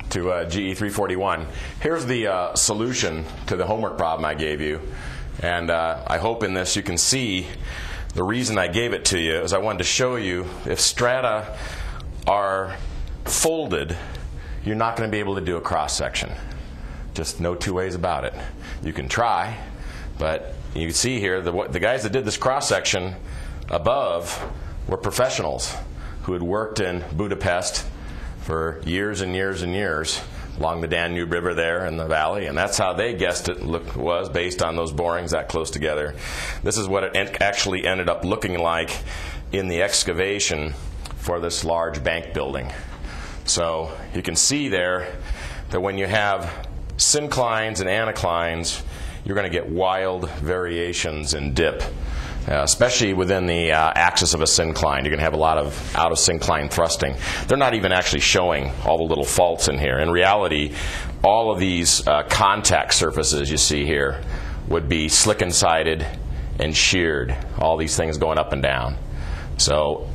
to GE 341. Here's the solution to the homework problem I gave you. And I hope in this you can see the reason I gave it to you is I wanted to show you if strata are folded, you're not going to be able to do a cross-section. Just no two ways about it. You can try, but you can see here the guys that did this cross-section above were professionals who had worked in Budapest for years and years and years along the Danube River there in the valley, and that's how they guessed it was based on those borings that close together. This is what it actually ended up looking like in the excavation for this large bank building. So you can see there that when you have synclines and anticlines, you're going to get wild variations in dip. Especially within the axis of a syncline. You're going to have a lot of out-of-syncline thrusting. They're not even actually showing all the little faults in here. In reality, all of these contact surfaces you see here would be slick-and-sided and sheared. All these things going up and down. So,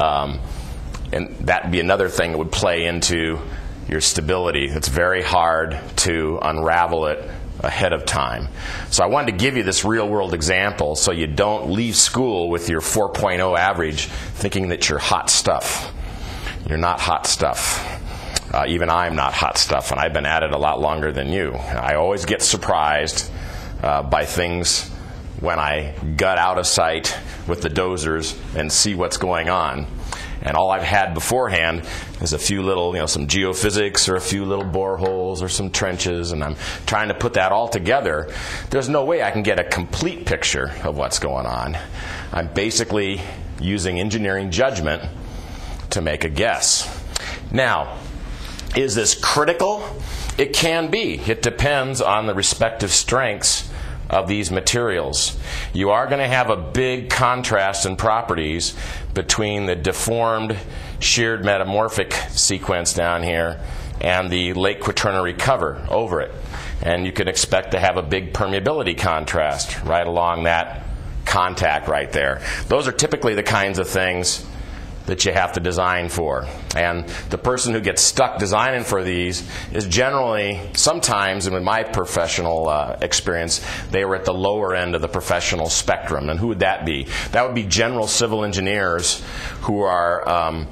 and that would be another thing that would play into your stability. It's very hard to unravel it ahead of time. So I wanted to give you this real-world example so you don't leave school with your 4.0 average thinking that you're hot stuff. You're not hot stuff. Even I'm not hot stuff, and I've been at it a lot longer than you. I always get surprised by things when I gut out of sight with the dozers and see what's going on. And all I've had beforehand is a few little, some geophysics or a few little boreholes or some trenches, and I'm trying to put that all together. There's no way I can get a complete picture of what's going on. I'm basically using engineering judgment to make a guess. Now, is this critical? It can be. It depends on the respective strengths of these materials. You are going to have a big contrast in properties between the deformed, sheared metamorphic sequence down here and the lake quaternary cover over it. And you can expect to have a big permeability contrast right along that contact right there. Those are typically the kinds of things that you have to design for. And the person who gets stuck designing for these is generally, sometimes, and in my professional experience, they were at the lower end of the professional spectrum. And who would that be? That would be general civil engineers who are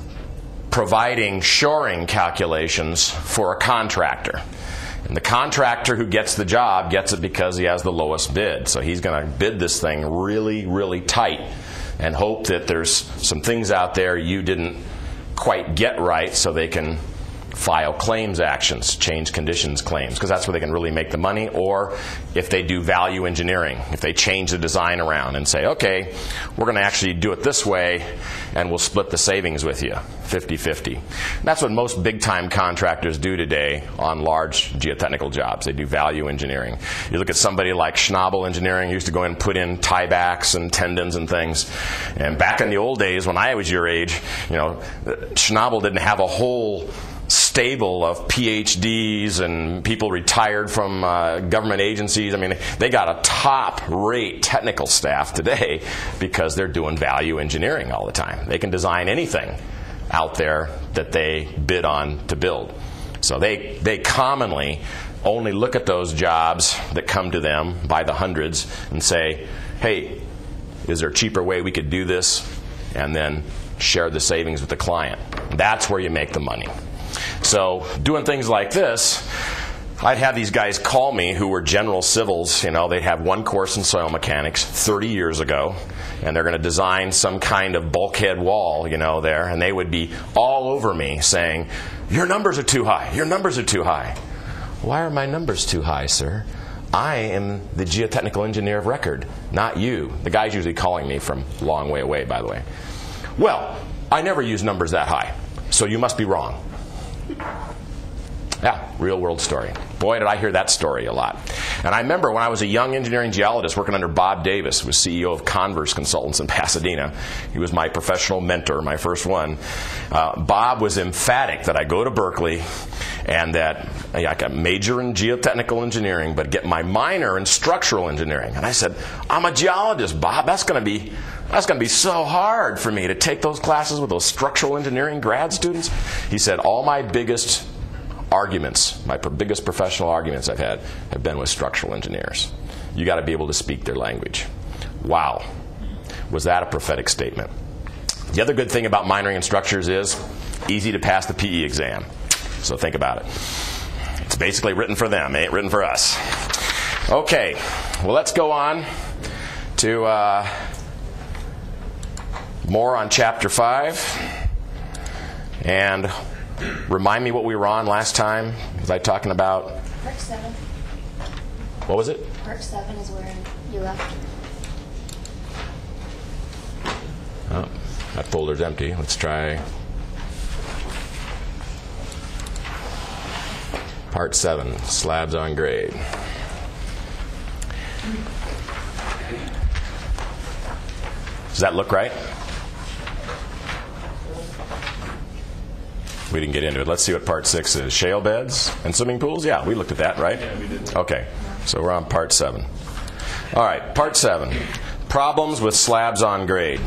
providing shoring calculations for a contractor. And the contractor who gets the job gets it because he has the lowest bid. So he's going to bid this thing really, really tight and hope that there's some things out there you didn't quite get right so they can file claims actions, change conditions claims, because that's where they can really make the money. Or if they do value engineering, if they change the design around and say, okay, we're going to actually do it this way and we'll split the savings with you, 50-50. That's what most big-time contractors do today on large geotechnical jobs. They do value engineering. You look at somebody like Schnabel Engineering, used to go in and put in tiebacks and tendons and things. And back in the old days when I was your age, Schnabel didn't have a whole stable of PhDs and people retired from government agencies. I mean, they got a top-rate technical staff today because they're doing value engineering all the time. They can design anything out there that they bid on to build. So they commonly only look at those jobs that come to them by the hundreds and say, hey, is there a cheaper way we could do this? And then share the savings with the client. That's where you make the money. So doing things like this, I'd have these guys call me who were general civils. They'd have one course in soil mechanics 30 years ago, and they're going to design some kind of bulkhead wall, there, and they would be all over me saying, your numbers are too high, your numbers are too high. Why are my numbers too high, sir? I am the geotechnical engineer of record, not you. The guy's usually calling me from a long way away, by the way. Well, I never use numbers that high, so you must be wrong. Yeah, real world story. Boy, did I hear that story a lot. And I remember when I was a young engineering geologist working under Bob Davis, who was CEO of Converse Consultants in Pasadena. He was my professional mentor, my first one. Bob was emphatic that I go to Berkeley and that I got major in geotechnical engineering, but get my minor in structural engineering. And I said, I'm a geologist, Bob. That's going to be so hard for me to take those classes with those structural engineering grad students. He said, all my biggest arguments, my biggest professional arguments I've had have been with structural engineers. You got to be able to speak their language. Wow. Was that a prophetic statement? The other good thing about minoring in structures is easy to pass the PE exam. So think about it. It's basically written for them. It ain't written for us. Okay. Well, let's go on to more on Chapter 5. And remind me what we were on last time. Was I talking about? Part 7. What was it? Part 7 is where you left. Oh, that folder's empty. Let's try Part 7, slabs on grade. Does that look right? We didn't get into it. Let's see what Part 6 is. Shale beds and swimming pools? Yeah, we looked at that, right? Yeah, we did. Okay, so we're on Part 7. All right, Part 7. Problems with slabs on grade.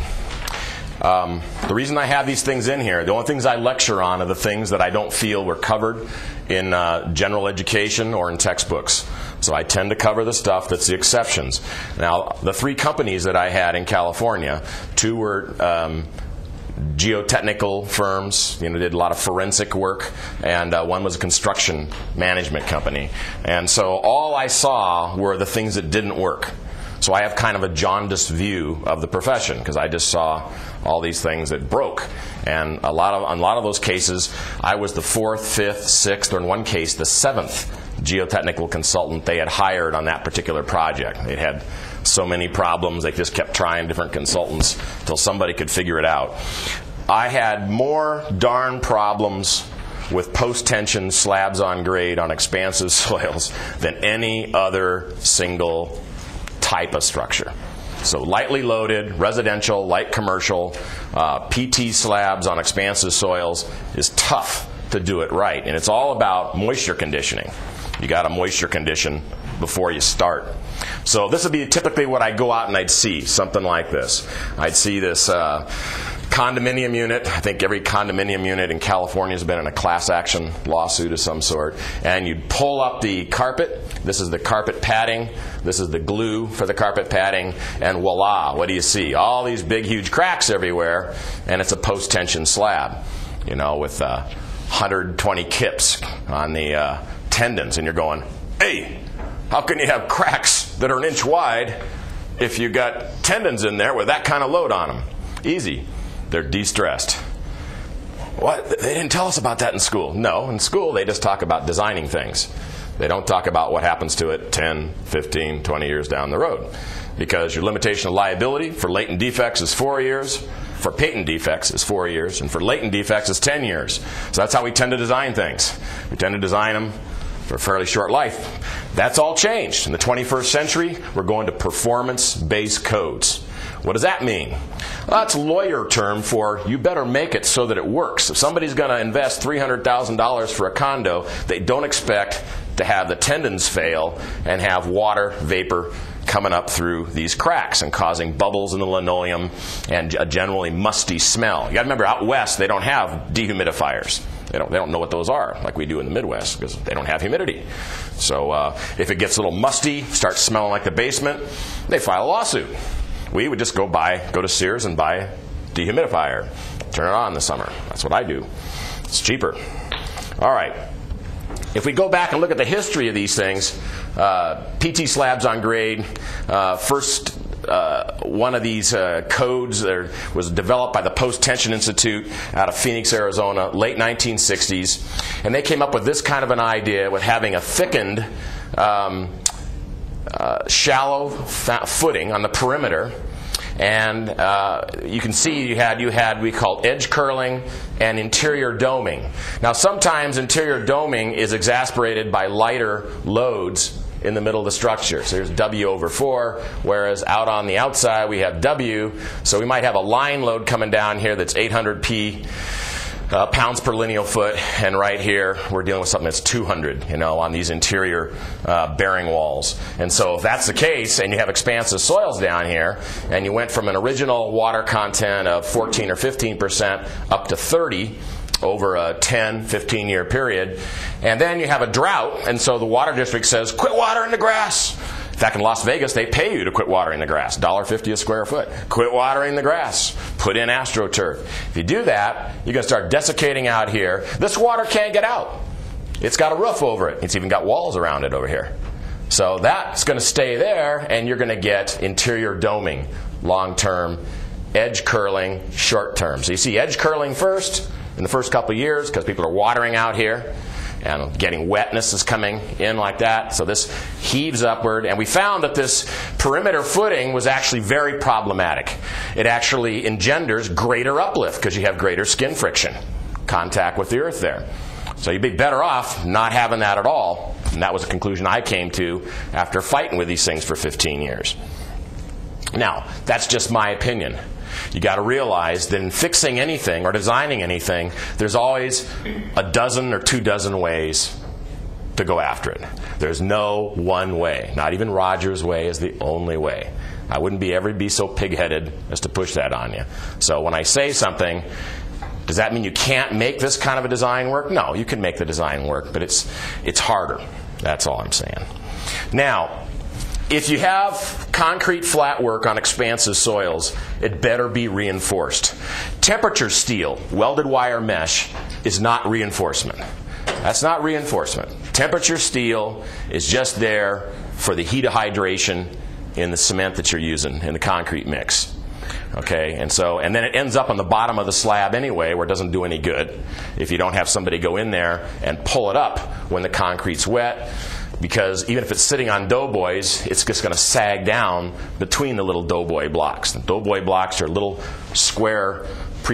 The reason I have these things in here, the only things I lecture on are the things that I don't feel were covered in general education or in textbooks. So I tend to cover the stuff that's the exceptions. Now, the 3 companies that I had in California, 2 were geotechnical firms, did a lot of forensic work, and one was a construction management company. And so all I saw were the things that didn't work. So I have kind of a jaundiced view of the profession because I just saw all these things that broke. And on a lot of those cases, I was the 4th, 5th, 6th, or in one case, the 7th geotechnical consultant they had hired on that particular project. They had so many problems, they just kept trying different consultants until somebody could figure it out. I had more darn problems with post-tension slabs on grade on expansive soils than any other single type of structure. So lightly loaded, residential, light commercial, PT slabs on expansive soils is tough to do it right. And it's all about moisture conditioning. You got to moisture condition before you start. So this would be typically what I'd go out and I'd see, something like this. I'd see this condominium unit. I think every condominium unit in California has been in a class action lawsuit of some sort. And you'd pull up the carpet. This is the carpet padding. This is the glue for the carpet padding. And voila, what do you see? All these big, huge cracks everywhere. And it's a post-tension slab, with 120 kips on the tendons. And you're going, hey, how can you have cracks that are an inch wide if you got tendons in there with that kind of load on them? Easy. They're de-stressed. What? They didn't tell us about that in school. No, in school they just talk about designing things. They don't talk about what happens to it 10, 15, 20 years down the road. Because your limitation of liability for latent defects is 4 years, for patent defects is 4 years, and for latent defects is 10 years. So that's how we tend to design things. We tend to design them for a fairly short life. That's all changed. In the 21st century, we're going to performance-based codes. What does that mean? Well, that's a lawyer term for you better make it so that it works. If somebody's going to invest $300,000 for a condo, they don't expect to have the tendons fail and have water vapor coming up through these cracks and causing bubbles in the linoleum and a generally musty smell. You got to remember, out west they don't have dehumidifiers. They don't know what those are like we do in the Midwest because they don't have humidity. So if it gets a little musty, starts smelling like the basement, they file a lawsuit. We would just go to Sears and buy a dehumidifier. Turn it on in the summer. That's what I do. It's cheaper. All right. If we go back and look at the history of these things, PT slabs on grade, first one of these codes was developed by the Post-Tension Institute out of Phoenix, Arizona, late 1960s. And they came up with this kind of an idea with having a thickened shallow footing on the perimeter, and you can see you had we call edge curling and interior doming. Now sometimes interior doming is exasperated by lighter loads in the middle of the structure. So there's W over 4, whereas out on the outside we have W. So we might have a line load coming down here that's 800 pounds per lineal foot, and right here we're dealing with something that's 200, on these interior bearing walls. And so if that's the case, and you have expansive soils down here, and you went from an original water content of 14 or 15% up to 30, over a 10, 15-year period. And then you have a drought, and so the water district says, quit watering the grass. In fact, in Las Vegas, they pay you to quit watering the grass, $1.50 a square foot. Quit watering the grass. Put in AstroTurf. If you do that, you're going to start desiccating out here. This water can't get out. It's got a roof over it. It's even got walls around it over here. So that's going to stay there, and you're going to get interior doming, long-term, edge curling, short-term. So you see edge curling first in the first couple of years because people are watering out here. And getting wetness is coming in like that. So this heaves upward. And we found that this perimeter footing was actually very problematic. It actually engenders greater uplift because you have greater skin friction, contact with the earth there. So you'd be better off not having that at all. And that was a conclusion I came to after fighting with these things for 15 years. Now, that's just my opinion. You got to realize that in fixing anything or designing anything, there's always a dozen or 24 ways to go after it. There's no one way. Not even Roger's way is the only way. I wouldn't ever be so pig-headed as to push that on you. So when I say something, does that mean you can't make this kind of a design work? No, you can make the design work, but it's harder. That's all I'm saying. Now, if you have concrete flat work on expansive soils, it better be reinforced. Temperature steel, welded wire mesh, is not reinforcement. That's not reinforcement. Temperature steel is just there for the heat of hydration in the cement that you're using in the concrete mix. Okay, and then it ends up on the bottom of the slab anyway, where it doesn't do any good if you don't have somebody go in there and pull it up when the concrete's wet. Because even if it's sitting on doughboys, it's just going to sag down between the little doughboy blocks. The doughboy blocks are little square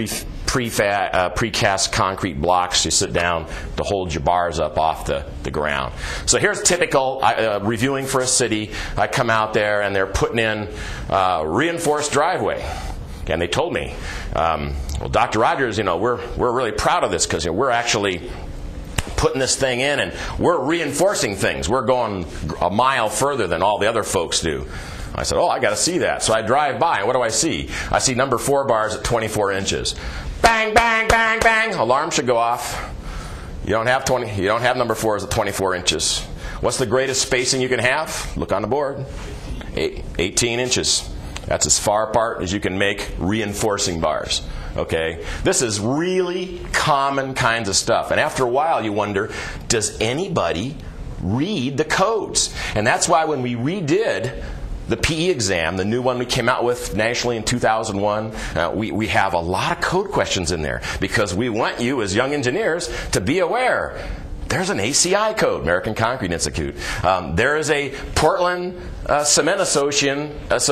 precast concrete blocks you sit down to hold your bars up off the ground. So here's typical reviewing for a city. I come out there and they're putting in reinforced driveway. And they told me, well, Dr. Rogers, we're really proud of this because we're actually putting this thing in and we're reinforcing things. We're going a mile further than all the other folks do. I said, I got to see that. So I drive by, and what do I see? I see number 4 bars at 24 inches. Bang, bang, bang, bang. Alarm should go off. You don't have number 4s at 24 inches. What's the greatest spacing you can have? Look on the board. 18 inches. That's as far apart as you can make reinforcing bars. Okay? This is really common kinds of stuff. And after a while you wonder, does anybody read the codes? And that's why when we redid the PE exam, the new one we came out with nationally in 2001, we have a lot of code questions in there because we want you as young engineers to be aware. There's an ACI code, American Concrete Institute. There is a Portland Cement Association,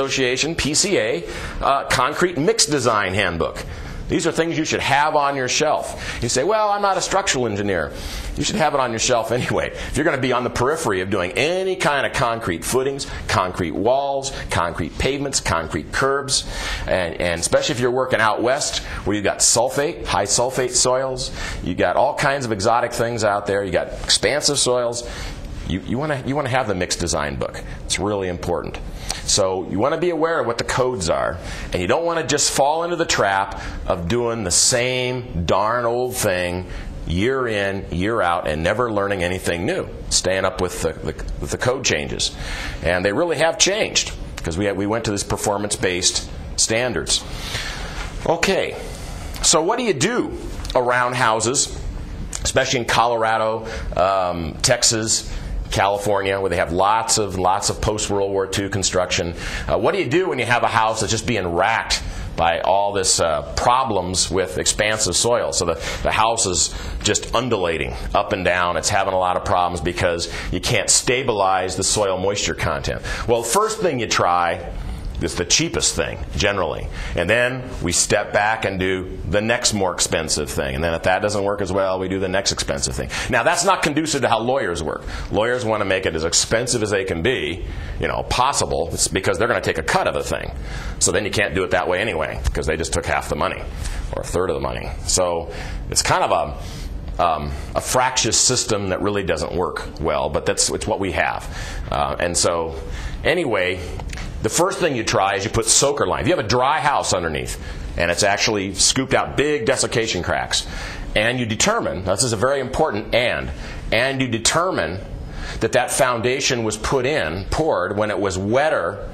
PCA, Concrete Mix Design Handbook. These are things you should have on your shelf. You say, well, I'm not a structural engineer. You should have it on your shelf anyway. If you're going to be on the periphery of doing any kind of concrete footings, concrete walls, concrete pavements, concrete curbs, and especially if you're working out west where you've got sulfate, high sulfate soils, you've got all kinds of exotic things out there, you've got expansive soils, you want to have the mixed design book. It's really important. So you want to be aware of what the codes are, and you don't want to just fall into the trap of doing the same darn old thing year in, year out, and never learning anything new, staying up with the code changes. And they really have changed because we went to this performance-based standards. Okay, so what do you do around houses, especially in Colorado, Texas, California, where they have lots of post-World War II construction? What do you do when you have a house that's just being racked by all this problems with expansive soil? So the house is just undulating up and down. It's having a lot of problems because you can't stabilize the soil moisture content. Well, first thing you try is the cheapest thing, generally. And then we step back and do the next more expensive thing. And then if that doesn't work as well, we do the next expensive thing. Now, that's not conducive to how lawyers work. Lawyers want to make it as expensive as they can be, possible. It's because they're going to take a cut of the thing. So then you can't do it that way anyway, because they just took half the money, or a third of the money. So it's kind of a fractious system that really doesn't work well, but it's what we have. And so, anyway, the first thing you try is you put soaker line. If you have a dry house underneath, and it's actually scooped out big desiccation cracks, and you determine, this is a very important and you determine that that foundation was poured when it was wetter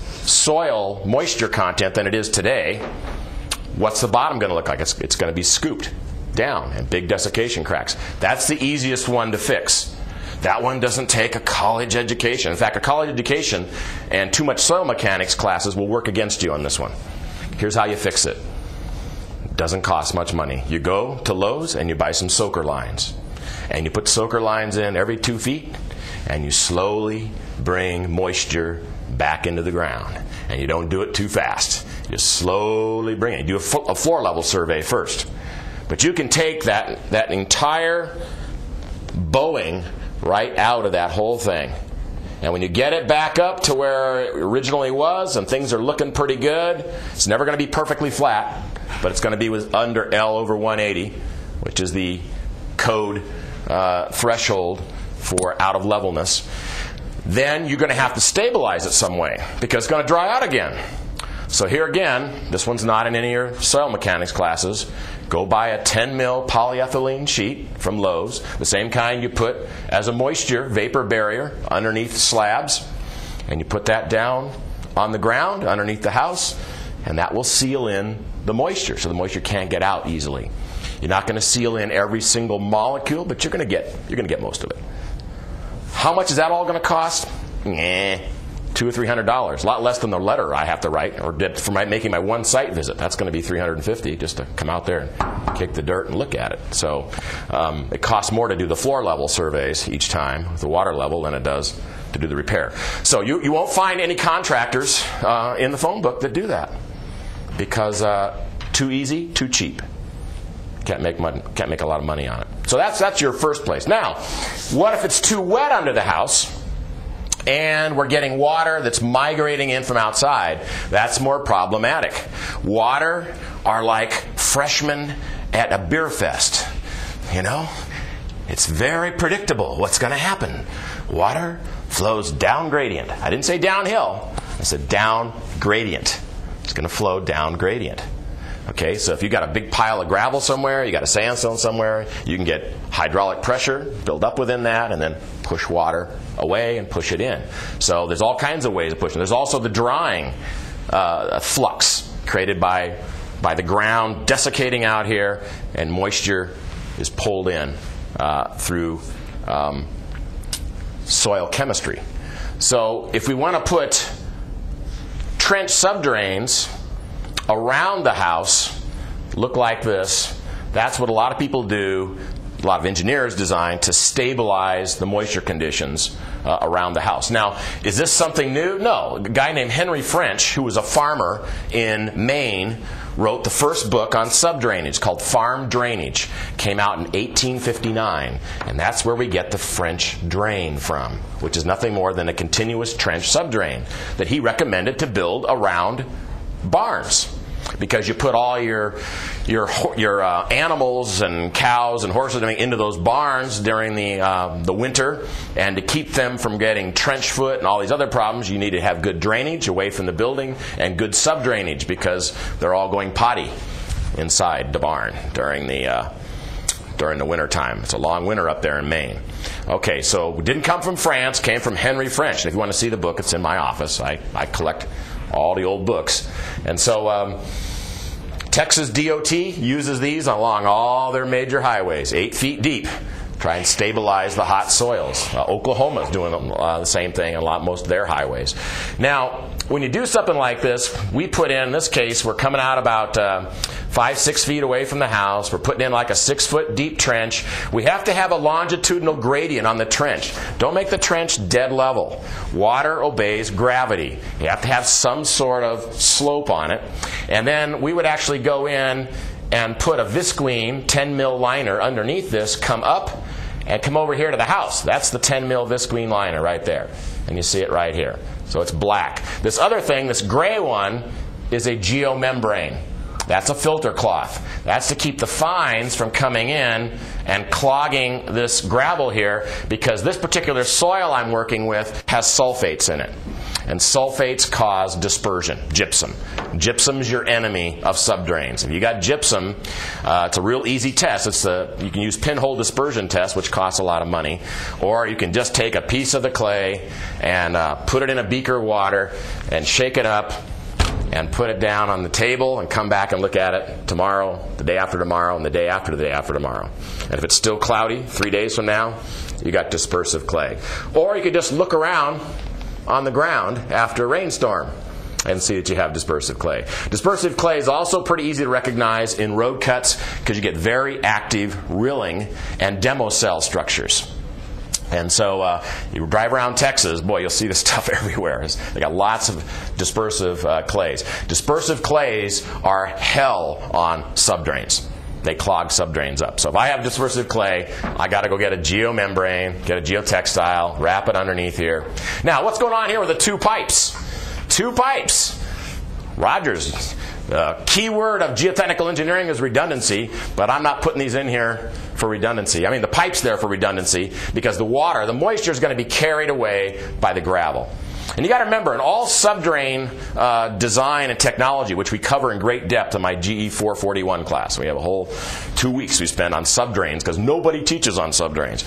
soil moisture content than it is today, what's the bottom going to look like? It's going to be scooped down and big desiccation cracks. That's the easiest one to fix. That one doesn't take a college education. In fact, a college education and too much soil mechanics classes will work against you on this one. Here's how you fix it. It doesn't cost much money. You go to Lowe's and you buy some soaker lines. And you put soaker lines in every 2 feet, and you slowly bring moisture back into the ground. And you don't do it too fast. You just slowly bring it. You do a floor level survey first. But you can take that entire bowing right out of that whole thing. And when you get it back up to where it originally was and things are looking pretty good, it's never going to be perfectly flat, but it's going to be under L over 180, which is the code threshold for out of levelness. Then you're going to have to stabilize it some way because it's going to dry out again. So here again, this one's not in any of your soil mechanics classes. Go buy a 10 mil polyethylene sheet from Lowe's, the same kind you put as a moisture vapor barrier underneath slabs, and you put that down on the ground underneath the house, and that will seal in the moisture so the moisture can't get out easily. You're not going to seal in every single molecule, but you're going to get most of it. How much is that all going to cost? $200 or $300. A lot less than the letter I have to write or did for making my one site visit. That's going to be $350 just to come out there and kick the dirt and look at it. So it costs more to do the floor level surveys each time with the water level than it does to do the repair. So you won't find any contractors in the phone book that do that because too easy, too cheap. Can't make a lot of money on it. So that's your first place. Now, what if it's too wet under the house and we're getting water that's migrating in from outside? That's more problematic. Water are like freshmen at a beer fest. You know, it's very predictable what's going to happen. Water flows down gradient. I didn't say downhill. I said down gradient. It's going to flow down gradient. Okay, so if you've got a big pile of gravel somewhere, you got a sandstone somewhere, you can get hydraulic pressure build up within that and then push water away and push it in. So there's all kinds of ways of pushing. There's also the drying flux created by the ground desiccating out here, and moisture is pulled in through soil chemistry. So if we want to put trench subdrains around the house, look like this. That's what a lot of people do, a lot of engineers design to stabilize the moisture conditions around the house. Now, is this something new? No. A guy named Henry French, who was a farmer in Maine, wrote the first book on subdrainage called Farm Drainage. Came out in 1859, and that's where we get the French drain from, which is nothing more than a continuous trench subdrain that he recommended to build around barns, because you put all your animals and cows and horses and everything into those barns during the winter, and to keep them from getting trench foot and all these other problems, you need to have good drainage away from the building and good subdrainage, because they're all going potty inside the barn during the winter time. It's a long winter up there in Maine. Okay, so it didn't come from France, came from Henry French. And if you want to see the book, it's in my office. I collect all the old books. And so Texas DOT uses these along all their major highways, 8 feet deep. Try and stabilize the hot soils. Oklahoma's doing the same thing on most of their highways. Now, when you do something like this, we put in this case, we're coming out about 5-6 feet away from the house. We're putting in like a 6-foot deep trench. We have to have a longitudinal gradient on the trench. Don't make the trench dead level. Water obeys gravity. You have to have some sort of slope on it. And then we would actually go in and put a visqueen 10 mil liner underneath this, come up and come over here to the house. That's the 10 mil visqueen liner right there. And you see it right here. So it's black. This other thing, this gray one, is a geomembrane. That's a filter cloth. That's to keep the fines from coming in and clogging this gravel here, because this particular soil I'm working with has sulfates in it. And sulfates cause dispersion, gypsum. Gypsum's your enemy of subdrains. If you got gypsum, it's a real easy test. You can use pinhole dispersion test, which costs a lot of money. Or you can just take a piece of the clay and put it in a beaker of water and shake it up and put it down on the table and come back and look at it tomorrow, the day after tomorrow, and the day after the day after tomorrow. And if it's still cloudy 3 days from now, you got dispersive clay. Or you could just look around on the ground after a rainstorm and see that you have dispersive clay. Dispersive clay is also pretty easy to recognize in road cuts because you get very active rilling and demo cell structures. And so you drive around Texas, boy, you'll see this stuff everywhere. They got lots of dispersive clays. Dispersive clays are hell on subdrains. They clog subdrains up. So if I have dispersive clay, I got to go get a geomembrane, get a geotextile, wrap it underneath here. Now, what's going on here with the two pipes? Two pipes. Rogers. The key word of geotechnical engineering is redundancy, but I'm not putting these in here for redundancy. I mean, the pipe's there for redundancy because the water, the moisture is going to be carried away by the gravel. And you got to remember, in all subdrain design and technology, which we cover in great depth in my GE 441 class. We have a whole 2 weeks we spend on subdrains because nobody teaches on subdrains.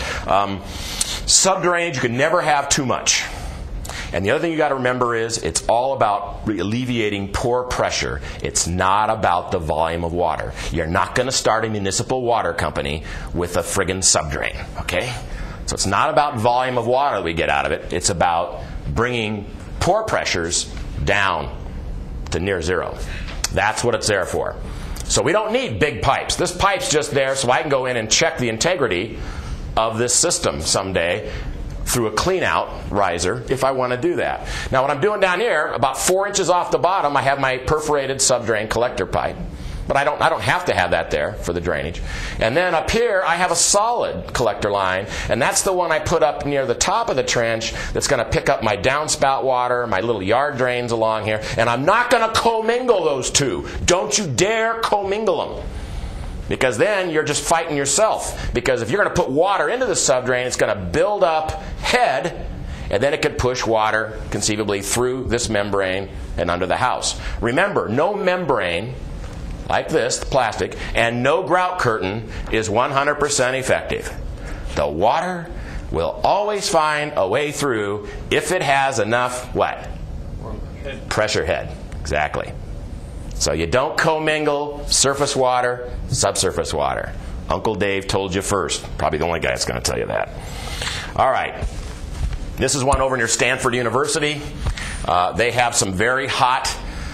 Subdrains, you can never have too much. And the other thing you got to remember is it's all about alleviating pore pressure. It's not about the volume of water. You're not going to start a municipal water company with a friggin' subdrain, okay? So it's not about volume of water that we get out of it. It's about bringing pore pressures down to near zero. That's what it's there for. So we don't need big pipes. This pipe's just there so I can go in and check the integrity of this system someday through a clean-out riser if I want to do that. Now what I'm doing down here, about 4 inches off the bottom, I have my perforated subdrain collector pipe. But I don't have to have that there for the drainage. And then up here, I have a solid collector line, and that's the one I put up near the top of the trench that's going to pick up my downspout water, my little yard drains along here, and I'm not going to commingle those two. Don't you dare commingle them. Because then you're just fighting yourself. Because if you're going to put water into the subdrain, it's going to build up head, and then it could push water conceivably through this membrane and under the house. Remember, no membrane like this, the plastic, and no grout curtain is 100% effective. The water will always find a way through if it has enough, what? Pressure head. Exactly. So you don't commingle surface water, subsurface water. Uncle Dave told you first. Probably the only guy that's going to tell you that. All right. This is one over near Stanford University. They have some very hot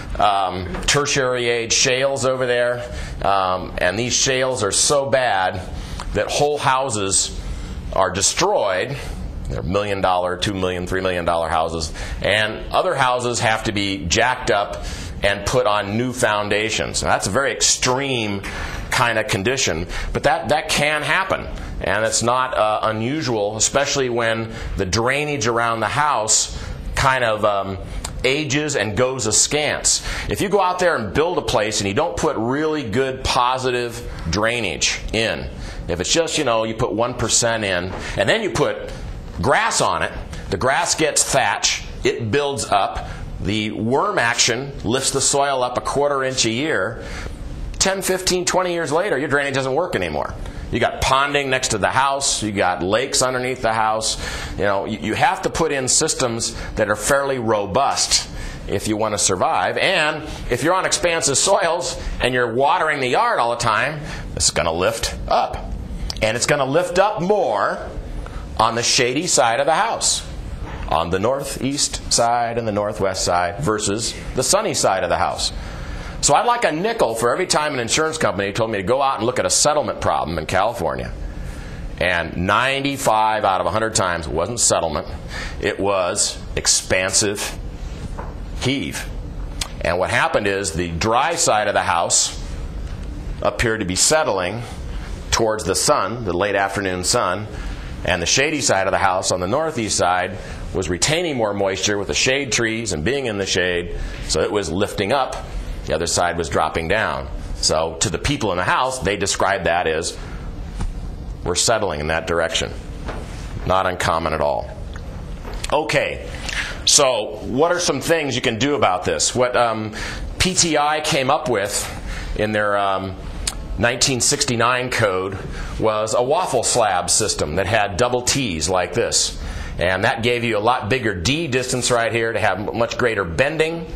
tertiary age shales over there. And these shales are so bad that whole houses are destroyed. They're $1 million, $2 million, $3 million houses. And other houses have to be jacked up and put on new foundations. Now, that's a very extreme kind of condition, but that can happen. And it's not unusual, especially when the drainage around the house kind of ages and goes askance. If you go out there and build a place and you don't put really good positive drainage in, if it's just, you put 1% in, and then you put grass on it, the grass gets thatch, it builds up, the worm action lifts the soil up 1/4 inch a year. 10, 15, 20 years later, your drainage doesn't work anymore. You got ponding next to the house. You got lakes underneath the house. You have to put in systems that are fairly robust if you want to survive. And if you're on expansive soils and you're watering the yard all the time, it's going to lift up. And it's going to lift up more on the shady side of the house, on the northeast side and the northwest side versus the sunny side of the house. So I'd like a nickel for every time an insurance company told me to go out and look at a settlement problem in California. And 95 out of 100 times it wasn't settlement. It was expansive heave. And what happened is the dry side of the house appeared to be settling towards the sun, the late afternoon sun, and the shady side of the house on the northeast side was retaining more moisture with the shade trees and being in the shade, so it was lifting up. The other side was dropping down. So to the people in the house, they described that as we're settling in that direction. Not uncommon at all. Okay, So what are some things you can do about this? What PTI came up with in their 1969 code was a waffle slab system that had double T's like this. And that gave you a lot bigger D distance right here to have much greater bending.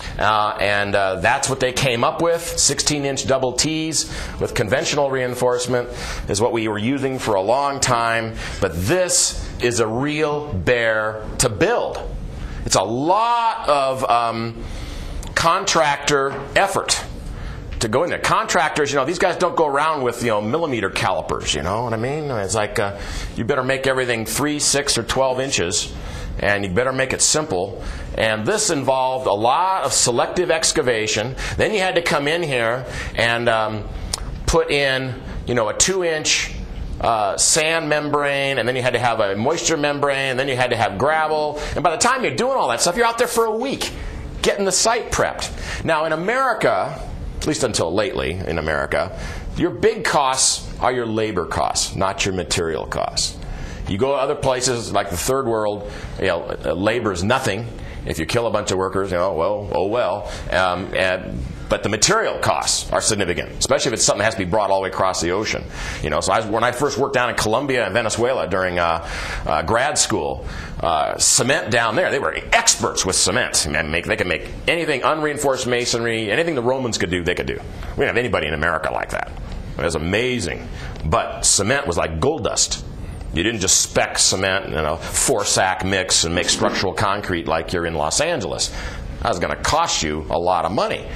That's what they came up with. 16-inch double T's with conventional reinforcement is what we were using for a long time. But this is a real bear to build. It's a lot of contractor effort to go in there. Contractors, these guys don't go around with, millimeter calipers, you know what I mean? It's like, you better make everything 3, 6, or 12 inches, and you better make it simple. And this involved a lot of selective excavation. Then you had to come in here and put in, a 2-inch sand membrane, and then you had to have a moisture membrane, and then you had to have gravel. And by the time you're doing all that stuff, you're out there for a week getting the site prepped. Now in America, at least until lately in America, your big costs are your labor costs, not your material costs. You go to other places like the third world, labor is nothing. If you kill a bunch of workers, oh well. But the material costs are significant, especially if it's something that has to be brought all the way across the ocean. So when I first worked down in Colombia and Venezuela during grad school, cement down there, they were experts with cement. They could make anything, unreinforced masonry, anything the Romans could do, they could do. We didn't have anybody in America like that. It was amazing. But cement was like gold dust. You didn't just spec cement in a 4-sack mix and make structural concrete like you're in Los Angeles. That was going to cost you a lot of money.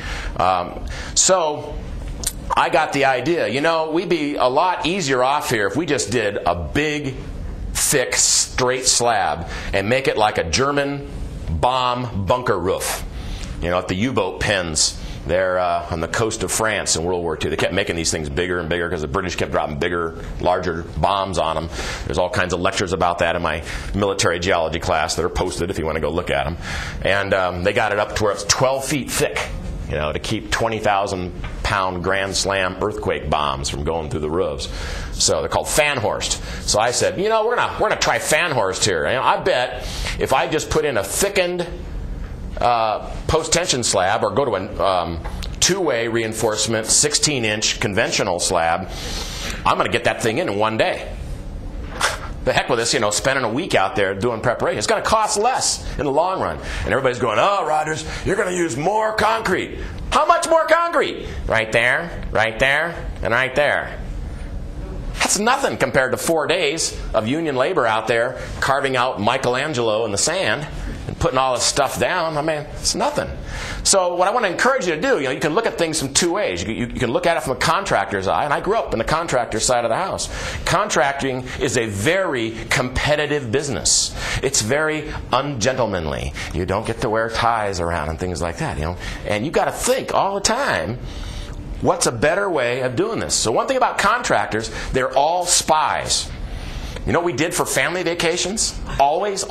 So I got the idea. We'd be a lot easier off here if we just did a big, thick, straight slab and make it like a German bomb bunker roof. At the U-boat pens there on the coast of France in World War II. They kept making these things bigger and bigger because the British kept dropping bigger, larger bombs on them. There's all kinds of lectures about that in my military geology class that are posted if you want to go look at them. And they got it up to where it's 12 feet thick, to keep 20,000-pound Grand Slam earthquake bombs from going through the roofs. So they're called Fanhorst. So I said, we're gonna try Fanhorst here. I bet if I just put in a thickened post-tension slab, or go to a two-way reinforcement 16-inch conventional slab, I'm going to get that thing in one day. The heck with this, spending a week out there doing preparation. It's going to cost less in the long run. And everybody's going, oh, Rogers, you're going to use more concrete. How much more concrete? Right there, and right there. That's nothing compared to 4 days of union labor out there carving out Michelangelo in the sand and putting all this stuff down. It's nothing. So what I want to encourage you to do, you can look at things from two ways. You can look at it from a contractor's eye, and I grew up in the contractor side of the house. Contracting is a very competitive business. It's very ungentlemanly. You don't get to wear ties around and things like that, And you've got to think all the time, what's a better way of doing this? So one thing about contractors, they're all spies. You know what we did for family vacations? Always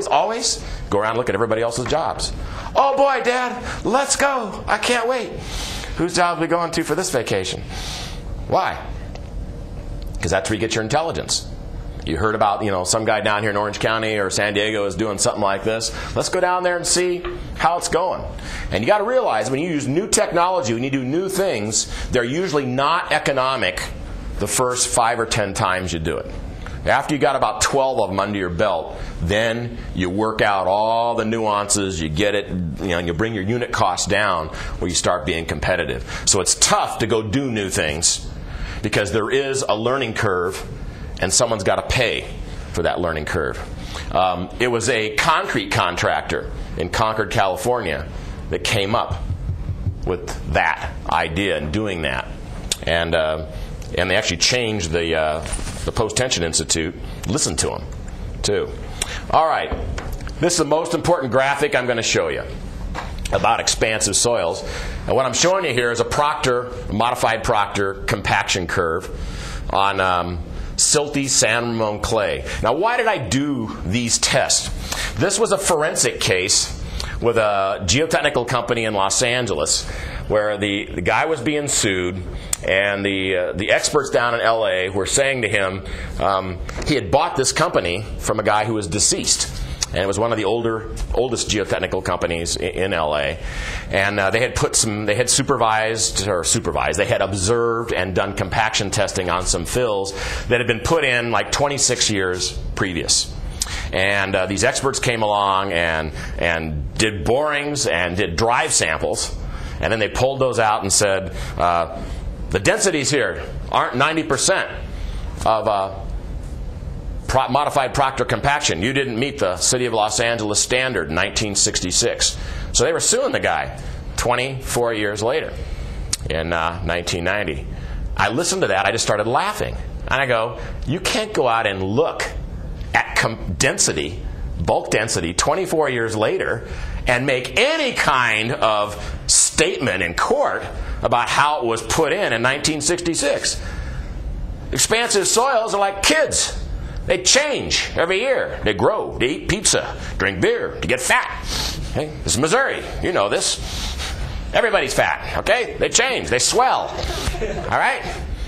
go around and look at everybody else's jobs. Oh boy, Dad, let's go. I can't wait. Whose job are we going to for this vacation? Why? Because that's where you get your intelligence. You heard about, some guy down here in Orange County or San Diego is doing something like this. Let's go down there and see how it's going. And you got to realize when you use new technology, when you do new things, they're usually not economic the first 5 or 10 times you do it. After you got about 12 of them under your belt, then you work out all the nuances, you get it, and you bring your unit costs down where you start being competitive. So it's tough to go do new things because there is a learning curve and someone's got to pay for that learning curve. It was a concrete contractor in Concord, California that came up with that idea and doing that. And they actually changed the Post-Tension Institute. Listen to them, too. All right. This is the most important graphic I'm going to show you about expansive soils. And what I'm showing you here is a modified Proctor compaction curve on silty San Ramon clay. Now, why did I do these tests? This was a forensic case with a geotechnical company in Los Angeles where the guy was being sued, and the experts down in L.A. were saying to him he had bought this company from a guy who was deceased. And it was one of the oldest geotechnical companies in LA. And they had they had observed and done compaction testing on some fills that had been put in like 26 years previous. And these experts came along and did borings and did drive samples. And then they pulled those out and said, the densities here aren't 90% of modified Proctor compaction. You didn't meet the City of Los Angeles standard in 1966. So they were suing the guy 24 years later in 1990. I listened to that. I just started laughing. And I go, you can't go out and look at density, bulk density, 24 years later and make any kind of statement in court about how it was put in 1966. Expansive soils are like kids. They change every year. They grow. They eat pizza, drink beer to get fat. Okay? This is Missouri. You know this. Everybody's fat. Okay? They change. They swell. All right?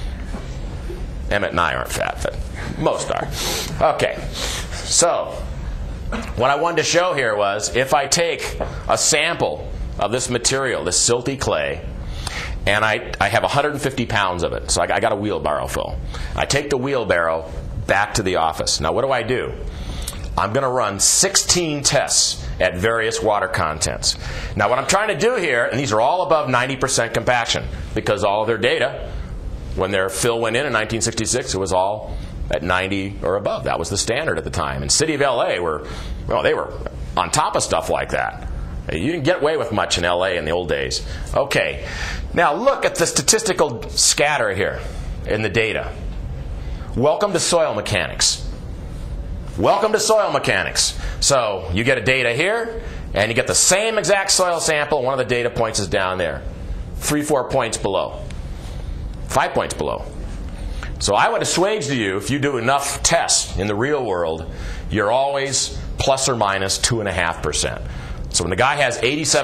Emmett and I aren't fat, but most are. Okay. So, what I wanted to show here was if I take a sample of this material, this silty clay, and I have 150 pounds of it, so I got a wheelbarrow full. I take the wheelbarrow back to the office. Now, what do? I'm going to run 16 tests at various water contents. Now, what I'm trying to do here, and these are all above 90% compaction, because all of their data, when their fill went in 1966, it was all at 90 or above. That was the standard at the time. And City of LA they were on top of stuff like that. You didn't get away with much in LA in the old days. Okay, now look at the statistical scatter here in the data. Welcome to soil mechanics. Welcome to soil mechanics. So you get a data here, and you get the same exact soil sample. One of the data points is down there. 3-4 points below. 5 points below. So I would assuage to you, if you do enough tests in the real world, you're always plus or minus 2.5%. So when the guy has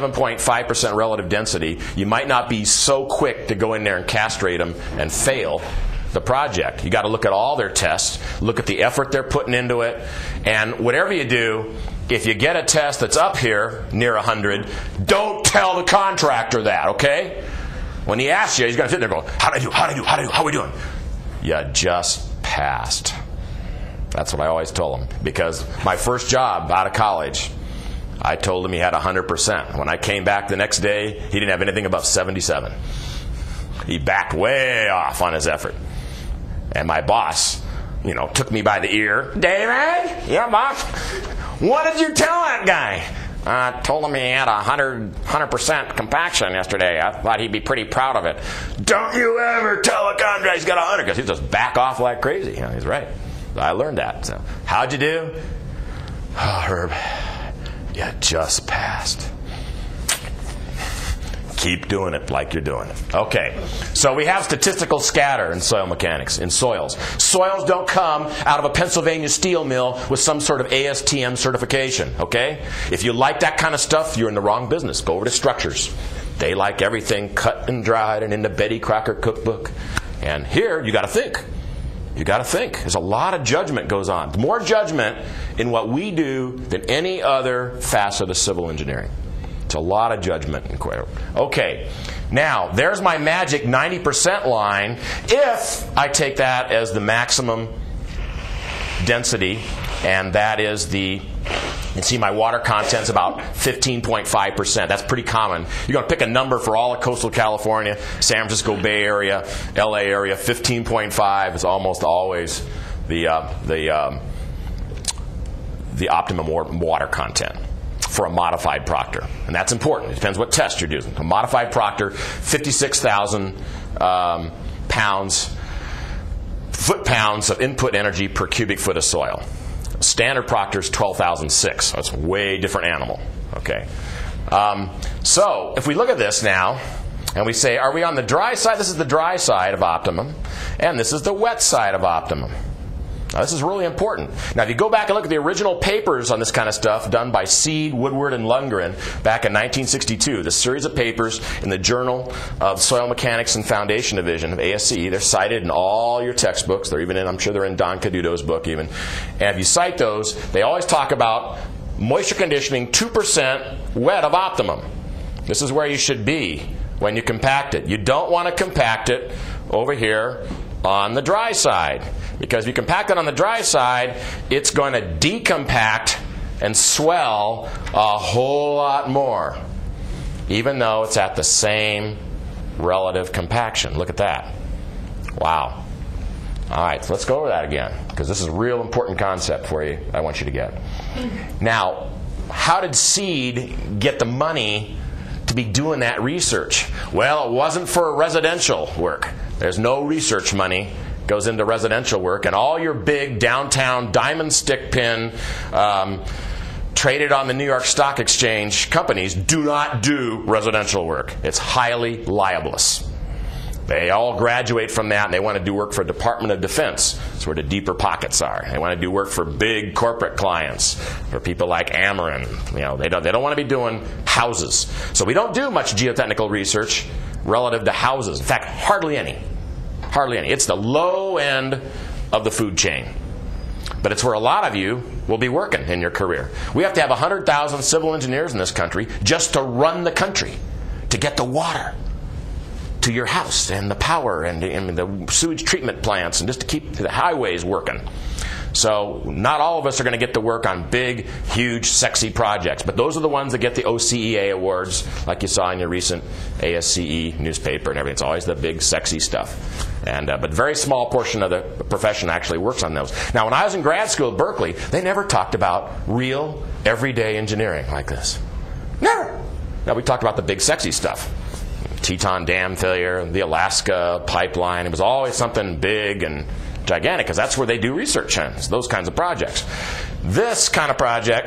87.5% relative density, you might not be so quick to go in there and castrate him and fail the project. You got to look at all their tests, look at the effort they're putting into it, and whatever you do, if you get a test that's up here near 100, don't tell the contractor that, okay? When he asks you, he's going to sit there and go, how do I do? How are we doing? You just passed. That's what I always told him. Because my first job out of college, I told him he had 100%. When I came back the next day, he didn't have anything above 77. He backed way off on his effort. And my boss, took me by the ear. David? Yeah, boss? What did you tell that guy? I told him he had 100% compaction yesterday. I thought he'd be pretty proud of it. Don't you ever tell a contractor he's got 100, because he'll just back off like crazy. He's right. I learned that. So, how'd you do? Oh, Herb, you just passed. Keep doing it like you're doing it. Okay, so we have statistical scatter in soil mechanics, in soils. Soils don't come out of a Pennsylvania steel mill with some sort of ASTM certification, okay? If you like that kind of stuff, you're in the wrong business. Go over to structures. They like everything cut and dried and in the Betty Crocker cookbook. And here, you got to think. You got to think. There's a lot of judgment goes on. More judgment in what we do than any other facet of civil engineering. It's a lot of judgment. Okay, now there's my magic 90% line. If I take that as the maximum density, and that is you can see my water content's about 15.5%. That's pretty common. You're going to pick a number for all of coastal California, San Francisco Bay Area, LA area. 15.5 is almost always the optimum water content for a modified Proctor. And that's important. It depends what test you're using. A modified Proctor, 56,000 foot-pounds of input energy per cubic foot of soil. Standard Proctor is 12,006. So that's a way different animal. Okay. So if we look at this now, and we say, are we on the dry side? This is the dry side of optimum, and this is the wet side of optimum. Now, this is really important. Now, if you go back and look at the original papers on this kind of stuff done by Seed, Woodward, and Lundgren back in 1962, the series of papers in the Journal of Soil Mechanics and Foundation Division of ASCE, they're cited in all your textbooks. They're even in, I'm sure they're in Don Caduto's book even. And if you cite those, they always talk about moisture conditioning 2% wet of optimum. This is where you should be when you compact it. You don't want to compact it over here on the dry side, because if you compact it on the dry side, it's going to decompact and swell a whole lot more, even though it's at the same relative compaction. Look at that. Wow. All right, so let's go over that again, because this is a real important concept for you I want you to get. Now, how did SEED get the money to be doing that research? Well, it wasn't for residential work. There's no research money goes into residential work, and all your big downtown diamond stick pin traded on the New York Stock Exchange companies do not do residential work. It's highly libelous. They all graduate from that, and they want to do work for Department of Defense. That's where the deeper pockets are. They want to do work for big corporate clients, for people like Ameren. You know, they don't want to be doing houses. So we don't do much geotechnical research relative to houses. In fact, hardly any. Hardly any. It's the low end of the food chain. But it's where a lot of you will be working in your career. We have to have 100,000 civil engineers in this country just to run the country, to get the water to your house, and the power, and the sewage treatment plants, and just to keep the highways working. So not all of us are going to get to work on big, huge, sexy projects, but those are the ones that get the OCEA awards, like you saw in your recent ASCE newspaper and everything. It's always the big, sexy stuff. And but very small portion of the profession actually works on those. Now, when I was in grad school at Berkeley, they never talked about real, everyday engineering like this. Never. Now, we talked about the big, sexy stuff. Teton Dam failure, the Alaska pipeline. It was always something big and gigantic, because that's where they do research on, those kinds of projects. This kind of project,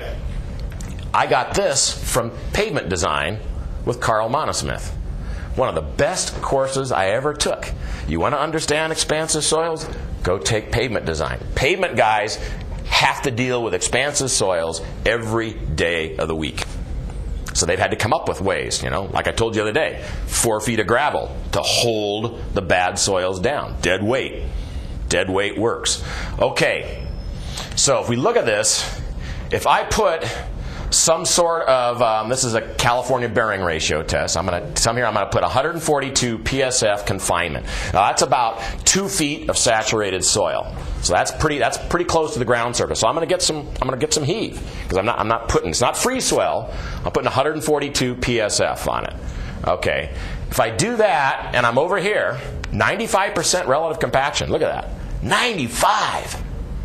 I got this from pavement design with Carl Monosmith. One of the best courses I ever took. You want to understand expansive soils? Go take pavement design. Pavement guys have to deal with expansive soils every day of the week. So they've had to come up with ways, like I told you the other day, 4 feet of gravel to hold the bad soils down. Dead weight. Dead weight works. Okay, so if we look at this, if I put some sort of, this is a California bearing ratio test. I'm going to put 142 PSF confinement. Now that's about 2 feet of saturated soil. So that's pretty close to the ground surface. So I'm going to get some heave, because I'm not putting, it's not free swell. I'm putting 142 PSF on it. Okay, if I do that and I'm over here, 95% relative compaction. Look at that. 95.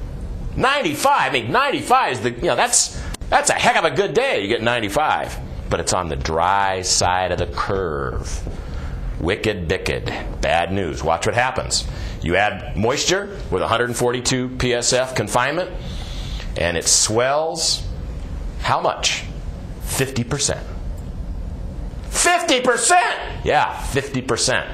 I mean, 95 is that's a heck of a good day. You get 95, but it's on the dry side of the curve. Wicked, bad news. Watch what happens. You add moisture with 142 PSF confinement, and it swells. How much? 50%. 50%. Yeah, 50%.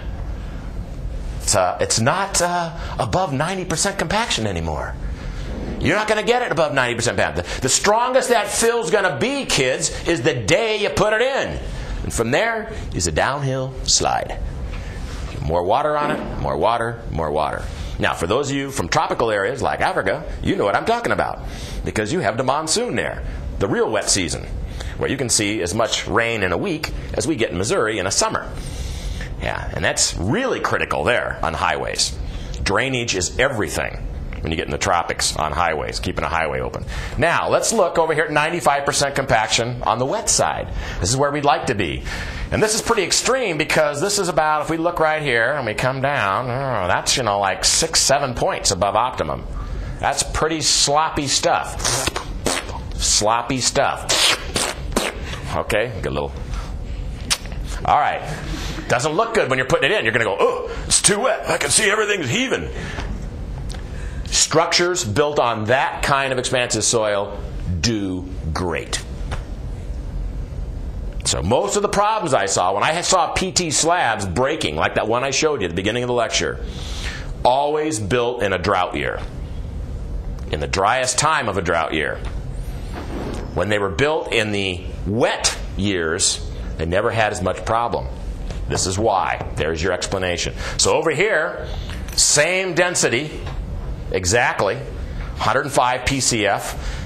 It's not above 90% compaction anymore. You're not going to get it above 90% compaction. The strongest that fill's going to be, kids, is the day you put it in. And from there is a downhill slide. More water on it, more water, more water. Now, for those of you from tropical areas like Africa, you know what I'm talking about, because you have the monsoon there, the real wet season, where you can see as much rain in a week as we get in Missouri in a summer. Yeah, and that's really critical there on highways. Drainage is everything when you get in the tropics on highways, keeping a highway open. Now, let's look over here at 95% compaction on the wet side. This is where we'd like to be. And this is pretty extreme, because this is about, if we look right here and we come down, that's, like 6-7 points above optimum. That's pretty sloppy stuff. Sloppy stuff. Okay, good little. All right. Doesn't look good when you're putting it in. You're going to go, oh, it's too wet. I can see everything's heaving. Structures built on that kind of expansive soil do great. So most of the problems I saw, when I saw PT slabs breaking, like that one I showed you at the beginning of the lecture, always built in a drought year. In the driest time of a drought year. When they were built in the wet years, they never had as much problem. This is why. There's your explanation. So over here, same density, exactly, 105 PCF,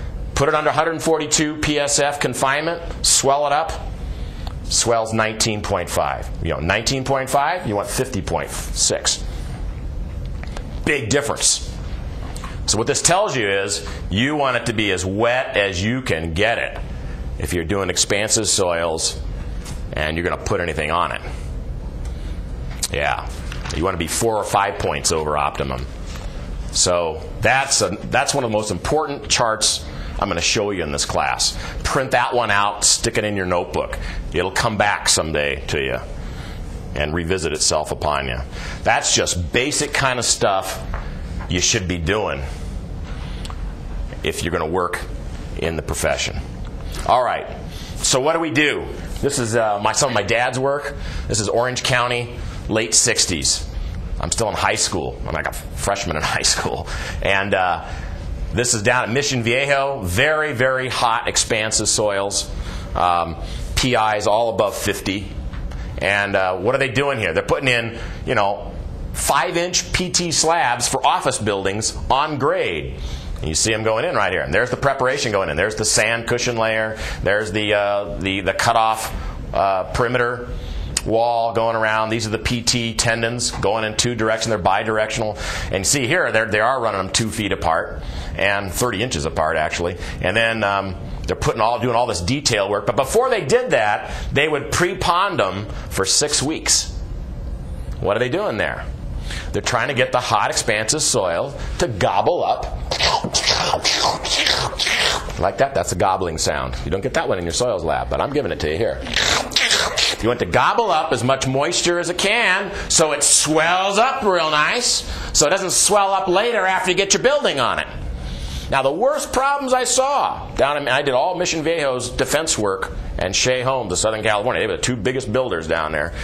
Put it under 142 PSF confinement, swell it up, swells 19.5. You know, 19.5, you want 50.6. Big difference. So what this tells you is you want it to be as wet as you can get it if you're doing expansive soils and you're going to put anything on it. Yeah. You want to be 4 or 5 points over optimum. So that's one of the most important charts I'm going to show you in this class. Print that one out, stick it in your notebook. It'll come back someday to you and revisit itself upon you. That's just basic kind of stuff you should be doing if you're going to work in the profession. All right, so what do we do? This is some of my dad's work. This is Orange County, late 60s. I'm still in high school. I'm like a freshman in high school. And this is down at Mission Viejo. Very, very hot, expansive soils. PIs all above 50. And what are they doing here? They're putting in, 5-inch PT slabs for office buildings on grade. And you see them going in right here. And there's the preparation going in. There's the sand cushion layer. There's the cutoff perimeter wall going around. These are the PT tendons going in 2 directions. They're bidirectional. And see here, they are running them 2 feet apart and 30 inches apart, actually. And then they're doing all this detail work. But before they did that, they would pre-pond them for 6 weeks. What are they doing there? They're trying to get the hot, expansive soil to gobble up. Like that. That's a gobbling sound. You don't get that one in your soils lab, but I'm giving it to you here. You want to gobble up as much moisture as it can so it swells up real nice, so it doesn't swell up later after you get your building on it. Now, the worst problems I saw I did all Mission Viejo's defense work and Shea Homes of Southern California. They were the 2 biggest builders down there.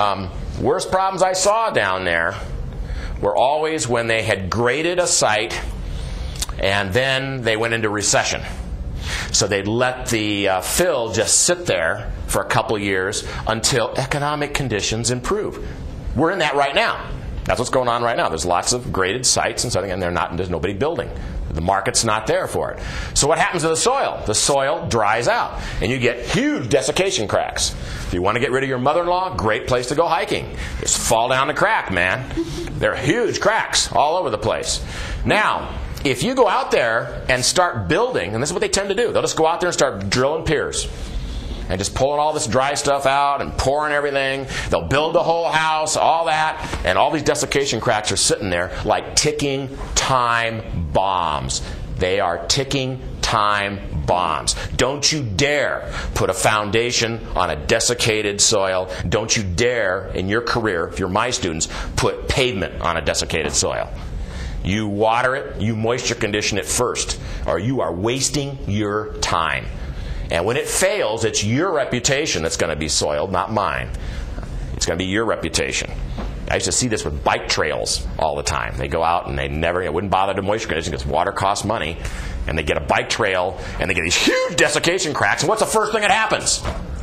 Worst problems I saw down there were always when they had graded a site and then they went into recession. So they'd let the fill just sit there for a couple years until economic conditions improve. We're in that right now. That's what's going on right now. There's lots of graded sites and something, and there's nobody building. The market's not there for it. So what happens to the soil? The soil dries out, and you get huge desiccation cracks. If you want to get rid of your mother-in-law, great place to go hiking. Just fall down the crack, man. There are huge cracks all over the place. Now, if you go out there and start building, and this is what they tend to do, they'll just go out there and start drilling piers and just pulling all this dry stuff out and pouring everything. They'll build the whole house, all that, and all these desiccation cracks are sitting there like ticking time bombs. They are ticking time bombs. Don't you dare put a foundation on a desiccated soil. Don't you dare, in your career, if you're my students, put pavement on a desiccated soil. You water it, you moisture condition it first, or you are wasting your time. And when it fails, it's your reputation that's going to be soiled, not mine. It's going to be your reputation. I used to see this with bike trails all the time. They go out and they wouldn't bother to moisture condition because water costs money. And they get a bike trail and they get these huge desiccation cracks. And what's the first thing that happens?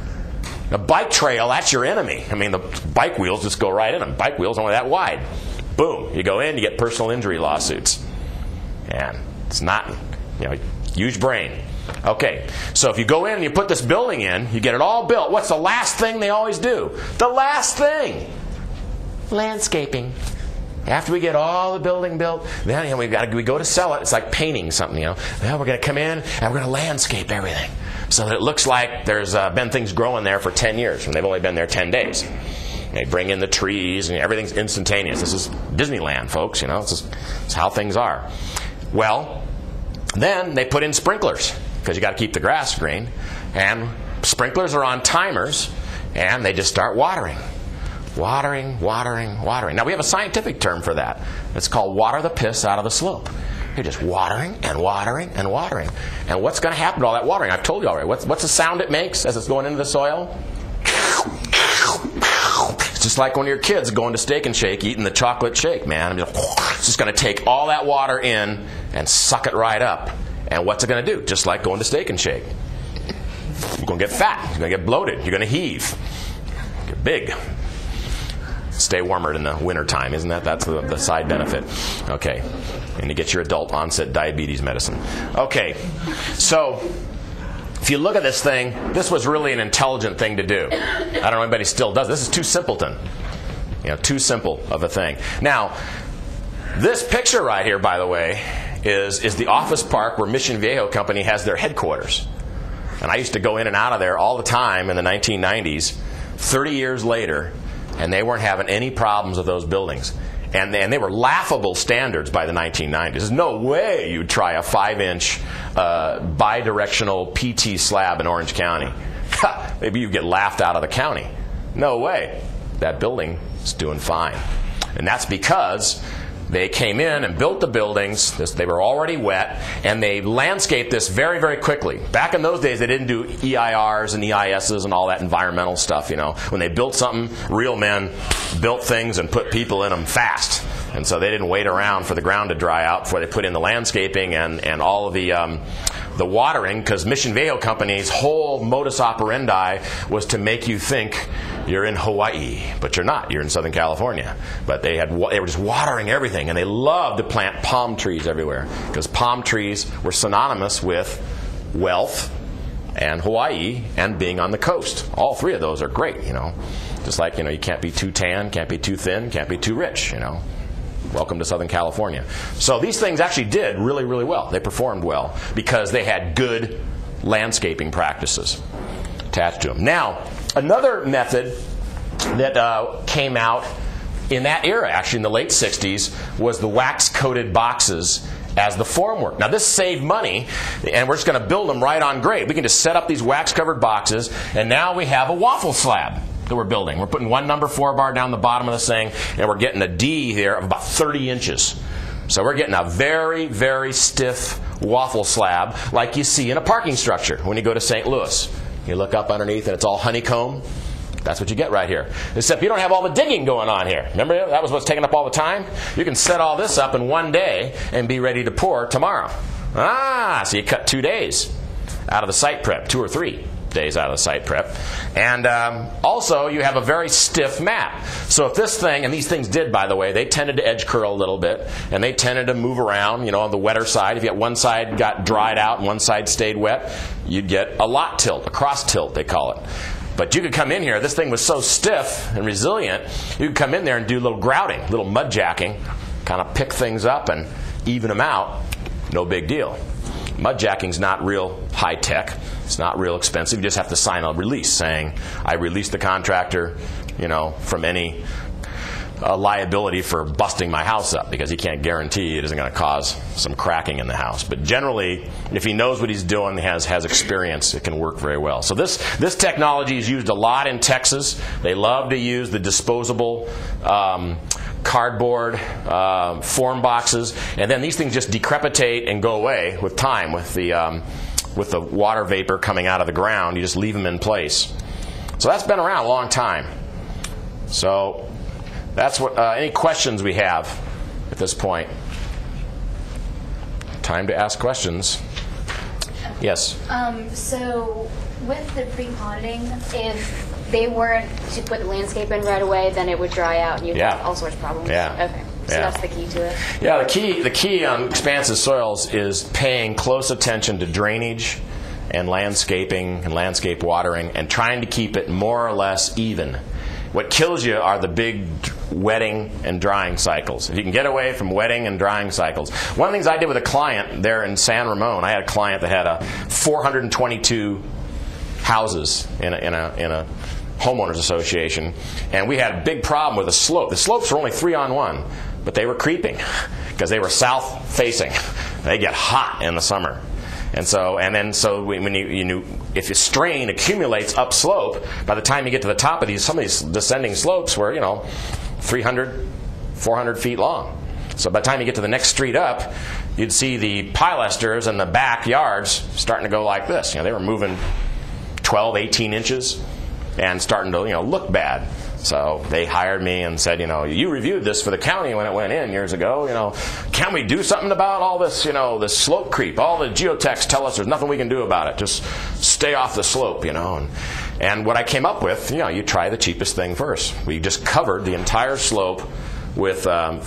A bike trail, that's your enemy. I mean, the bike wheels just go right in them. Bike wheels only that wide. Boom. You go in, you get personal injury lawsuits. And it's not, huge brain. Okay, so if you go in and you put this building in, you get it all built. What's the last thing they always do? The last thing. Landscaping. After we get all the building built, then we go to sell it. It's like painting something, Then we're going to come in and we're going to landscape everything so that it looks like there's been things growing there for 10 years and they've only been there 10 days. They bring in the trees and everything's instantaneous. This is Disneyland, folks. This is how things are. Well, then they put in sprinklers because you got to keep the grass green. And sprinklers are on timers, and they just start watering. Watering, watering, watering. Now, we have a scientific term for that. It's called water the piss out of the slope. You're just watering and watering and watering. And what's going to happen to all that watering? I've told you already. What's the sound it makes as it's going into the soil? It's just like when your kids going to Steak and Shake eating the chocolate shake, man. It's just going to take all that water in and suck it right up. And what's it going to do? Just like going to Steak and Shake. You're going to get fat. You're going to get bloated. You're going to heave. Get big. stay warmer in the wintertime. Isn't that's the side benefit? Okay. And you get your adult onset diabetes medicine. Okay. So if you look at this thing, this was really an intelligent thing to do. I don't know if anybody still does. This is too simpleton. Too simple of a thing. Now, this picture right here, by the way, is the office park where Mission Viejo Company has their headquarters. And I used to go in and out of there all the time in the 1990s, 30 years later, and they weren't having any problems with those buildings. And they were laughable standards by the 1990s. There's no way you'd try a 5-inch bidirectional PT slab in Orange County. Maybe you'd get laughed out of the county. No way. That building is doing fine. And that's because they came in and built the buildings. They were already wet, and they landscaped this very, very quickly. Back in those days, they didn't do EIRs and EISs and all that environmental stuff. When they built something, real men built things and put people in them fast. And so they didn't wait around for the ground to dry out before they put in the landscaping and all of the watering, because Mission Viejo Company's whole modus operandi was to make you think you're in Hawaii, but you're not. You're in Southern California. But they were just watering everything, and they loved to plant palm trees everywhere, because palm trees were synonymous with wealth and Hawaii and being on the coast. All three of those are great, Just like, you can't be too tan, can't be too thin, can't be too rich, Welcome to Southern California. So these things actually did really, really well. They performed well because they had good landscaping practices attached to them. Now, another method that came out in that era, actually in the late 60s, was the wax-coated boxes as the formwork. Now, this saved money, and we're just going to build them right on grade. We can just set up these wax-covered boxes, and now we have a waffle slab that we're building. We're putting one number 4 bar down the bottom of this thing, and we're getting a D here of about 30 inches. So we're getting a very, very stiff waffle slab like you see in a parking structure when you go to St. Louis. You look up underneath and it's all honeycomb. That's what you get right here. Except you don't have all the digging going on here. Remember, that was what's taking up all the time? You can set all this up in one day and be ready to pour tomorrow. So you cut 2 days out of the site prep, 2 or 3 days out of the site prep. And also, you have a very stiff mat. So if this thing, and these things did, by the way, they tended to edge curl a little bit, and they tended to move around, on the wetter side. If you had one side got dried out and one side stayed wet, you'd get a lot tilt, a cross tilt, they call it. But you could come in here, this thing was so stiff and resilient, you could come in there and do a little grouting, a little mud jacking, kind of pick things up and even them out. No big deal. Mud jacking's not real high tech. It's not real expensive. You just have to sign a release saying, I release the contractor, from any liability for busting my house up, because he can't guarantee it isn't going to cause some cracking in the house. But generally, if he knows what he's doing, has experience, it can work very well. So this technology is used a lot in Texas. They love to use the disposable cardboard form boxes, and then these things just decrepitate and go away with time, with the water vapor coming out of the ground. You just leave them in place. So that's been around a long time. So that's what. Any questions we have at this point? Time to ask questions. Yes. So with the pre-ponding, if they weren't to put the landscape in right away, then it would dry out and you'd have all sorts of problems. Yeah. Okay. So that's the key to it. Yeah, the key on expansive soils is paying close attention to drainage and landscaping and landscape watering and trying to keep it more or less even. What kills you are the big wetting and drying cycles. If you can get away from wetting and drying cycles. One of the things I did with a client there in San Ramon, I had a client that had 422 houses in a homeowners association, and we had a big problem with the slope. The slopes were only 3-on-1, but they were creeping because they were south facing. They get hot in the summer. If strain accumulates upslope, by the time you get to the top of some of these descending slopes were 300, 400 feet long. So by the time you get to the next street up, you'd see the pilasters in the backyards starting to go like this. They were moving 12, 18 inches and starting to look bad. So they hired me and said, you reviewed this for the county when it went in years ago. Can we do something about all this, this slope creep? All the geotechs tell us there's nothing we can do about it. Just stay off the slope, And what I came up with, you try the cheapest thing first. We just covered the entire slope with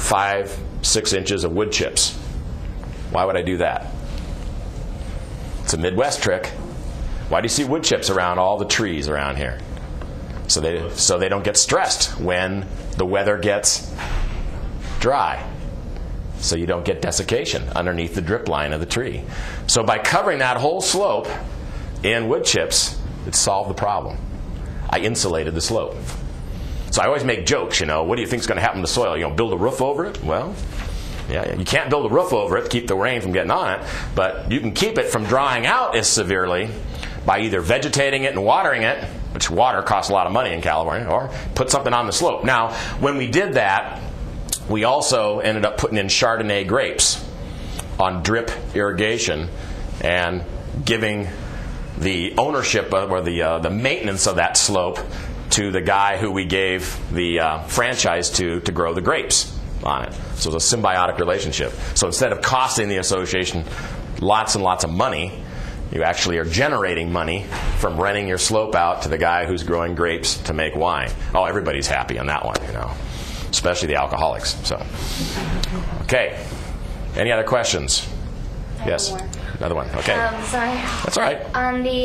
5-6 inches of wood chips. Why would I do that? It's a Midwest trick. Why do you see wood chips around all the trees around here? So they don't get stressed when the weather gets dry. So you don't get desiccation underneath the drip line of the tree. So by covering that whole slope in wood chips, it solved the problem. I insulated the slope. So I always make jokes, what do you think is going to happen to the soil? Build a roof over it? Well, yeah, you can't build a roof over it to keep the rain from getting on it, but you can keep it from drying out as severely by either vegetating it and watering it, which water costs a lot of money in California, or put something on the slope. Now, when we did that, we also ended up putting in Chardonnay grapes on drip irrigation and giving the ownership or the maintenance of that slope to the guy who we gave the franchise to grow the grapes on it. So it was a symbiotic relationship. So instead of costing the association lots and lots of money, you actually are generating money from renting your slope out to the guy who's growing grapes to make wine. Oh, everybody's happy on that one, especially the alcoholics. So, okay. Any other questions? Yes. Another one. Okay. Sorry. That's all right. On the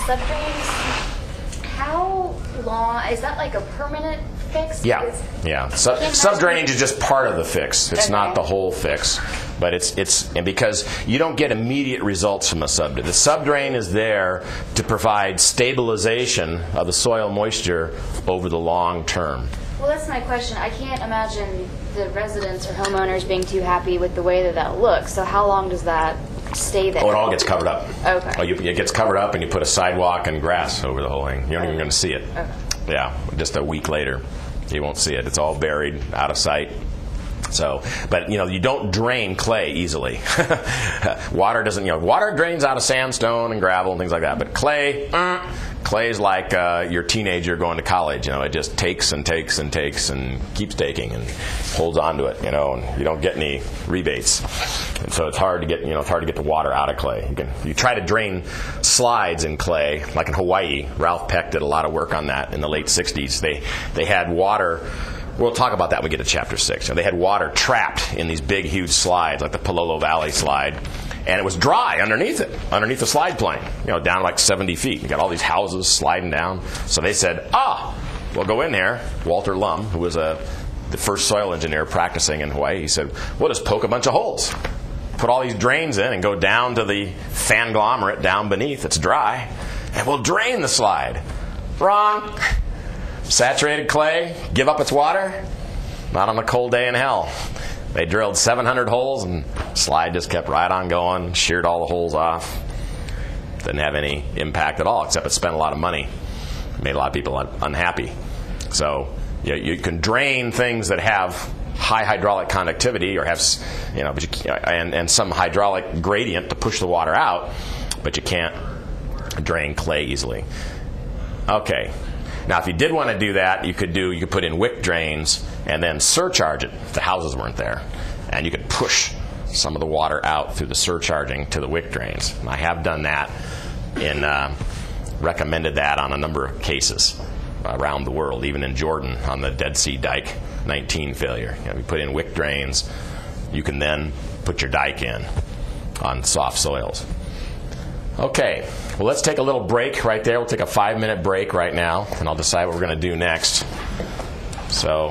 subdrains, how long is that? Like a permanent fix? Yeah. Subdrainage is just part of the fix. It's not the whole fix. But and because you don't get immediate results from a subdrain. The subdrain is there to provide stabilization of the soil moisture over the long term. Well, that's my question. I can't imagine the residents or homeowners being too happy with the way that looks. So how long does that stay there? Oh, it all gets covered up. Okay. Oh, it gets covered up, and you put a sidewalk and grass over the whole thing. You're not even going to see it. Okay. Yeah, just a week later, you won't see it. It's all buried, out of sight. So, but you don't drain clay easily. Water doesn't. Water drains out of sandstone and gravel and things like that. But clay's like your teenager going to college. It just takes and takes and takes and keeps taking and holds on to it. And you don't get any rebates. And so it's hard to get. It's hard to get the water out of clay. You try to drain slides in clay, like in Hawaii. Ralph Peck did a lot of work on that in the late '60s. They had water. We'll talk about that when we get to Chapter 6. They had water trapped in these big, huge slides, like the Palolo Valley slide, and it was dry underneath it, underneath the slide plane, down like 70 feet. You got all these houses sliding down. So they said, we'll go in there. Walter Lum, who was the first soil engineer practicing in Hawaii, he said, we'll just poke a bunch of holes, put all these drains in, and go down to the fanglomerate down beneath. It's dry, and we'll drain the slide. Wrong. Saturated clay, give up its water? Not on a cold day in hell. They drilled 700 holes and slide just kept right on going, sheared all the holes off. Didn't have any impact at all, except it spent a lot of money. Made a lot of people unhappy. So you can drain things that have high hydraulic conductivity or have and some hydraulic gradient to push the water out, but you can't drain clay easily. Okay. Now, if you did want to do that, you could put in wick drains and then surcharge it if the houses weren't there. And you could push some of the water out through the surcharging to the wick drains. And I have done that recommended that on a number of cases around the world, even in Jordan on the Dead Sea Dike 19 failure. You put in wick drains, you can then put your dike in on soft soils. Okay, well, let's take a little break right there. We'll take a 5-minute break right now, and I'll decide what we're going to do next. So,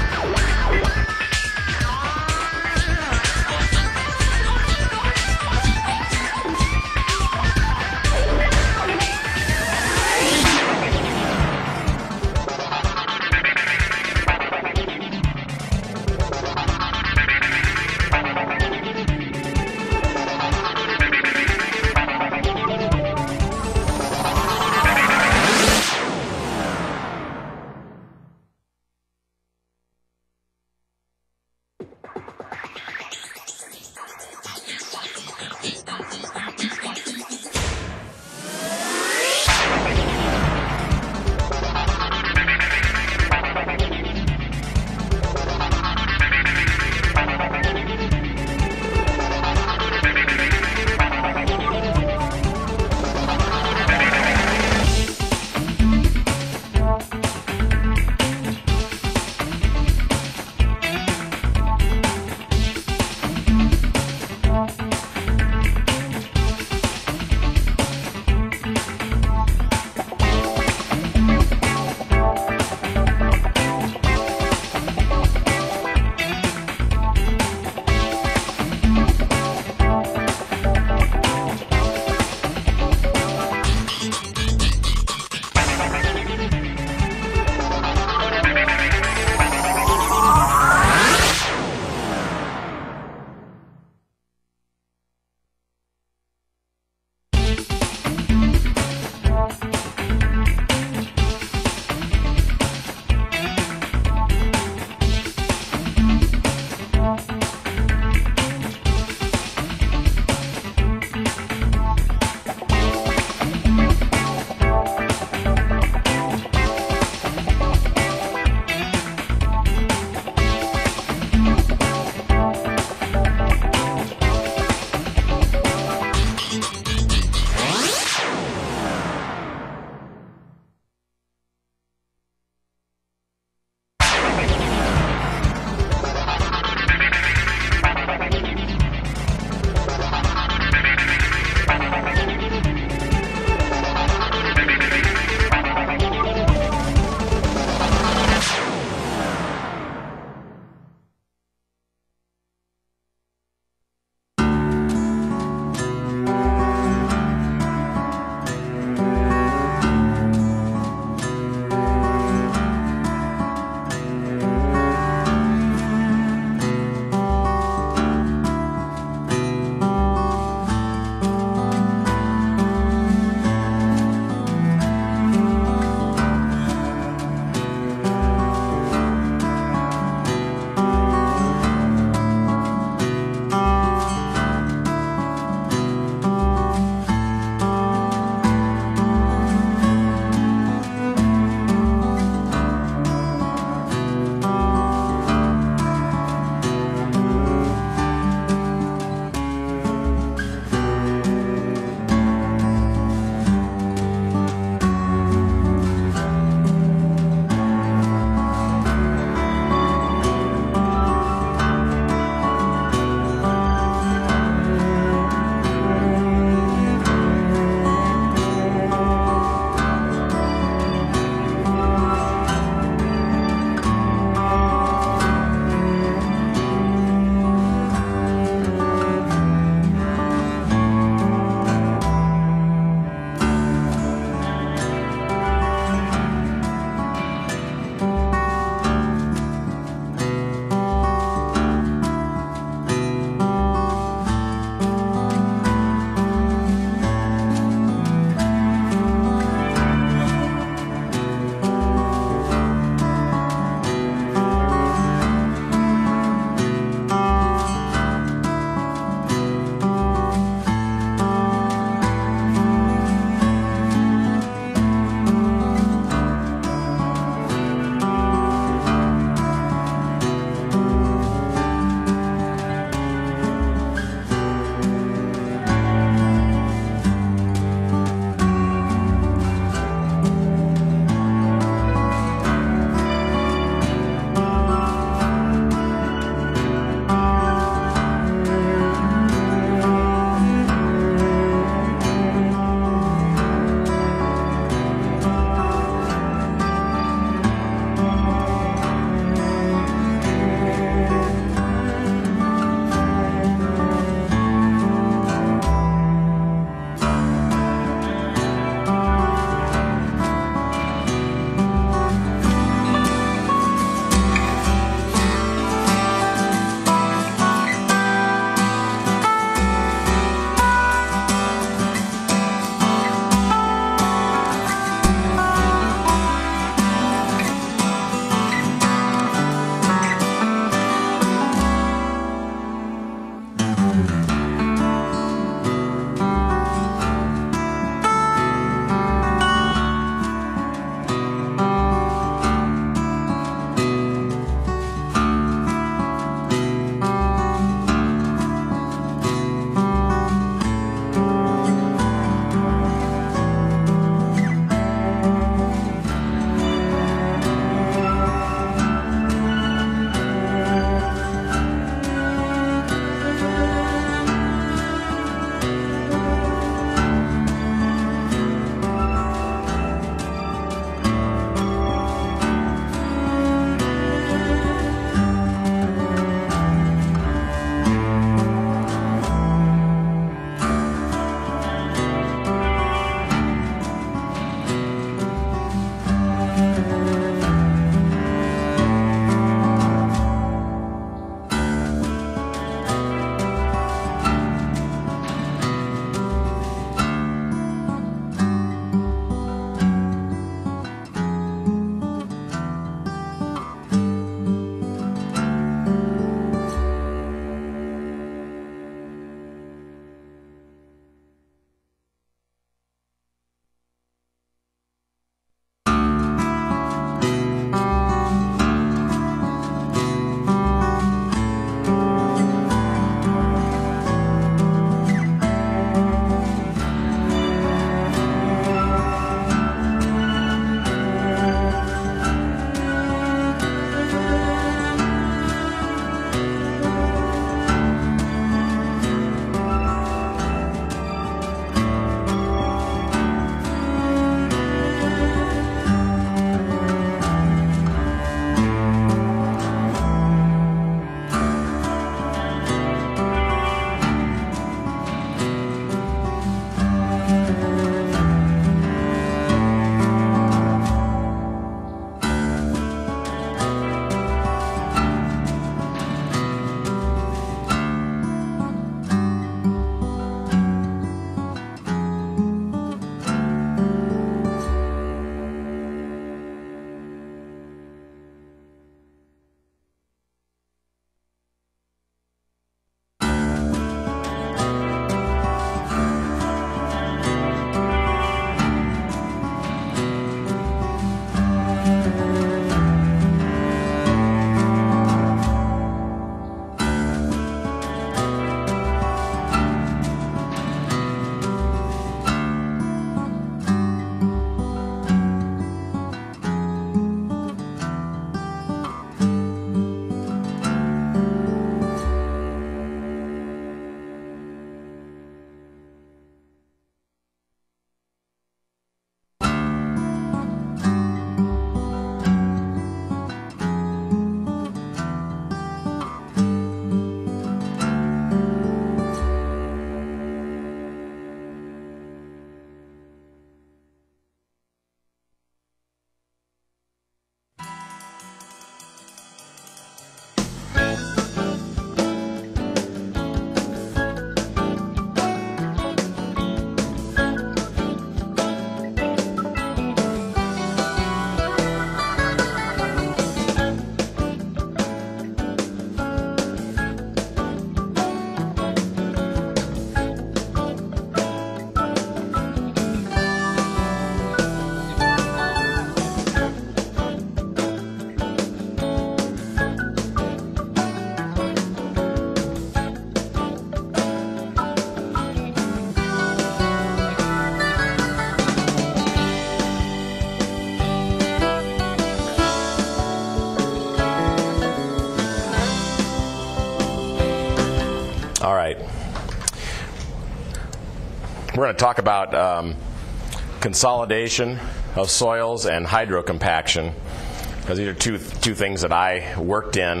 we're going to talk about consolidation of soils and hydrocompaction, because these are two things that I worked in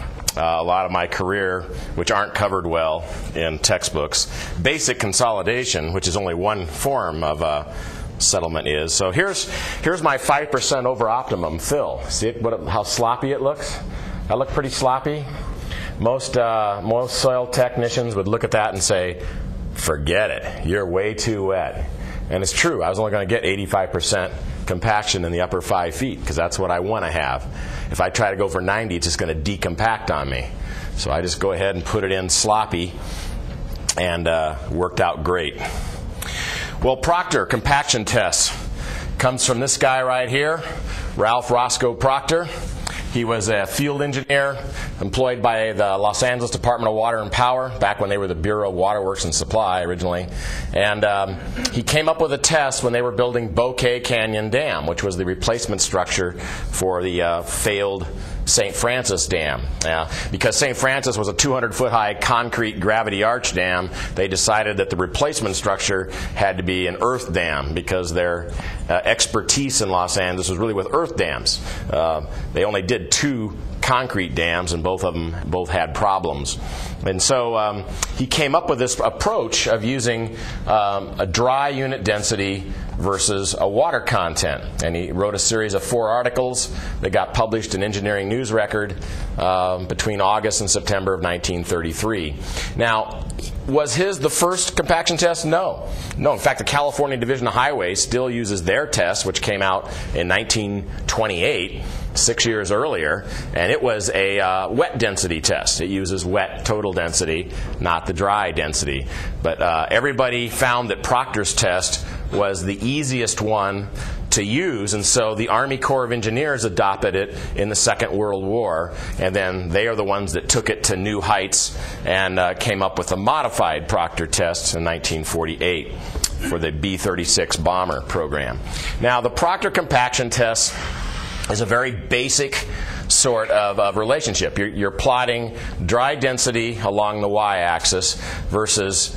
a lot of my career, which aren't covered well in textbooks. Basic consolidation, which is only one form of settlement, is. So here's my 5% over optimum fill. See it, how sloppy it looks? That look pretty sloppy. Most soil technicians would look at that and say, forget it, you're way too wet. And it's true, I was only going to get 85% compaction in the upper 5 feet, because that's what I want to have. If I try to go for 90, it's just going to decompact on me. So I just go ahead and put it in sloppy, and worked out great. Well, Proctor compaction test comes from this guy right here, Ralph Roscoe Proctor. He was a field engineer employed by the Los Angeles Department of Water and Power back when they were the Bureau of Waterworks and Supply originally. And he came up with a test when they were building Bouquet Canyon Dam, which was the replacement structure for the failed St. Francis Dam. Because St. Francis was a 200-foot high concrete gravity arch dam, they decided that the replacement structure had to be an earth dam, because their expertise in Los Angeles was really with earth dams. They only did 2 concrete dams, and both had problems. And so he came up with this approach of using a dry unit density versus a water content. And he wrote a series of 4 articles that got published in Engineering News Record between August and September of 1933. Now, was his the first compaction test? No. No, in fact, the California Division of Highways still uses their test, which came out in 1928, 6 years earlier, and it was a wet density test. It uses wet total density, not the dry density. But everybody found that Proctor's test was the easiest one to use, and so the Army Corps of Engineers adopted it in the Second World War, and then they are the ones that took it to new heights and came up with a modified Proctor test in 1948 for the B-36 bomber program. Now, the Proctor compaction test is a very basic sort of relationship. You're plotting dry density along the y-axis versus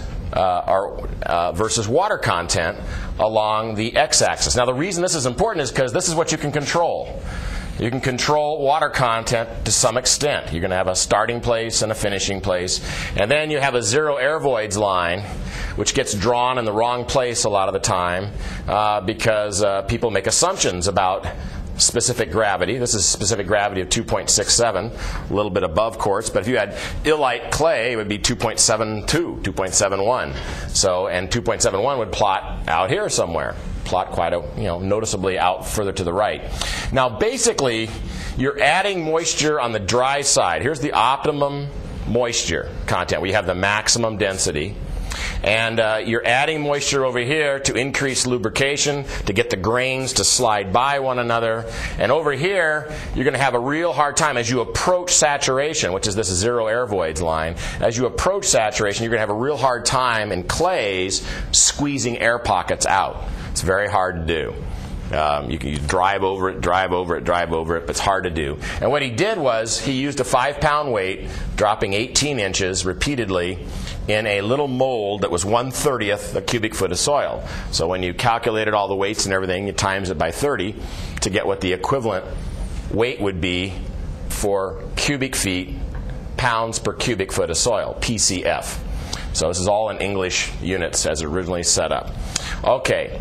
water content along the x-axis. Now, the reason this is important is because this is what you can control. You can control water content to some extent. You're going to have a starting place and a finishing place. And then you have a zero air voids line, which gets drawn in the wrong place a lot of the time because people make assumptions about specific gravity. This is specific gravity of 2.67, a little bit above quartz. But if you had illite clay, it would be 2.72, 2.71. So, and 2.71 would plot out here somewhere. Plot quite noticeably out further to the right. Now, basically, you're adding moisture on the dry side. Here's the optimum moisture content. We have the maximum density. And you're adding moisture over here to increase lubrication, to get the grains to slide by one another. And over here, you're going to have a real hard time as you approach saturation, which is this zero air voids line. As you approach saturation, you're going to have a real hard time in clays squeezing air pockets out. It's very hard to do. You drive over it, but it's hard to do. And what he did was he used a 5-pound weight, dropping 18 inches repeatedly in a little mold that was 1/30th a cubic foot of soil. So when you calculated all the weights and everything, you times it by 30 to get what the equivalent weight would be for cubic feet, pounds per cubic foot of soil, PCF. So this is all in English units as originally set up. Okay.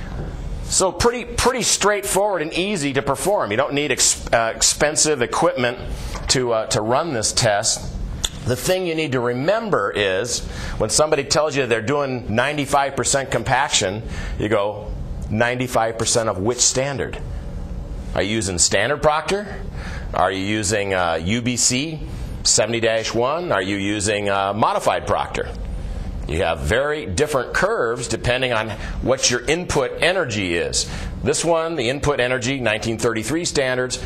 So pretty straightforward and easy to perform. You don't need expensive equipment to run this test. The thing you need to remember is when somebody tells you they're doing 95% compaction, you go, 95% of which standard? Are you using standard Proctor? Are you using UBC 70-1? Are you using modified Proctor? You have very different curves depending on what your input energy is. This one, the input energy, 1933 standards,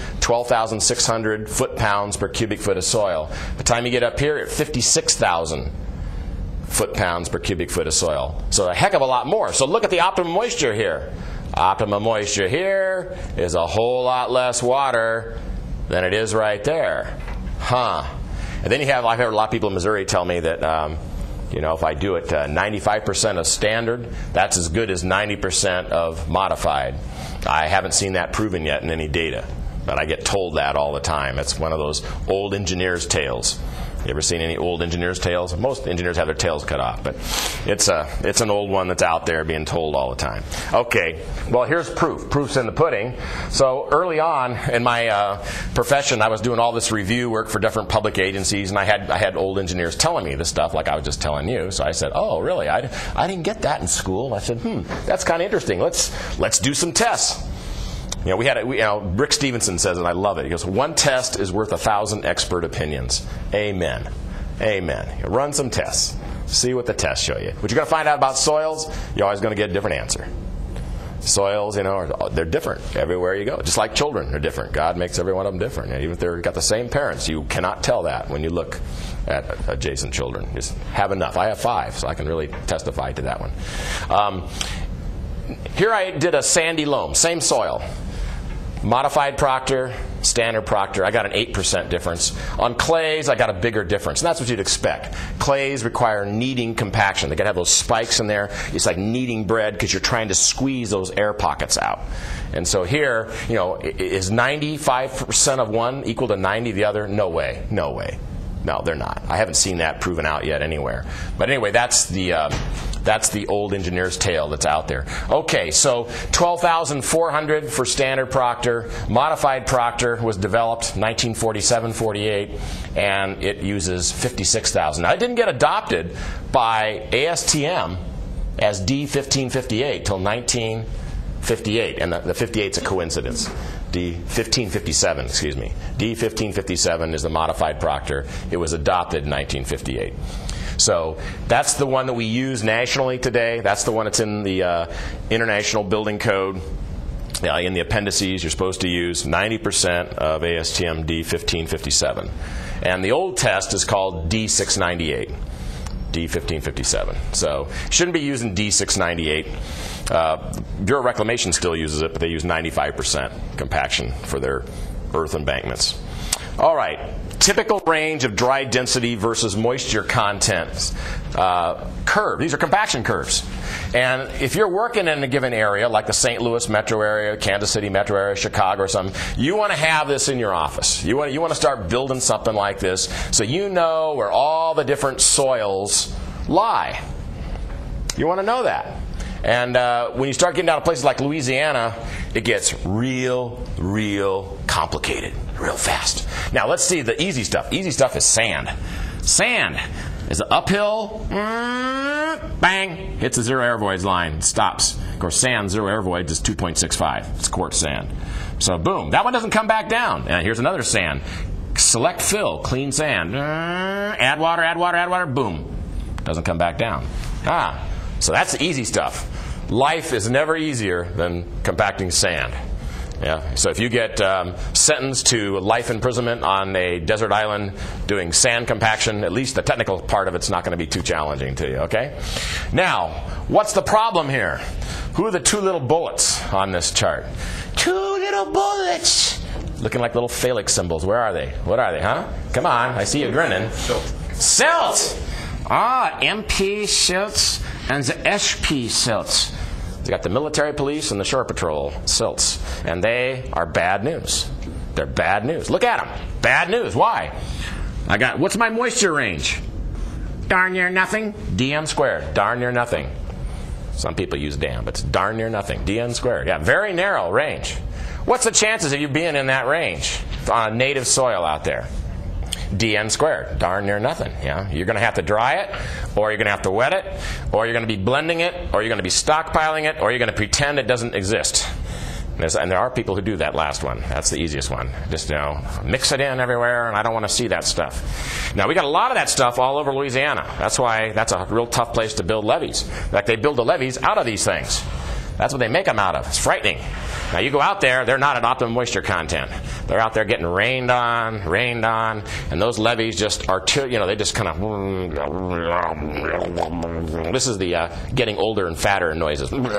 12,600 foot-pounds per cubic foot of soil. By the time you get up here, at 56,000 foot-pounds per cubic foot of soil. So a heck of a lot more. So look at the optimum moisture here. Optimum moisture here is a whole lot less water than it is right there. And then you have, I've heard a lot of people in Missouri tell me that You know, if I do it 95% of standard, that's as good as 90% of modified. I haven't seen that proven yet in any data, but I get told that all the time. It's one of those old engineers' tales. You ever seen any old engineers' tales? Most engineers have their tails cut off, but it's an old one that's out there being told all the time. Okay, well, here's proof. Proof's in the pudding. So early on in my profession, I was doing all this review work for different public agencies, and I had old engineers telling me this stuff like I was just telling you. So I said, oh, really? I didn't get that in school. I said, that's kind of interesting. Let's do some tests. You know, Rick Stevenson says, and I love it. He goes, one test is worth 1,000 expert opinions. Amen. Amen. Run some tests. See what the tests show you. What you're going to find out about soils, you're always going to get a different answer. Soils, you know, they're different everywhere you go. Just like children, they're different. God makes every one of them different. And even if they've got the same parents, you cannot tell that when you look at adjacent children. Just have enough. I have 5, so I can really testify to that one. Here I did a sandy loam, same soil. Modified Proctor, standard Proctor, I got an 8% difference. On clays, I got a bigger difference. And that's what you'd expect. Clays require kneading compaction. They got to have those spikes in there. It's like kneading bread because you're trying to squeeze those air pockets out. And so here, you know, is 95% of one equal to 90 of the other? No way. No way. No, they're not. I haven't seen that proven out yet anywhere. But anyway, that's the old engineer's tale that's out there. Okay, so 12,400 for standard Proctor. Modified Proctor was developed 1947-48, and it uses 56,000. Now, it didn't get adopted by ASTM as D1558 till 1958, and the 58's a coincidence. D1557, excuse me. D1557 is the modified Proctor. It was adopted in 1958. So that's the one that we use nationally today. That's the one that's in the International Building Code. In the appendices, you're supposed to use 90% of ASTM D1557. And the old test is called D698. D1557. So you shouldn't be using D698. Bureau of Reclamation still uses it, but they use 95% compaction for their earth embankments. All right. Typical range of dry density versus moisture content curve. These are compaction curves. And if you're working in a given area, like the St. Louis metro area, Kansas City metro area, Chicago or something, you want to have this in your office. You want to start building something like this so you know where all the different soils lie. You want to know that. And when you start getting down to places like Louisiana, it gets real complicated real fast. Now let's see the easy stuff. Easy stuff is sand. Sand is an uphill, bang, hits the zero air voids line, stops. Of course, sand, zero air voids is 2.65. It's quartz sand. So boom, that one doesn't come back down. And here's another sand. Select fill, clean sand. Add water, boom. Doesn't come back down. So that's the easy stuff. Life is never easier than compacting sand. Yeah. So if you get sentenced to life imprisonment on a desert island doing sand compaction, at least the technical part of it's not going to be too challenging to you, okay? Now, what's the problem here? Who are the 2 little bullets on this chart? 2 little bullets! Looking like little phallic symbols. Where are they? What are they, huh? Come on, I see you grinning. Silt! MP silts and the SP silts. They got the military police and the shore patrol silts, and they are bad news. They're bad news. Look at them. Bad news. Why? What's my moisture range? Darn near nothing. DN squared. Darn near nothing. Some people use damn, but it's darn near nothing. DN squared. Yeah, very narrow range. What's the chances of you being in that range on native soil out there? DN squared, darn near nothing. Yeah, you're going to have to dry it, or you're going to have to wet it, or you're going to be blending it, or you're going to be stockpiling it, or you're going to pretend it doesn't exist. And there are people who do that last one. That's the easiest one. Just, mix it in everywhere, and I don't want to see that stuff. Now, we got a lot of that stuff all over Louisiana. That's why that's a real tough place to build levees. In fact, they build the levees out of these things. That's what they make them out of. It's frightening. Now, you go out there, they're not at optimum moisture content. They're out there getting rained on, and those levees just are, they just kind of... This is the getting older and fatter noises. It's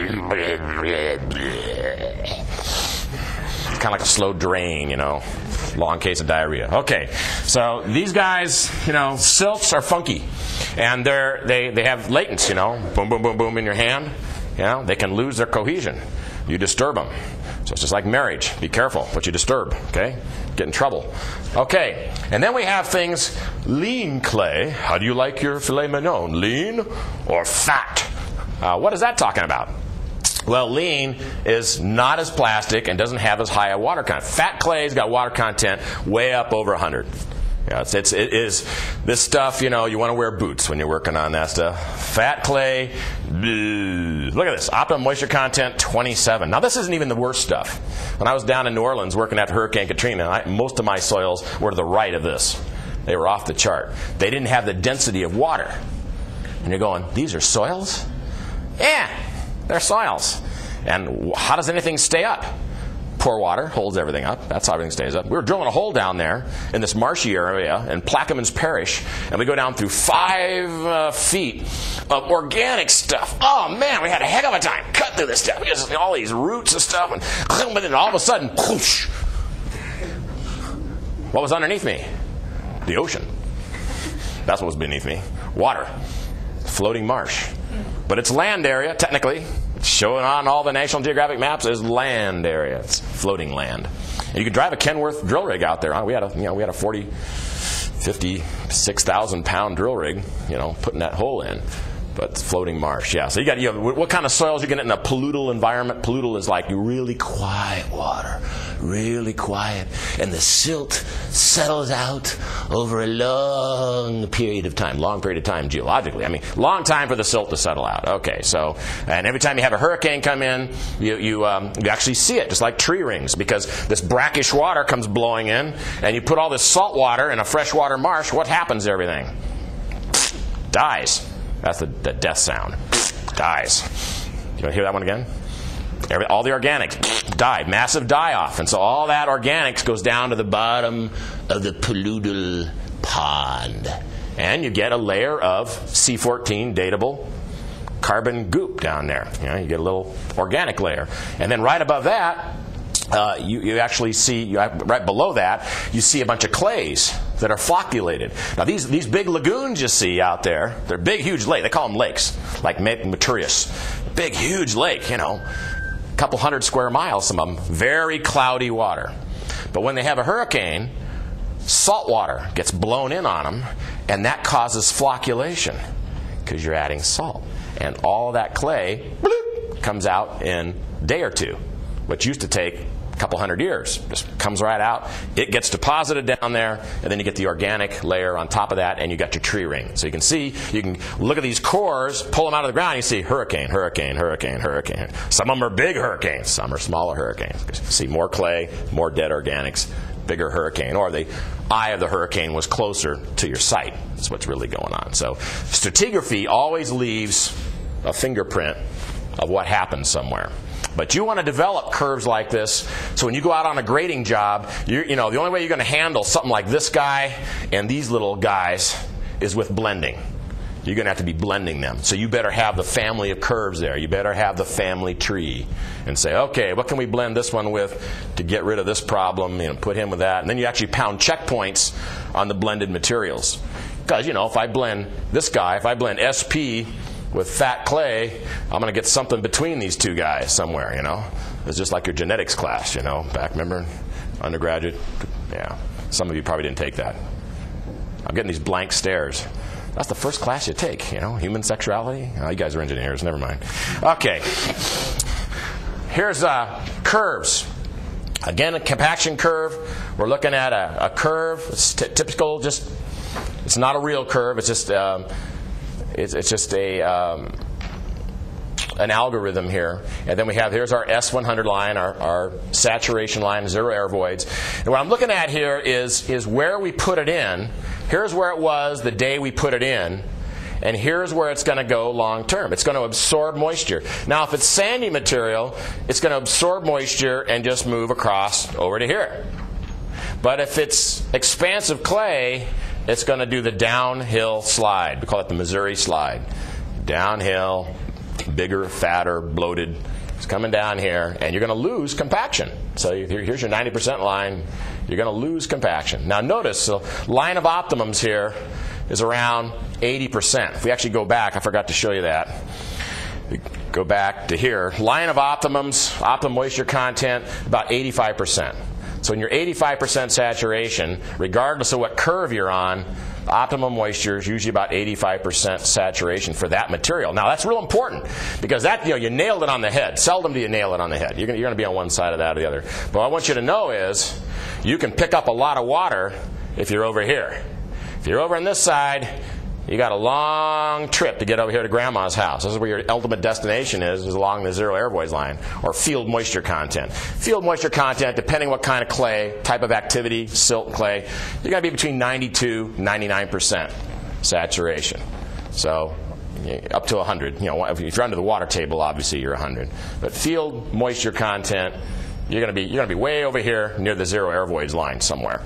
kind of like a slow drain, long case of diarrhea. Okay, so these guys, silts are funky, and they have latents, boom, boom, boom, boom in your hand. They can lose their cohesion. You disturb them. So it's just like marriage. Be careful what you disturb, okay? Get in trouble. Okay, and then we have things, lean clay. How do you like your filet mignon? Lean or fat? What is that talking about? Well, lean is not as plastic and doesn't have as high a water content. Fat clay's got water content way up over 100. It is this stuff, you want to wear boots when you're working on that stuff. Fat clay, bleh. Look at this, optimum moisture content 27. Now this isn't even the worst stuff. When I was down in New Orleans working after Hurricane Katrina, most of my soils were to the right of this. They were off the chart. They didn't have the density of water. And you're going, these are soils? Yeah, they're soils. And how does anything stay up? Poor water holds everything up. That's how everything stays up. We were drilling a hole down there in this marshy area in Plaquemines Parish, and we go down through 5 feet of organic stuff. Oh man, we had a heck of a time cutting through this stuff. We just all these roots and stuff, and then all of a sudden, whoosh, what was underneath me? The ocean. That's what was beneath me. Water. Floating marsh. But it's land area, technically. Showing on all the National Geographic maps is land area. It's floating land. And you could drive a Kenworth drill rig out there. We had a 40, 50, 6,000 pound drill rig, putting that hole in. But it's floating marsh, yeah. So you got what kind of soils you get in a pollutal environment? Pollutal is like really quiet water, really quiet, and the silt settles out over a long period of time geologically. I mean, long time for the silt to settle out. Okay, so and every time you have a hurricane come in, you actually see it, just like tree rings, because this brackish water comes blowing in, and you put all this salt water in a freshwater marsh. What happens to everything? Dies. That's the death sound. Dies. You want to hear that one again? All the organics die. Massive die-off. And so all that organics goes down to the bottom of the pollutal pond. And you get a layer of C14 datable carbon goop down there. You get a little organic layer. And then right above that, you actually see, right below that, you see a bunch of clays that are flocculated. Now these big lagoons you see out there, they're big, huge lakes. They call them lakes, like Maturius. Big, huge lake, a couple 100 square miles, some of them. Very cloudy water. But when they have a hurricane, salt water gets blown in on them, and that causes flocculation because you're adding salt. And all that clay bloop, comes out in a day or two, which used to take couple 100 years. Just comes right out. It gets deposited down there, and then you get the organic layer on top of that, and you got your tree ring. So you can see, you can look at these cores, pull them out of the ground, and you see hurricane, hurricane, hurricane, hurricane. Some of them are big hurricanes, some are smaller hurricanes. You see more clay, more dead organics, bigger hurricane, or the eye of the hurricane was closer to your site. That's what's really going on. So stratigraphy always leaves a fingerprint of what happened somewhere. But you want to develop curves like this, so when you go out on a grading job, the only way you're going to handle something like this guy and these little guys is with blending. You're going to have to be blending them. So you better have the family of curves there. You better have the family tree and say, okay, what can we blend this one with to get rid of this problem, put him with that. And then you actually pound checkpoints on the blended materials. Because, if I blend this guy, if I blend SP with fat clay, I'm going to get something between these two guys somewhere, It's just like your genetics class, back, remember, undergraduate? Yeah. Some of you probably didn't take that. I'm getting these blank stares. That's the first class you take, human sexuality. Oh, you guys are engineers, never mind. Okay. Here's curves. Again, a compaction curve. We're looking at a curve. It's typical, it's not a real curve. It's just It's just an algorithm here. And then here's our S100 line, our saturation line, 0 air voids. And what I'm looking at here is where we put it in. Here's where it was the day we put it in. And here's where it's going to go long term. It's going to absorb moisture. Now, if it's sandy material, it's going to absorb moisture and just move across over to here. But if it's expansive clay, it's going to do the downhill slide. We call it the Missouri slide. Downhill, bigger, fatter, bloated It's coming down here, and you're going to lose compaction. So here's your 90% line. You're going to lose compaction. Now notice, the line of optimums here is around 80%. If we actually go back, I forgot to show you that. We go back to here. Line of optimums, optimum moisture content, about 85%. So in your 85% saturation, regardless of what curve you're on, optimum moisture is usually about 85% saturation for that material. Now that's real important because that, you nailed it on the head. Seldom do you nail it on the head. You're going to be on one side of that or the other. But what I want you to know is you can pick up a lot of water if you're over here. If you're over on this side, you got a long trip to get over here to Grandma's house. This is where your ultimate destination is along the zero air voids line, or field moisture content. Field moisture content, depending what kind of clay, type of activity, silt clay, you're going to be between 92 99% saturation. So up to 100. If you're under the water table, obviously you're 100. But field moisture content, you're going to be way over here near the zero air voids line somewhere.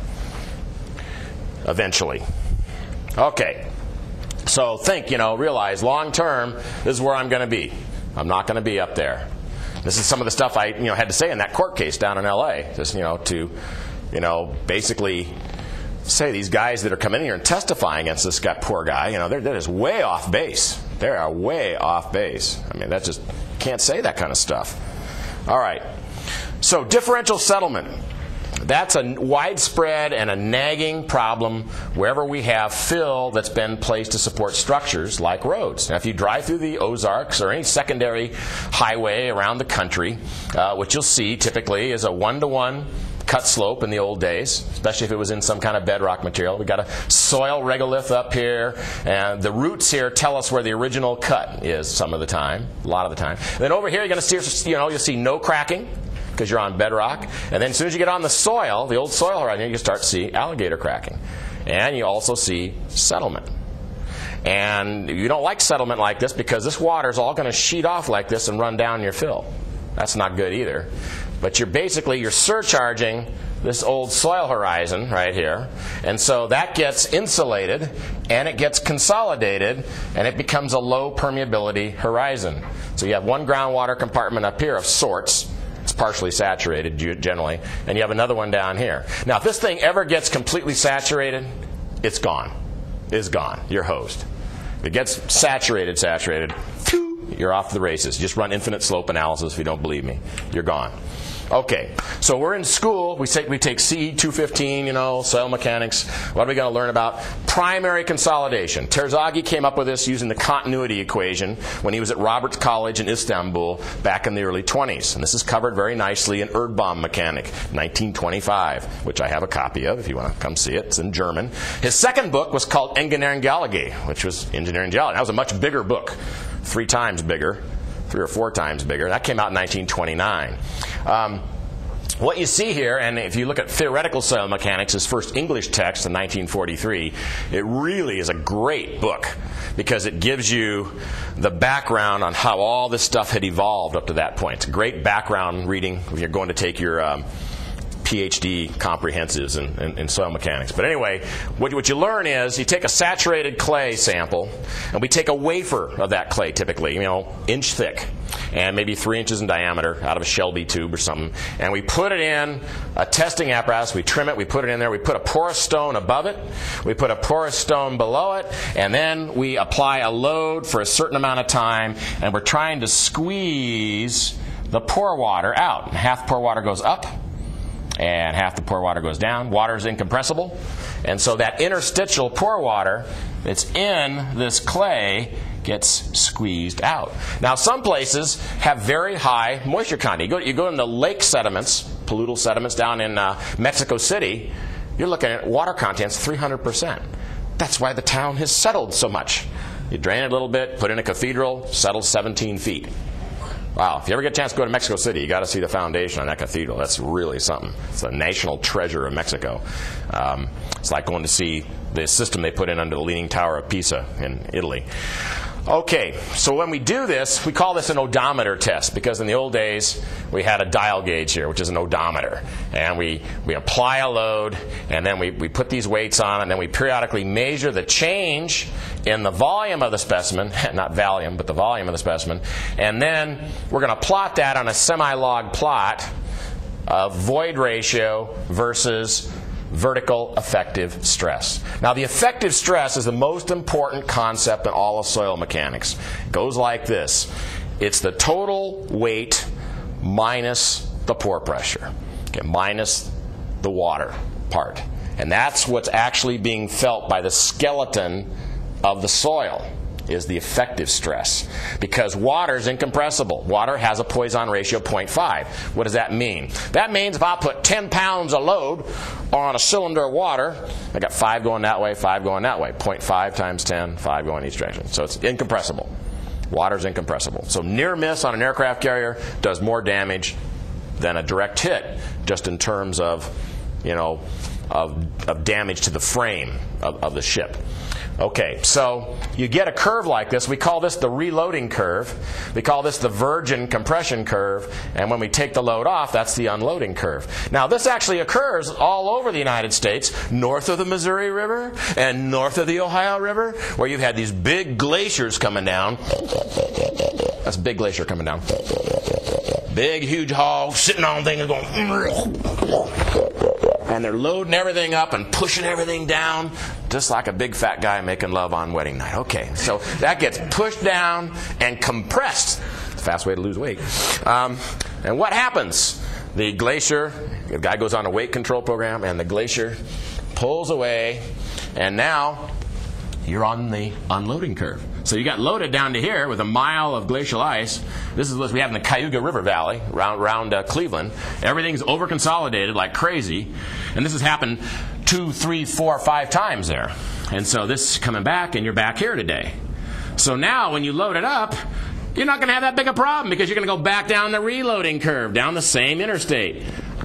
Eventually. Okay. So think, realize long term, this is where I'm going to be. I'm not going to be up there. This is some of the stuff I, had to say in that court case down in L.A. Just, to, basically say these guys that are coming in here and testifying against this poor guy, they're just way off base. They are way off base. I mean, that just can't say that kind of stuff. All right. So differential settlement. That's a widespread and a nagging problem wherever we have fill that's been placed to support structures like roads. Now, if you drive through the Ozarks or any secondary highway around the country, what you'll see typically is a 1-to-1 cut slope in the old days, especially if it was in some kind of bedrock material. We've got a soil regolith up here, and the roots here tell us where the original cut is some of the time, a lot of the time. And then over here, you're going to see, you'll see no cracking, because you're on bedrock. And then as soon as you get on the soil, the old soil horizon, you start to see alligator cracking. And you also see settlement. And you don't like settlement like this because this water is all going to sheet off like this and run down your fill. That's not good either. But you're surcharging this old soil horizon right here. And so that gets insulated and it gets consolidated and it becomes a low permeability horizon. So you have one groundwater compartment up here of sorts. It's partially saturated generally, and you have another one down here. Now, if this thing ever gets completely saturated, it's gone. It's gone. You're hosed. If it gets saturated, you're off the races. Just run infinite slope analysis if you don't believe me. You're gone. Okay, so we're in school. We take CE 215, soil mechanics. What are we going to learn about? Primary consolidation. Terzaghi came up with this using the continuity equation when he was at Roberts College in Istanbul back in the early 20s. And this is covered very nicely in Erdbaum Mechanik, 1925, which I have a copy of if you want to come see it. It's in German. His second book was called Engineering Geology, which was Engineering Geology. That was a much bigger book, 3 times bigger. 3 or 4 times bigger. That came out in 1929. What you see here, and if you look at Theoretical Soil Mechanics, his first English text in 1943, it really is a great book because it gives you the background on how all this stuff had evolved up to that point. It's a great background reading when you're going to take your PhD comprehensives in soil mechanics. But anyway, what you learn is you take a saturated clay sample, and we take a wafer of that clay typically, inch thick, and maybe 3 inches in diameter out of a Shelby tube or something, and we put it in a testing apparatus, we trim it, we put it in there, we put a porous stone above it, we put a porous stone below it, and then we apply a load for a certain amount of time, and we're trying to squeeze the pore water out. Half pore water goes up, and half the pore water goes down. Water is incompressible. And so that interstitial pore water that's in this clay gets squeezed out. Now, some places have very high moisture content. You go in the lake sediments, pollutal sediments down in Mexico City, you're looking at water contents 300%. That's why the town has settled so much. You drain it a little bit, put in a cathedral, settles 17 feet. Wow, if you ever get a chance to go to Mexico City, you got to see the foundation on that cathedral. That's really something. It's a national treasure of Mexico. It's like going to see the system they put in under the Leaning Tower of Pisa in Italy. Okay, so when we do this, we call this an odometer test, because in the old days we had a dial gauge here, which is an odometer. And we apply a load, and then we put these weights on, and then we periodically measure the change in the volume of the specimen, not volume, but the volume of the specimen. And then we're going to plot that on a semi-log plot of void ratio versus vertical effective stress. Now, the effective stress is the most important concept in all of soil mechanics. It goes like this. It's the total weight minus the pore pressure, okay, minus the water part. And that's what's actually being felt by the skeleton of the soil, is the effective stress. Because water is incompressible. Water has a Poisson ratio of 0.5. What does that mean? That means if I put 10 pounds of load on a cylinder of water, I got 5 going that way, 5 going that way. 0.5 times 10, 5 going each direction. So it's incompressible. Water is incompressible. So near miss on an aircraft carrier does more damage than a direct hit, just in terms of, of damage to the frame of the ship. Okay, so you get a curve like this. We call this the reloading curve. We call this the virgin compression curve. And when we take the load off, that's the unloading curve. Now, this actually occurs all over the United States, north of the Missouri River and north of the Ohio River, where you've had these big glaciers coming down. That's a big glacier coming down. Big, huge hogs sitting on things going... And they're loading everything up and pushing everything down, just like a big fat guy making love on wedding night. Okay, so that gets pushed down and compressed. It's a fast way to lose weight. And what happens? The glacier, the guy goes on a weight control program, and the glacier pulls away, and now you're on the unloading curve. So you got loaded down to here with a mile of glacial ice. This is what we have in the Cayuga River Valley, around Cleveland. Everything's over-consolidated like crazy. And this has happened 2, 3, 4, 5 times there. And so this is coming back, and you're back here today. So now when you load it up, you're not going to have that big a problem, because you're going to go back down the reloading curve, down the same interstate.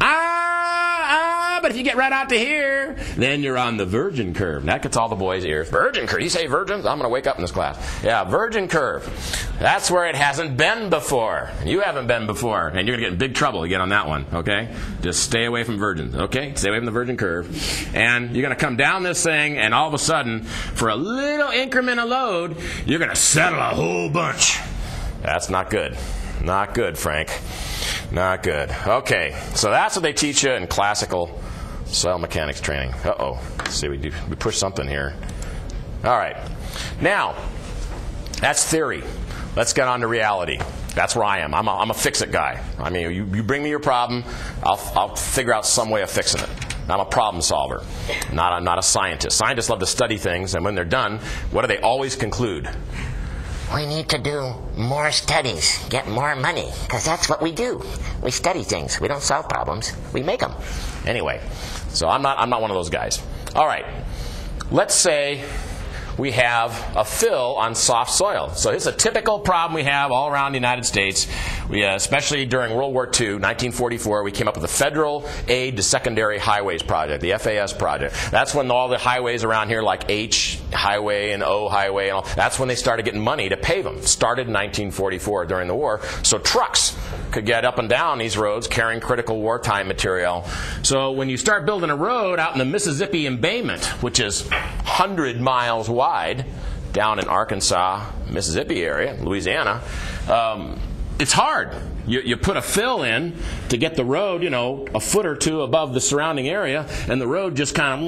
But if you get right out to here, then you're on the virgin curve. And that gets all the boys' ears. Virgin curve. You say virgins? I'm going to wake up in this class. Yeah, virgin curve. That's where it hasn't been before. You haven't been before. And you're going to get in big trouble again on that one, okay? Just stay away from virgins, okay? Stay away from the virgin curve. And you're going to come down this thing, and all of a sudden, for a little increment of load, you're going to settle a whole bunch. That's not good. Not good, Frank. Not good. Okay, so that's what they teach you in classical soil mechanics training. Uh-oh. Let's see, we push something here. All right. Now, that's theory. Let's get on to reality. That's where I am. I'm a fix-it guy. I mean, you bring me your problem, I'll figure out some way of fixing it. I'm a problem solver, not a scientist. Scientists love to study things, and when they're done, what do they always conclude? We need to do more studies, get more money, because that's what we do. We study things. We don't solve problems. We make them. Anyway, so I'm not one of those guys. All right, let's say we have a fill on soft soil. So it's a typical problem we have all around the United States. We, especially during World War II, 1944, we came up with the Federal Aid to Secondary Highways Project, the FAS project. That's when all the highways around here, like H Highway and O Highway, and all, that's when they started getting money to pave them. Started in 1944 during the war, so trucks could get up and down these roads carrying critical wartime material. So when you start building a road out in the Mississippi embayment, which is 100 miles wide, down in Arkansas, Mississippi area, Louisiana, it's hard. You put a fill in to get the road, a foot or two above the surrounding area, and the road just kind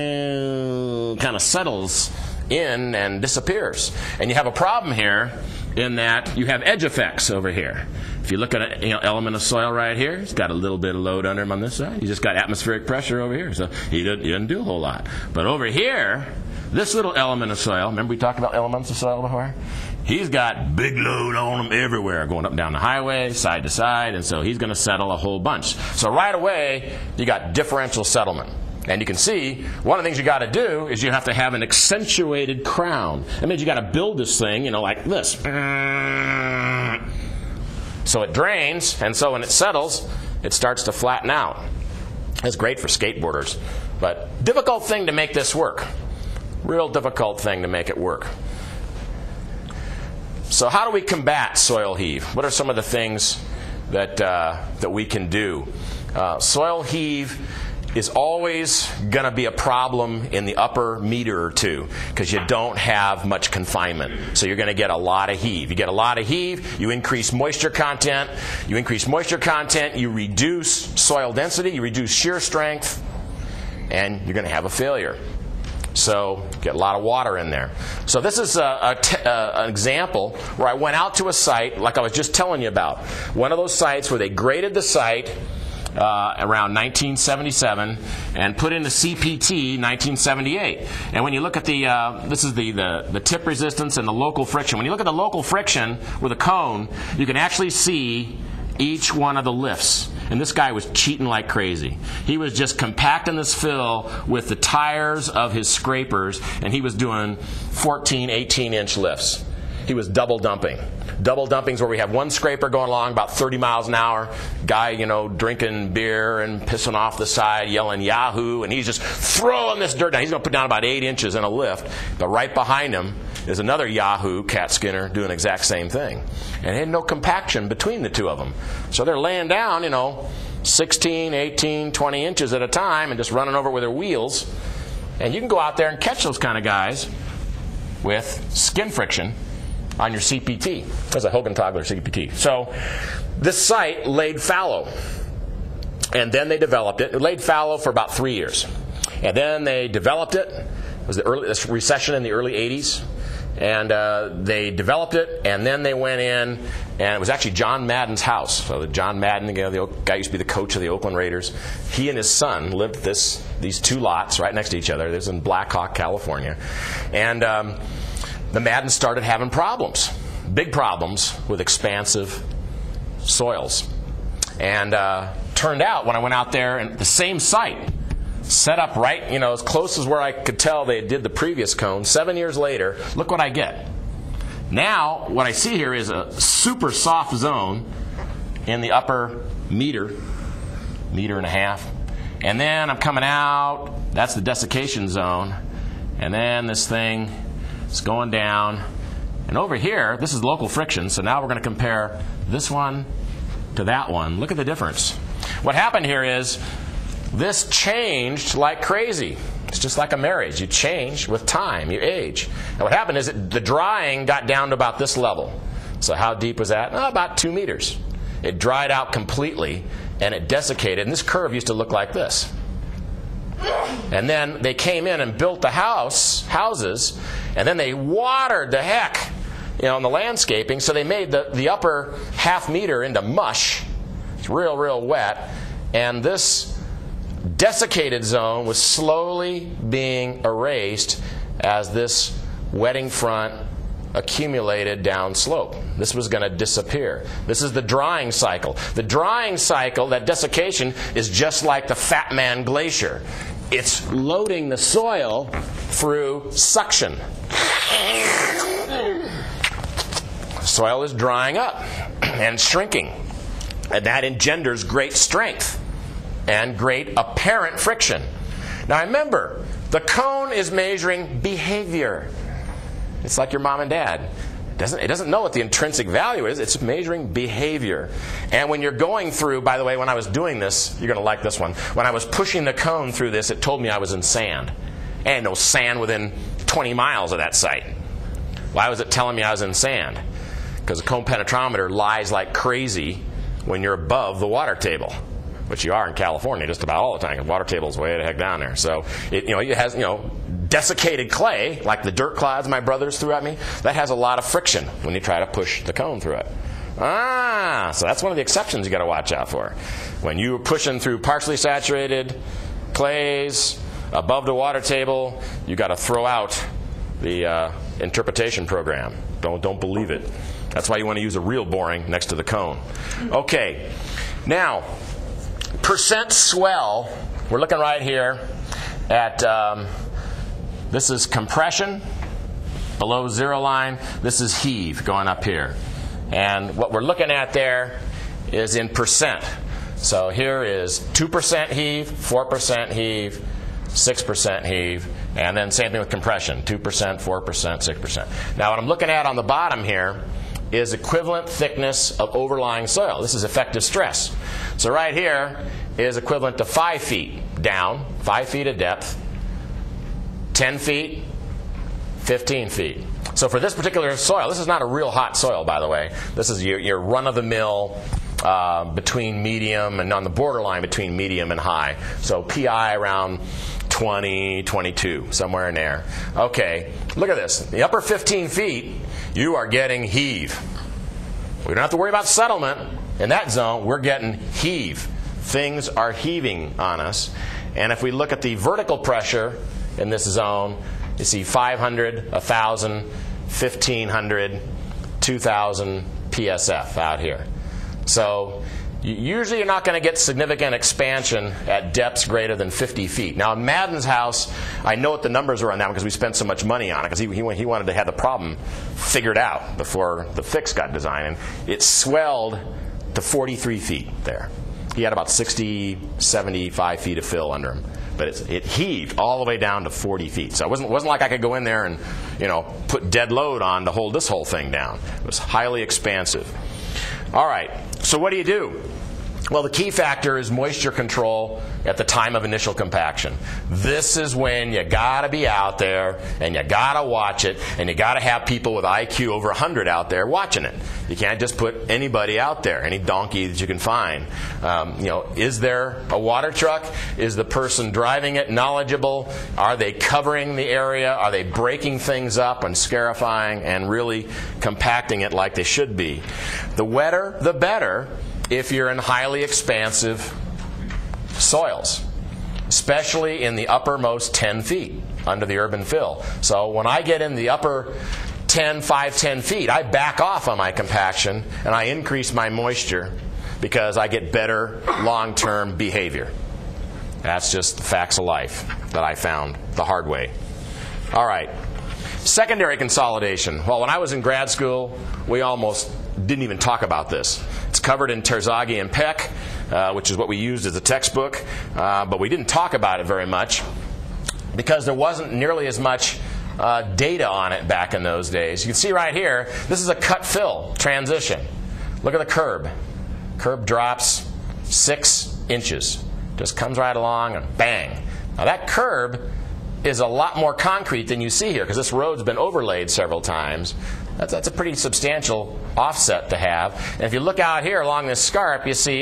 of settles in and disappears. And you have a problem here in that you have edge effects over here. If you look at an element of soil right here, it's got a little bit of load under him on this side. You just got atmospheric pressure over here, so he doesn't do a whole lot. But over here, this little element of soil, remember we talked about elements of soil before? He's got big load on him everywhere, going up and down the highway, side to side, and so he's going to settle a whole bunch. So right away, you got differential settlement. And you can see, one of the things you got to do is you have to have an accentuated crown. That means you got to build this thing, like this. So it drains, and so when it settles, it starts to flatten out. It's great for skateboarders, but difficult thing to make this work. Real difficult thing to make it work. So how do we combat soil heave? What are some of the things that we can do? Soil heave is always going to be a problem in the upper meter or two because you don't have much confinement. So you're going to get a lot of heave. You get a lot of heave, you increase moisture content. You increase moisture content, you reduce soil density, you reduce shear strength, and you're going to have a failure. So get a lot of water in there. So this is an example where I went out to a site like I was just telling you about. One of those sites where they graded the site around 1977 and put in the CPT 1978. And when you look at this is the tip resistance and the local friction. When you look at the local friction with a cone, you can actually see each one of the lifts. And this guy was cheating like crazy. He was just compacting this fill with the tires of his scrapers, and he was doing 14, 18-inch lifts. He was double dumping. Double dumping's where we have one scraper going along about 30 miles an hour, guy, drinking beer and pissing off the side, yelling Yahoo, and he's just throwing this dirt down. He's going to put down about 8 inches in a lift, but right behind him is another Yahoo, Cat Skinner, doing the exact same thing. And there had no compaction between the two of them. So they're laying down, 16, 18, 20 inches at a time and just running over with their wheels. And you can go out there and catch those kind of guys with skin friction on your CPT. That's a Hogan-Togler CPT. So this site laid fallow. And then they developed it. It laid fallow for about 3 years. And then they developed it. It was the recession in the early 80s. And they developed it, and then they went in, and it was actually John Madden's house. So John Madden, the guy used to be the coach of the Oakland Raiders. He and his son lived these two lots right next to each other. This is in Black Hawk, California. And the Maddens started having problems, big problems with expansive soils. And turned out when I went out there, and the same site, set up right, as close as where I could tell they did the previous cone. 7 years later, look what I get. Now, what I see here is a super soft zone in the upper meter and a half. And then I'm coming out, that's the desiccation zone. And then this thing is going down. And over here, this is local friction. So now we're going to compare this one to that one. Look at the difference. What happened here is, this changed like crazy. It's just like a marriage. You change with time. You age. And what happened is the drying got down to about this level. So how deep was that? About 2 meters. It dried out completely, and it desiccated. And this curve used to look like this. And then they came in and built the houses, and then they watered the heck, on the landscaping. So they made the upper half meter into mush. It's real, real wet. And this desiccated zone was slowly being erased as this wetting front accumulated down slope. This was going to disappear. This is the drying cycle. The drying cycle, that desiccation, is just like the Fat Man Glacier. It's loading the soil through suction. Soil is drying up and shrinking, and that engenders great strength and great apparent friction. Now remember, the cone is measuring behavior. It's like your mom and dad. It doesn't know what the intrinsic value is. It's measuring behavior. And when you're going through, by the way, when I was doing this, you're going to like this one. When I was pushing the cone through this, it told me I was in sand. And no sand within 20 miles of that site. Why was it telling me I was in sand? Because the cone penetrometer lies like crazy when you're above the water table, which you are in California just about all the time. The water table's way the heck down there. So it has desiccated clay, like the dirt clods my brothers threw at me. That has a lot of friction when you try to push the cone through it. So that's one of the exceptions you got to watch out for. When you're pushing through partially saturated clays above the water table, you got to throw out the interpretation program. Don't believe it. That's why you want to use a real boring next to the cone. Okay, now percent swell. We're looking right here at this is compression below zero line. This is heave going up here. And what we're looking at there is in percent. So here is 2% heave, 4% heave, 6% heave, and then same thing with compression, 2%, 4%, 6%. Now what I'm looking at on the bottom here is equivalent thickness of overlying soil. This is effective stress. So right here is equivalent to 5 feet down, 5 feet of depth, 10 feet, 15 feet. So for this particular soil, this is not a real hot soil, by the way. This is your run-of-the-mill between medium and on the borderline between medium and high. So PI around 20, 22, somewhere in there. Okay, look at this. The upper 15 feet, you are getting heave. We don't have to worry about settlement. In that zone, we're getting heave. Things are heaving on us. And if we look at the vertical pressure in this zone, you see 500, 1,000, 1,500, 2,000 PSF out here. So usually you're not going to get significant expansion at depths greater than 50 feet. Now in Madden's house, I know what the numbers are on that because we spent so much money on it, because he wanted to have the problem figured out before the fix got designed. And it swelled to 43 feet there. He had about 60, 75 feet of fill under him. But it heaved all the way down to 40 feet. So it wasn't like I could go in there and, put dead load on to hold this whole thing down. It was highly expansive. All right, so what do you do? Well, the key factor is moisture control at the time of initial compaction. This is when you got to be out there and you got to watch it, and you got to have people with IQ over 100 out there watching it. You can't just put anybody out there, any donkey that you can find. Is there a water truck? Is the person driving it knowledgeable? Are they covering the area? Are they breaking things up and scarifying and really compacting it like they should be? The wetter, the better, if you're in highly expansive soils, especially in the uppermost 10 feet under the urban fill. So when I get in the upper 10 feet, I back off on my compaction and I increase my moisture because I get better long-term behavior. That's just the facts of life that I found the hard way. All right. Secondary consolidation. Well, when I was in grad school, we almost didn't even talk about this. It's covered in Terzaghi and Peck, which is what we used as a textbook, but we didn't talk about it very much because there wasn't nearly as much data on it back in those days. You can see right here, this is a cut-fill transition. Look at the curb. Curb drops 6 inches. Just comes right along and bang. Now that curb is a lot more concrete than you see here because this road's been overlaid several times. That's a pretty substantial offset to have. And if you look out here along this scarp, you see,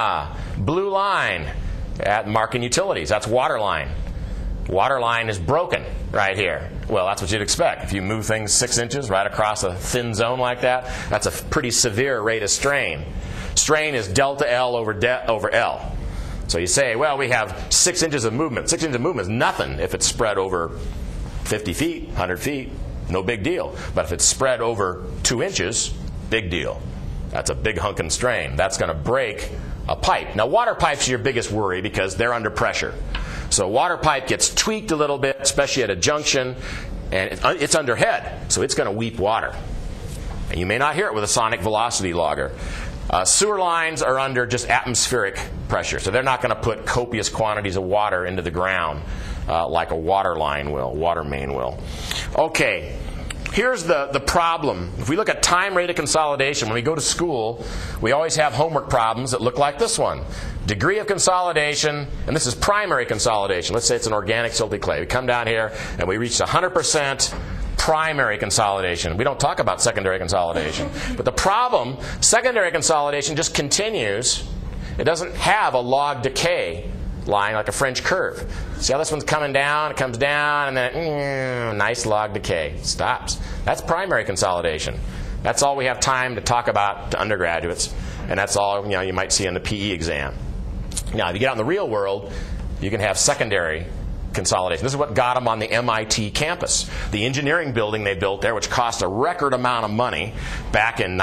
blue line at marking utilities. That's water line. Water line is broken right here. Well, that's what you'd expect. If you move things 6 inches right across a thin zone like that, that's a pretty severe rate of strain. Strain is delta L over L. So you say, well, we have 6 inches of movement. 6 inches of movement is nothing if it's spread over 50 feet, 100 feet. No big deal. But if it's spread over 2 inches, big deal. That's a big hunkin' strain. That's going to break a pipe. Now, water pipes are your biggest worry because they're under pressure. So a water pipe gets tweaked a little bit, especially at a junction, and it's under head, so it's going to weep water. And you may not hear it with a sonic velocity logger. Sewer lines are under just atmospheric pressure, so they're not going to put copious quantities of water into the ground like a water line will, water main will. Okay, here's the problem. If we look at time rate of consolidation, when we go to school, we always have homework problems that look like this one. Degree of consolidation, and this is primary consolidation. Let's say it's an organic silty clay. We come down here and we reach 100% primary consolidation. We don't talk about secondary consolidation. But the problem, secondary consolidation just continues. It doesn't have a log decay line like a French curve. See how this one's coming down, it comes down, and then nice log decay. It stops. That's primary consolidation. That's all we have time to talk about to undergraduates, and that's all you might see in the PE exam. Now, if you get out in the real world, you can have secondary consolidation. This is what got them on the MIT campus. The engineering building they built there, which cost a record amount of money back in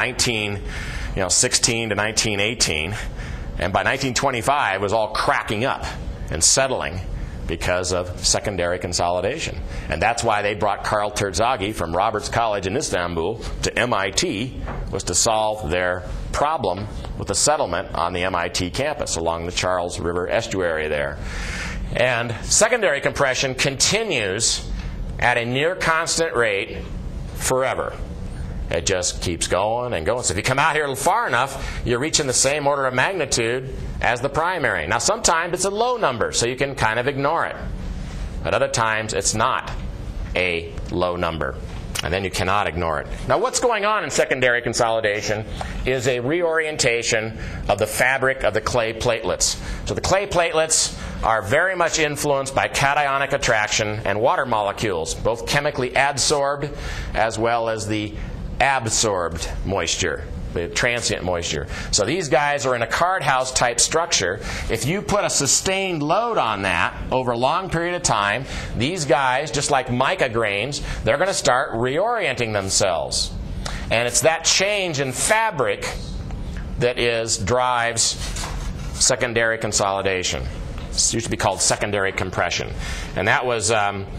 1916 to 1918, and by 1925 was all cracking up and settling because of secondary consolidation. And that's why they brought Karl Terzaghi from Roberts College in Istanbul to MIT, was to solve their problem with the settlement on the MIT campus along the Charles River estuary there. And secondary compression continues at a near constant rate forever. It just keeps going and going. So if you come out here far enough, you're reaching the same order of magnitude as the primary. Now sometimes it's a low number, so you can kind of ignore it. But other times it's not a low number, and then you cannot ignore it. Now what's going on in secondary consolidation is a reorientation of the fabric of the clay platelets. So the clay platelets are very much influenced by cationic attraction and water molecules, both chemically adsorbed as well as the absorbed moisture, the transient moisture. So these guys are in a card house type structure. If you put a sustained load on that over a long period of time, these guys, just like mica grains, they're going to start reorienting themselves. And it's that change in fabric that drives secondary consolidation. It used to be called secondary compression. And that was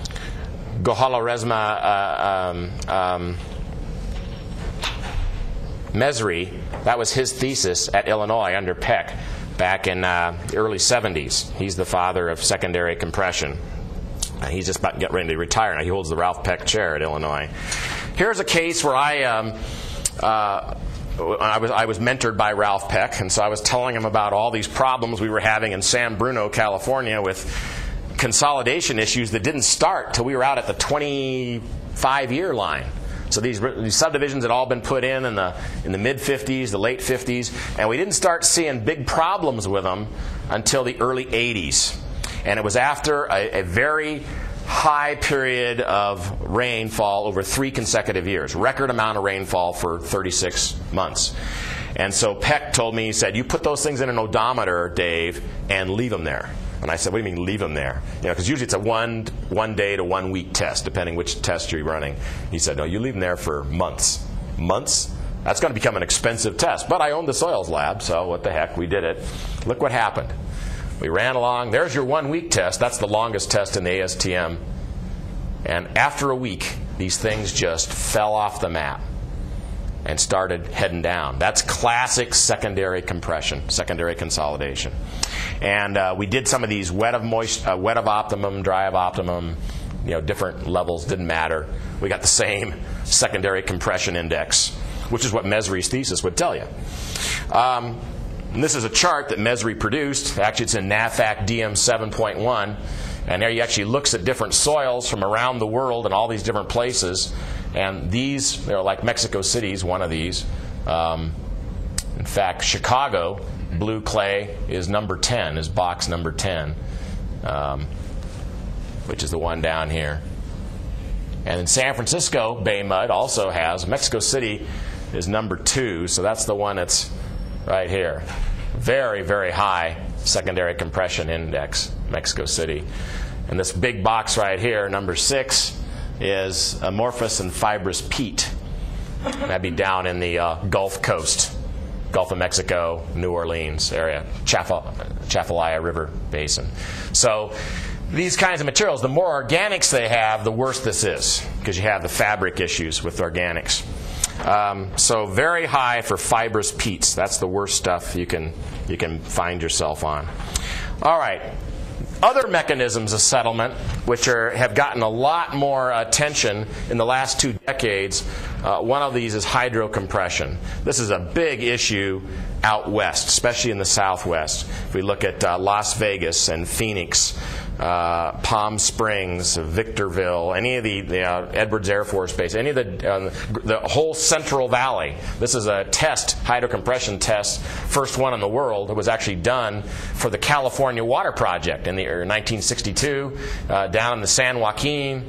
Gohaloresma Mesri. That was his thesis at Illinois under Peck back in the early 70s. He's the father of secondary compression. He's just about to get ready to retire now. He holds the Ralph Peck Chair at Illinois. Here's a case where I was mentored by Ralph Peck, and so I was telling him about all these problems we were having in San Bruno, California, with consolidation issues that didn't start till we were out at the 25-year line. So these subdivisions had all been put in the mid-50s, the late 50s, and we didn't start seeing big problems with them until the early 80s. And it was after a very high period of rainfall over 3 consecutive years. Record amount of rainfall for 36 months. And so Peck told me, he said, you put those things in an odometer, Dave, and leave them there. And I said, what do you mean leave them there? Because usually it's a one day to 1 week test, depending which test you're running. He said, no, you leave them there for months. Months? That's going to become an expensive test. But I owned the soils lab, so what the heck, we did it. Look what happened. We ran along. There's your 1 week test. That's the longest test in the ASTM. And after a week, these things just fell off the map and started heading down. That's classic secondary compression, secondary consolidation. And we did some of these wet of optimum, dry of optimum, different levels, didn't matter. We got the same secondary compression index, which is what Mesri's thesis would tell you. And this is a chart that Mesri produced. Actually, it's in NAFAC DM 7.1. And there he actually looks at different soils from around the world and all these different places. And these, they're like Mexico City's one of these. In fact, Chicago, blue clay is number 10, is box number 10, which is the one down here. And in San Francisco, Bay Mud also has. Mexico City is number 2, so that's the one that's right here. Very, very high secondary compression index, Mexico City. And this big box right here, number 6, is amorphous and fibrous peat. That'd be down in the Gulf Coast, Gulf of Mexico, New Orleans area, Chafalaya River Basin. So these kinds of materials, the more organics they have, the worse this is, because you have the fabric issues with organics. So very high for fibrous peats. That's the worst stuff you can find yourself on. All right. Other mechanisms of settlement, which have gotten a lot more attention in the last 2 decades, one of these is hydrocompression. This is a big issue out west, especially in the southwest. If we look at Las Vegas and Phoenix, Palm Springs, Victorville, any of the Edwards Air Force Base, any of the whole Central Valley. This is a test, hydrocompression test, first one in the world. It was actually done for the California Water Project in the 1962, down in the San Joaquin,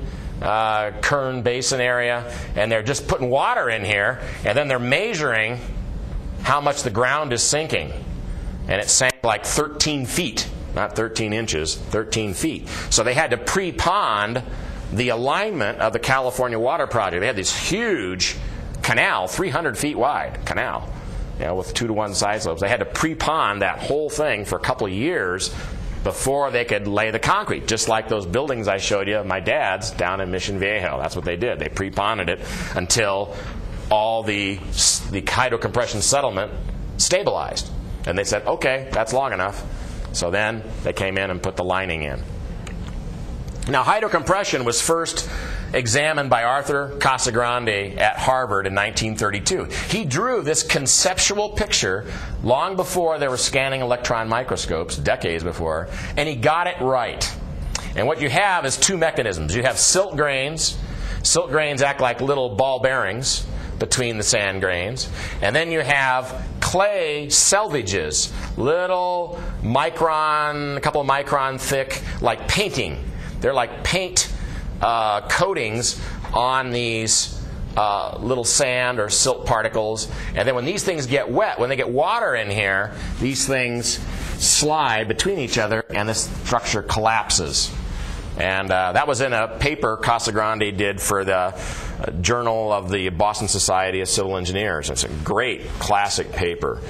Kern Basin area, and they're just putting water in here, and then they're measuring how much the ground is sinking, and it sank like 13 feet. Not 13 inches, 13 feet. So they had to pre-pond the alignment of the California Water Project. They had this huge canal, 300 feet wide canal, with 2-to-1 side slopes. They had to pre-pond that whole thing for a couple of years before they could lay the concrete, just like those buildings I showed you, my dad's, down in Mission Viejo. That's what they did. They pre-ponded it until all the hydrocompression settlement stabilized. And they said, okay, that's long enough. So then they came in and put the lining in. Now, hydrocompression was first examined by Arthur Casagrande at Harvard in 1932. He drew this conceptual picture long before there were scanning electron microscopes, decades before, and he got it right. And what you have is two mechanisms. You have silt grains. Silt grains act like little ball bearings between the sand grains. And then you have clay selvages, little micron, a couple of micron thick, like painting. They're like paint coatings on these little sand or silt particles. And then when these things get wet, when they get water in here, these things slide between each other and this structure collapses. And that was in a paper Casagrande did for the Journal of the Boston Society of Civil Engineers. It's a great classic paper.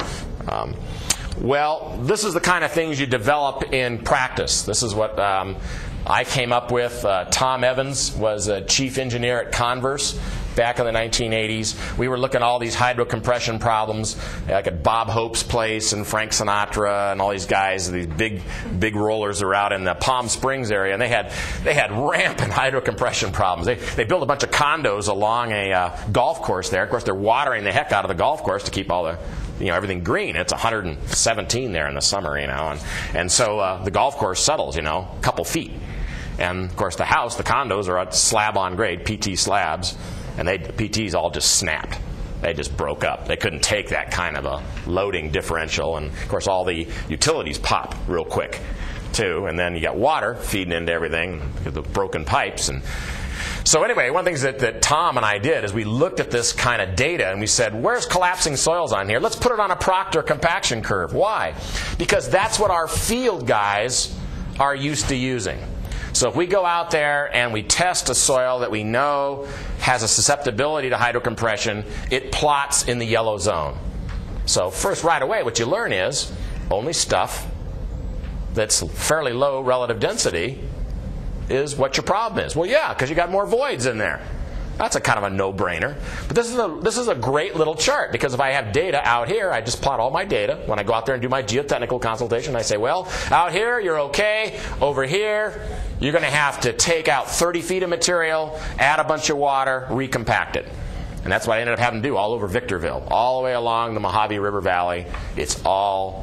Well, this is the kind of things you develop in practice. This is what I came up with. Tom Evans was a chief engineer at Converse back in the 1980s. We were looking at all these hydrocompression problems, like at Bob Hope's place and Frank Sinatra and all these guys, these big rollers are out in the Palm Springs area, and they had rampant hydrocompression problems. They built a bunch of condos along a golf course there. Of course, they're watering the heck out of the golf course to keep all the everything green. It's 117 there in the summer, and so the golf course settles, a couple feet. And of course, the condos are at slab-on grade, PT slabs, and the PTs all just snapped. They just broke up. They couldn't take that kind of a loading differential, and of course, all the utilities pop real quick, too. And then you got water feeding into everything, the broken pipes, and so anyway, one of the things that Tom and I did is we looked at this kind of data and we said, where's collapsing soils on here? Let's put it on a Proctor compaction curve. Why? Because that's what our field guys are used to using. So if we go out there and we test a soil that we know has a susceptibility to hydrocompression, it plots in the yellow zone. So first, right away, what you learn is only stuff that's fairly low relative density is what your problem is. Well, yeah, because you got more voids in there. That's a kind of a no-brainer. But this is a great little chart, because if I have data out here, I just plot all my data. When I go out there and do my geotechnical consultation, I say, well, out here, you're okay. Over here, you're going to have to take out 30 feet of material, add a bunch of water, recompact it. And that's what I ended up having to do all over Victorville, all the way along the Mojave River Valley. It's all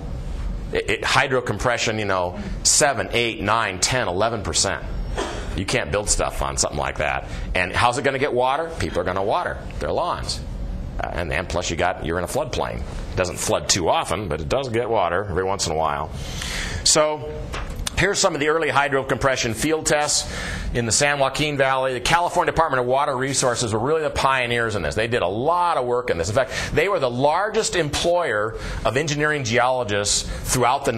hydrocompression, 7, 8, 9, 10, 11%. You can't build stuff on something like that. And how's it going to get water? People are going to water their lawns. And plus you're in a floodplain. It doesn't flood too often, but it does get water every once in a while. So here's some of the early hydrocompression field tests in the San Joaquin Valley. The California Department of Water Resources were really the pioneers in this. They did a lot of work in this. In fact, they were the largest employer of engineering geologists throughout the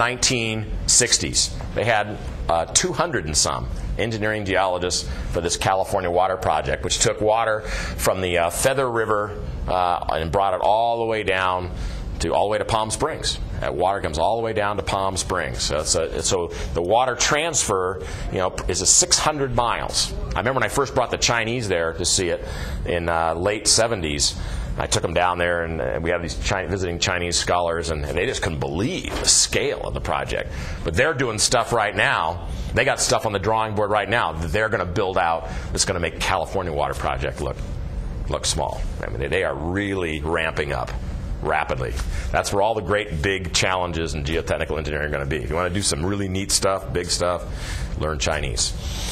1960s. They had 200 and some engineering geologists for this California water project, which took water from the Feather River and brought it all the way down to Palm Springs. That water comes all the way down to Palm Springs. So the water transfer, is 600 miles. I remember when I first brought the Chinese there to see it in late 70s. I took them down there, and we had these visiting Chinese scholars, and they just couldn't believe the scale of the project. But they're doing stuff right now. They got stuff on the drawing board right now that they're going to build out that's going to make California water project look small. I mean, they are really ramping up rapidly. That's where all the great big challenges in geotechnical engineering are going to be. If you want to do some really neat stuff, big stuff, learn Chinese.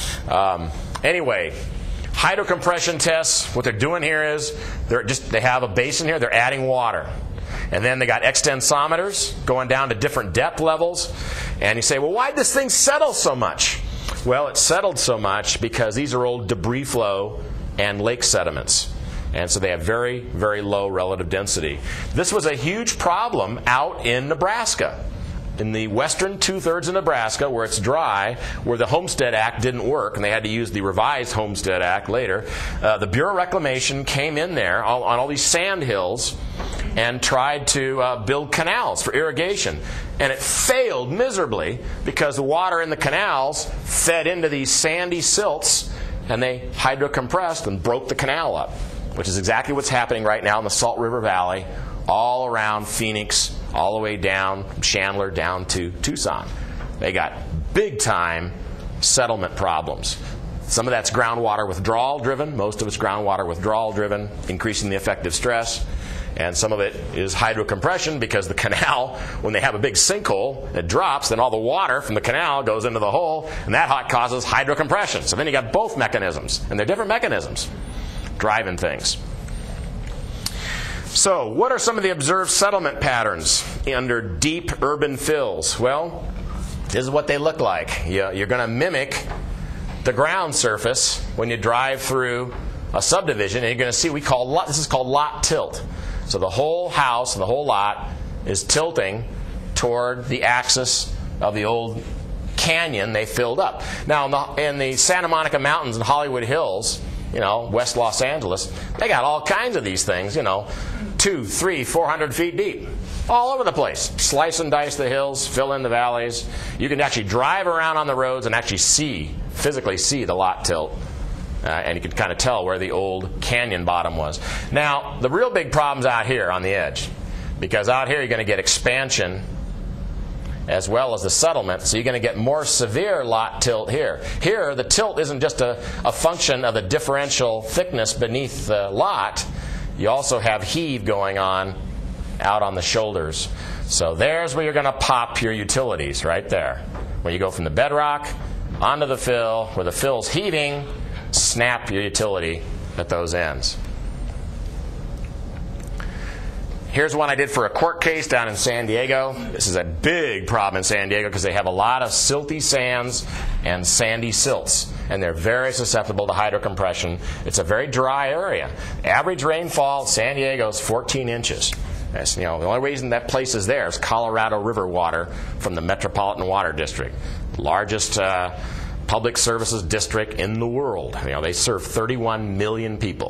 Anyway, hydrocompression tests, what they're doing here is they have a basin here, they're adding water. And then they got extensometers going down to different depth levels. And you say, well, why'd this thing settle so much? Well, it settled so much because these are old debris flow and lake sediments. And so they have very, very low relative density. This was a huge problem out in Nebraska. In the western two-thirds of Nebraska, where it's dry, where the Homestead Act didn't work, and they had to use the revised Homestead Act later, the Bureau of Reclamation came in there on all these sand hills and tried to build canals for irrigation. And it failed miserably because the water in the canals fed into these sandy silts, and they hydrocompressed and broke the canal up, which is exactly what's happening right now in the Salt River Valley, all around Phoenix, all the way down from Chandler down to Tucson. They got big-time settlement problems. Some of that's groundwater withdrawal driven. Most of it's groundwater withdrawal driven, increasing the effective stress. And some of it is hydrocompression, because the canal, when they have a big sinkhole, it drops, then all the water from the canal goes into the hole, and that causes hydrocompression. So then you got both mechanisms, and they're different mechanisms driving things. So what are some of the observed settlement patterns under deep urban fills? Well, this is what they look like. You're going to mimic the ground surface when you drive through a subdivision, and you're going to see this is called lot tilt. So the whole house and the whole lot is tilting toward the axis of the old canyon they filled up. Now, in the Santa Monica Mountains and Hollywood Hills, West Los Angeles, they got all kinds of these things, 200, 300, 400 feet deep, all over the place. Slice and dice the hills, fill in the valleys. You can actually drive around on the roads and actually physically see the lot tilt. And you can kind of tell where the old canyon bottom was. Now, the real big problem's out here on the edge, because out here you're going to get expansion as well as the settlement, so you're going to get more severe lot tilt here. Here, the tilt isn't just a function of the differential thickness beneath the lot. You also have heave going on out on the shoulders. So there's where you're going to pop your utilities, right there. When you go from the bedrock onto the fill, where the fill's heaving, snap your utility at those ends. Here's one I did for a court case down in San Diego. This is a big problem in San Diego because they have a lot of silty sands and sandy silts, and they're very susceptible to hydrocompression. It's a very dry area. Average rainfall in San Diego is 14 inches. That's, the only reason that place is there is Colorado River water from the Metropolitan Water District, largest public services district in the world. They serve 31 million people.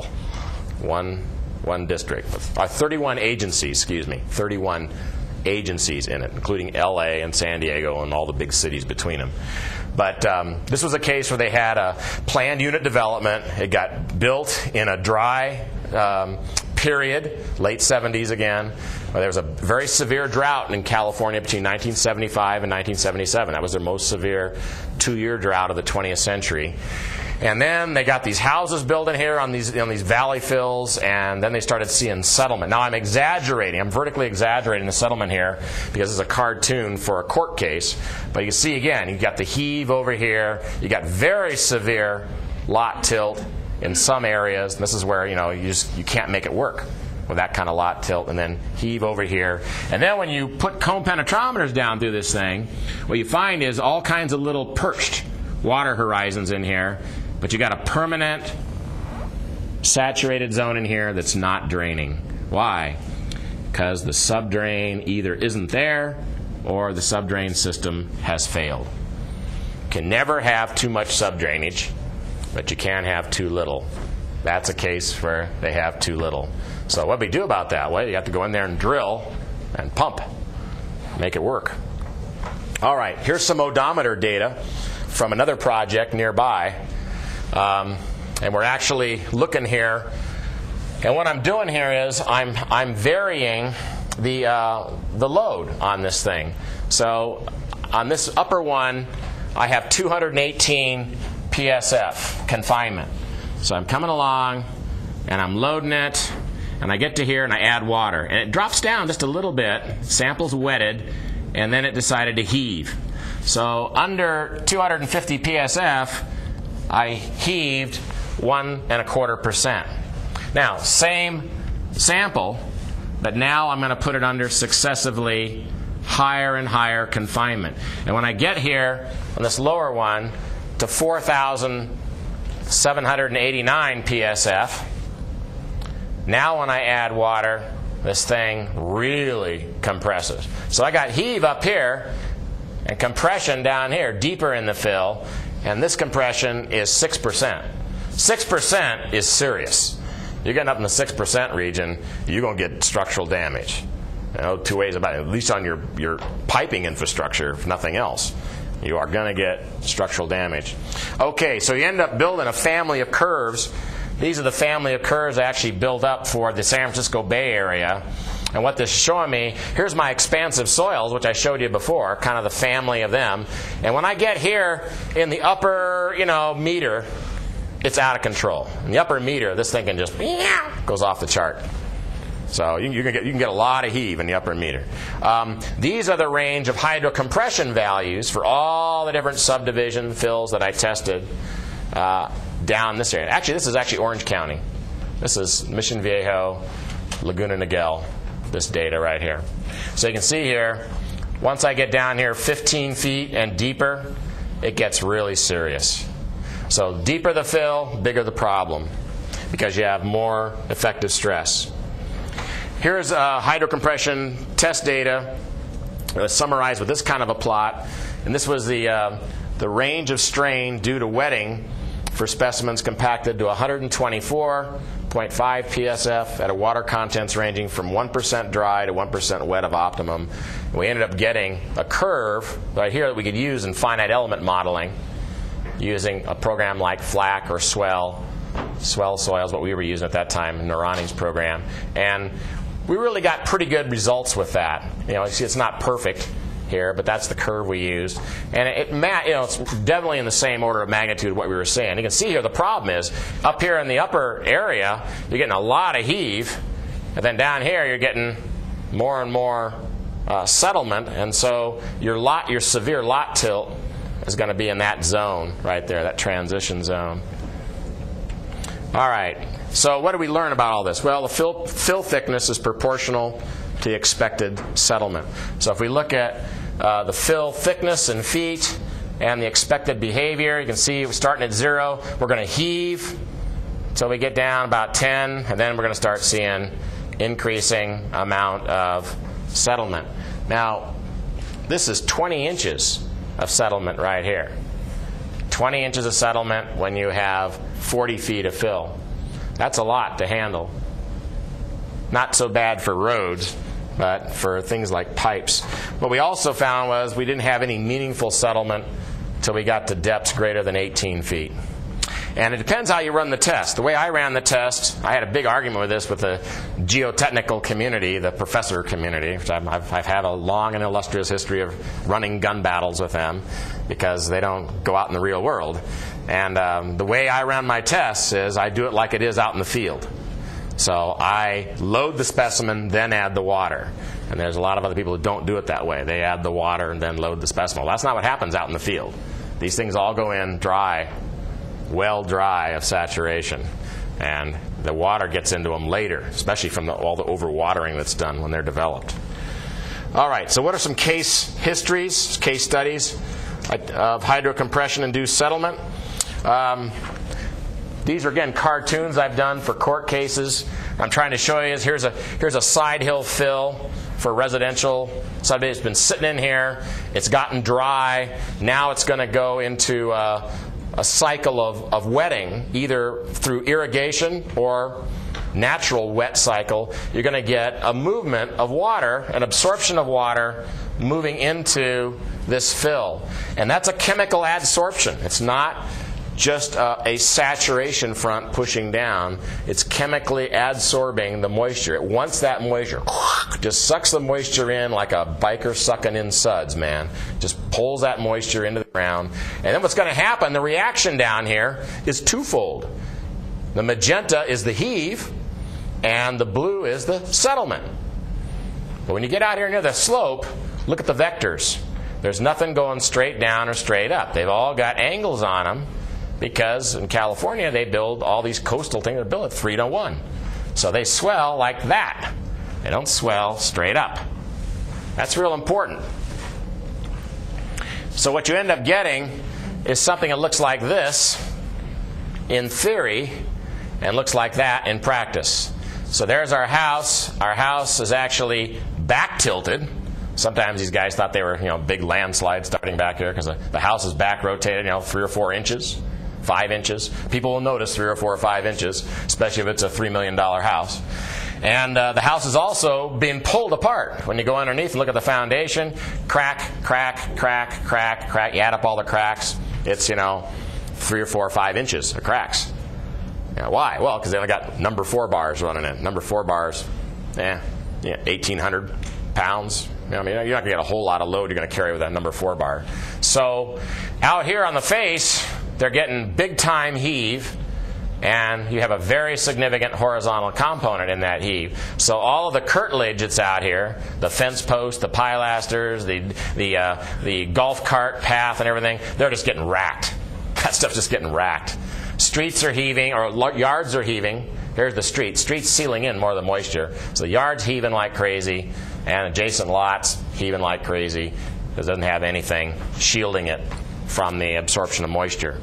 One district. 31 agencies, 31 agencies in it, including LA and San Diego and all the big cities between them. But this was a case where they had a planned unit development. It got built in a dry period, late 70s again. There was a very severe drought in California between 1975 and 1977. That was their most severe 2-year drought of the 20th century. And then they got these houses built in here on these valley fills, and then they started seeing settlement. Now I'm exaggerating. I'm vertically exaggerating the settlement here because it's a cartoon for a court case. But you see again, you've got the heave over here. You got very severe lot tilt in some areas. And this is where you can't make it work with that kind of lot tilt, and then heave over here. And then when you put cone penetrometers down through this thing, what you find is all kinds of little perched water horizons in here, but you got a permanent saturated zone in here that's not draining. Why? Because the subdrain either isn't there or the subdrain system has failed. You can never have too much subdrainage, but you can have too little. That's a case where they have too little. So what do we do about that? Well, you have to go in there and drill and pump, make it work. All right, here's some odometer data from another project nearby. And we're actually looking here. And what I'm doing here is I'm varying the load on this thing. So on this upper one, I have 218 PSF confinement. So I'm coming along, and I'm loading it, and I get to here, and I add water. And it drops down just a little bit. Sample's wetted, and then it decided to heave. So under 250 PSF, I heaved 1.25%. Now, same sample, but now I'm going to put it under successively higher and higher confinement. And when I get here on this lower one to 4,789 PSF, now when I add water, this thing really compresses. So I got heave up here and compression down here, deeper in the fill, and this compression is 6%. 6% is serious. You're getting up in the 6% region, you're going to get structural damage. Two ways about it, at least on your piping infrastructure, if nothing else. You are going to get structural damage. Okay, so you end up building a family of curves. These are the family of curves I actually built up for the San Francisco Bay Area. And what this is showing me, here's my expansive soils, which I showed you before, kind of the family of them. And when I get here in the upper, meter, it's out of control. In the upper meter, this thing can just goes off the chart. So you can get a lot of heave in the upper meter. These are the range of hydrocompression values for all the different subdivision fills that I tested down this area. Actually, this is actually Orange County. This is Mission Viejo, Laguna Niguel, this data right here. So you can see here, once I get down here 15 feet and deeper, it gets really serious. So deeper the fill, bigger the problem, because you have more effective stress. Here's hydrocompression test data summarized with this kind of a plot. And this was the range of strain due to wetting for specimens compacted to 124.5 psf at a water contents ranging from 1% dry to 1% wet of optimum. And we ended up getting a curve right here that we could use in finite element modeling using a program like FLAC or Swell. Swell soils, what we were using at that time, Noorani's program. And we really got pretty good results with that. You see it's not perfect here, but that's the curve we used. And it's definitely in the same order of magnitude of what we were seeing. You can see here the problem is, up here in the upper area, you're getting a lot of heave. And then down here, you're getting more and more settlement. And so your severe lot tilt is going to be in that zone right there, that transition zone. All right, so what do we learn about all this? Well, the fill thickness is proportional to the expected settlement. So if we look at the fill thickness in feet and the expected behavior, you can see we're starting at 0. We're going to heave until we get down about 10, and then we're going to start seeing increasing amount of settlement. Now, this is 20 inches of settlement right here. 20 inches of settlement when you have 40 feet of fill. That's a lot to handle. Not so bad for roads, but for things like pipes. What we also found was we didn't have any meaningful settlement until we got to depths greater than 18 feet. And it depends how you run the test. The way I ran the test, I had a big argument with this with the geotechnical community, the professor community, which I've had a long and illustrious history of running gun battles with them because they don't go out in the real world. And the way I run my tests is I do it like it is out in the field. So I load the specimen, then add the water. And there's a lot of other people who don't do it that way. They add the water and then load the specimen. Well, that's not what happens out in the field. These things all go in dry, well dry of saturation. And the water gets into them later, especially from all the overwatering that's done when they're developed. All right, so what are some case histories, case studies of hydrocompression-induced settlement? These are, again, cartoons I've done for court cases. I'm trying to show you is here's a side hill fill for residential subdivision. It's been sitting in here. It's gotten dry. Now it's going to go into a cycle of wetting, either through irrigation or natural wet cycle. You're going to get a movement of water, an absorption of water moving into this fill. And that's a chemical adsorption. It's not just a saturation front pushing down. It's chemically adsorbing the moisture. It wants that moisture. Just sucks the moisture in like a biker sucking in suds, man. Just pulls that moisture into the ground. And then what's going to happen, the reaction down here is twofold. The magenta is the heave, and the blue is the settlement. But when you get out here near the slope, look at the vectors. There's nothing going straight down or straight up. They've all got angles on them. Because in California, they build all these coastal things. They're built at 3 to 1. So they swell like that. They don't swell straight up. That's real important. So what you end up getting is something that looks like this in theory and looks like that in practice. So there's our house. Our house is actually back tilted. Sometimes these guys thought they were, big landslides starting back here because the house is back rotated, 3 or 4 inches. 5 inches. People will notice 3 or 4 or 5 inches, especially if it's a $3 million house. And the house is also being pulled apart. When you go underneath and look at the foundation, crack, crack, crack, crack, crack. You add up all the cracks, it's, 3 or 4 or 5 inches of cracks. Why? Well, because they only got number 4 bars running in. Number 4 bars, you 1,800 pounds. I mean, you're not going to get a whole lot of load you're going to carry with that number 4 bar. So out here on the face, they're getting big time heave, and you have a very significant horizontal component in that heave. So all of the curtilage that's out here, the fence posts, the pilasters, the golf cart path and everything, they're just getting racked. That stuff's just getting racked. Streets are heaving, or yards are heaving. Here's the street. Streets sealing in more of the moisture. So the yard's heaving like crazy, and adjacent lots heaving like crazy because it doesn't have anything shielding it from the absorption of moisture.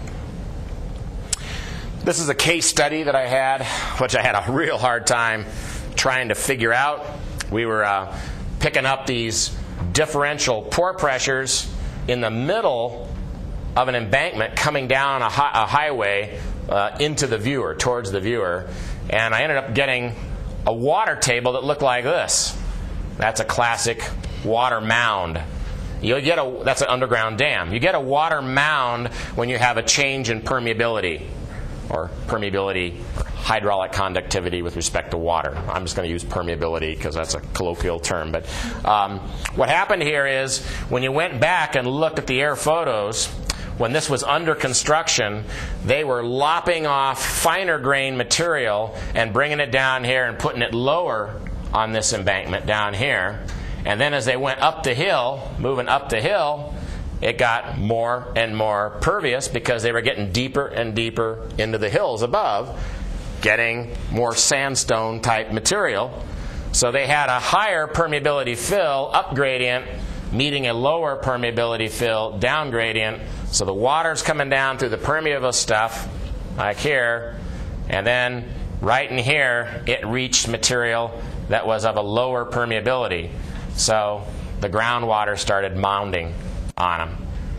This is a case study that I had, which I had a real hard time trying to figure out. We were picking up these differential pore pressures in the middle of an embankment coming down a highway into the viewer, towards the viewer. And I ended up getting a water table that looked like this. That's a classic water mound. That's an underground dam. You get a water mound when you have a change in permeability, or permeability, or hydraulic conductivity with respect to water. I'm just going to use permeability because that's a colloquial term. But what happened here is when you went back and looked at the air photos, when this was under construction, they were lopping off finer grain material and bringing it down here and putting it lower on this embankment down here. And then as they went up the hill, moving up the hill, it got more and more pervious because they were getting deeper and deeper into the hills above, getting more sandstone type material. So they had a higher permeability fill up gradient meeting a lower permeability fill down gradient. So the water's coming down through the permeable stuff, like here, and then right in here, it reached material that was of a lower permeability. So the groundwater started mounding on them.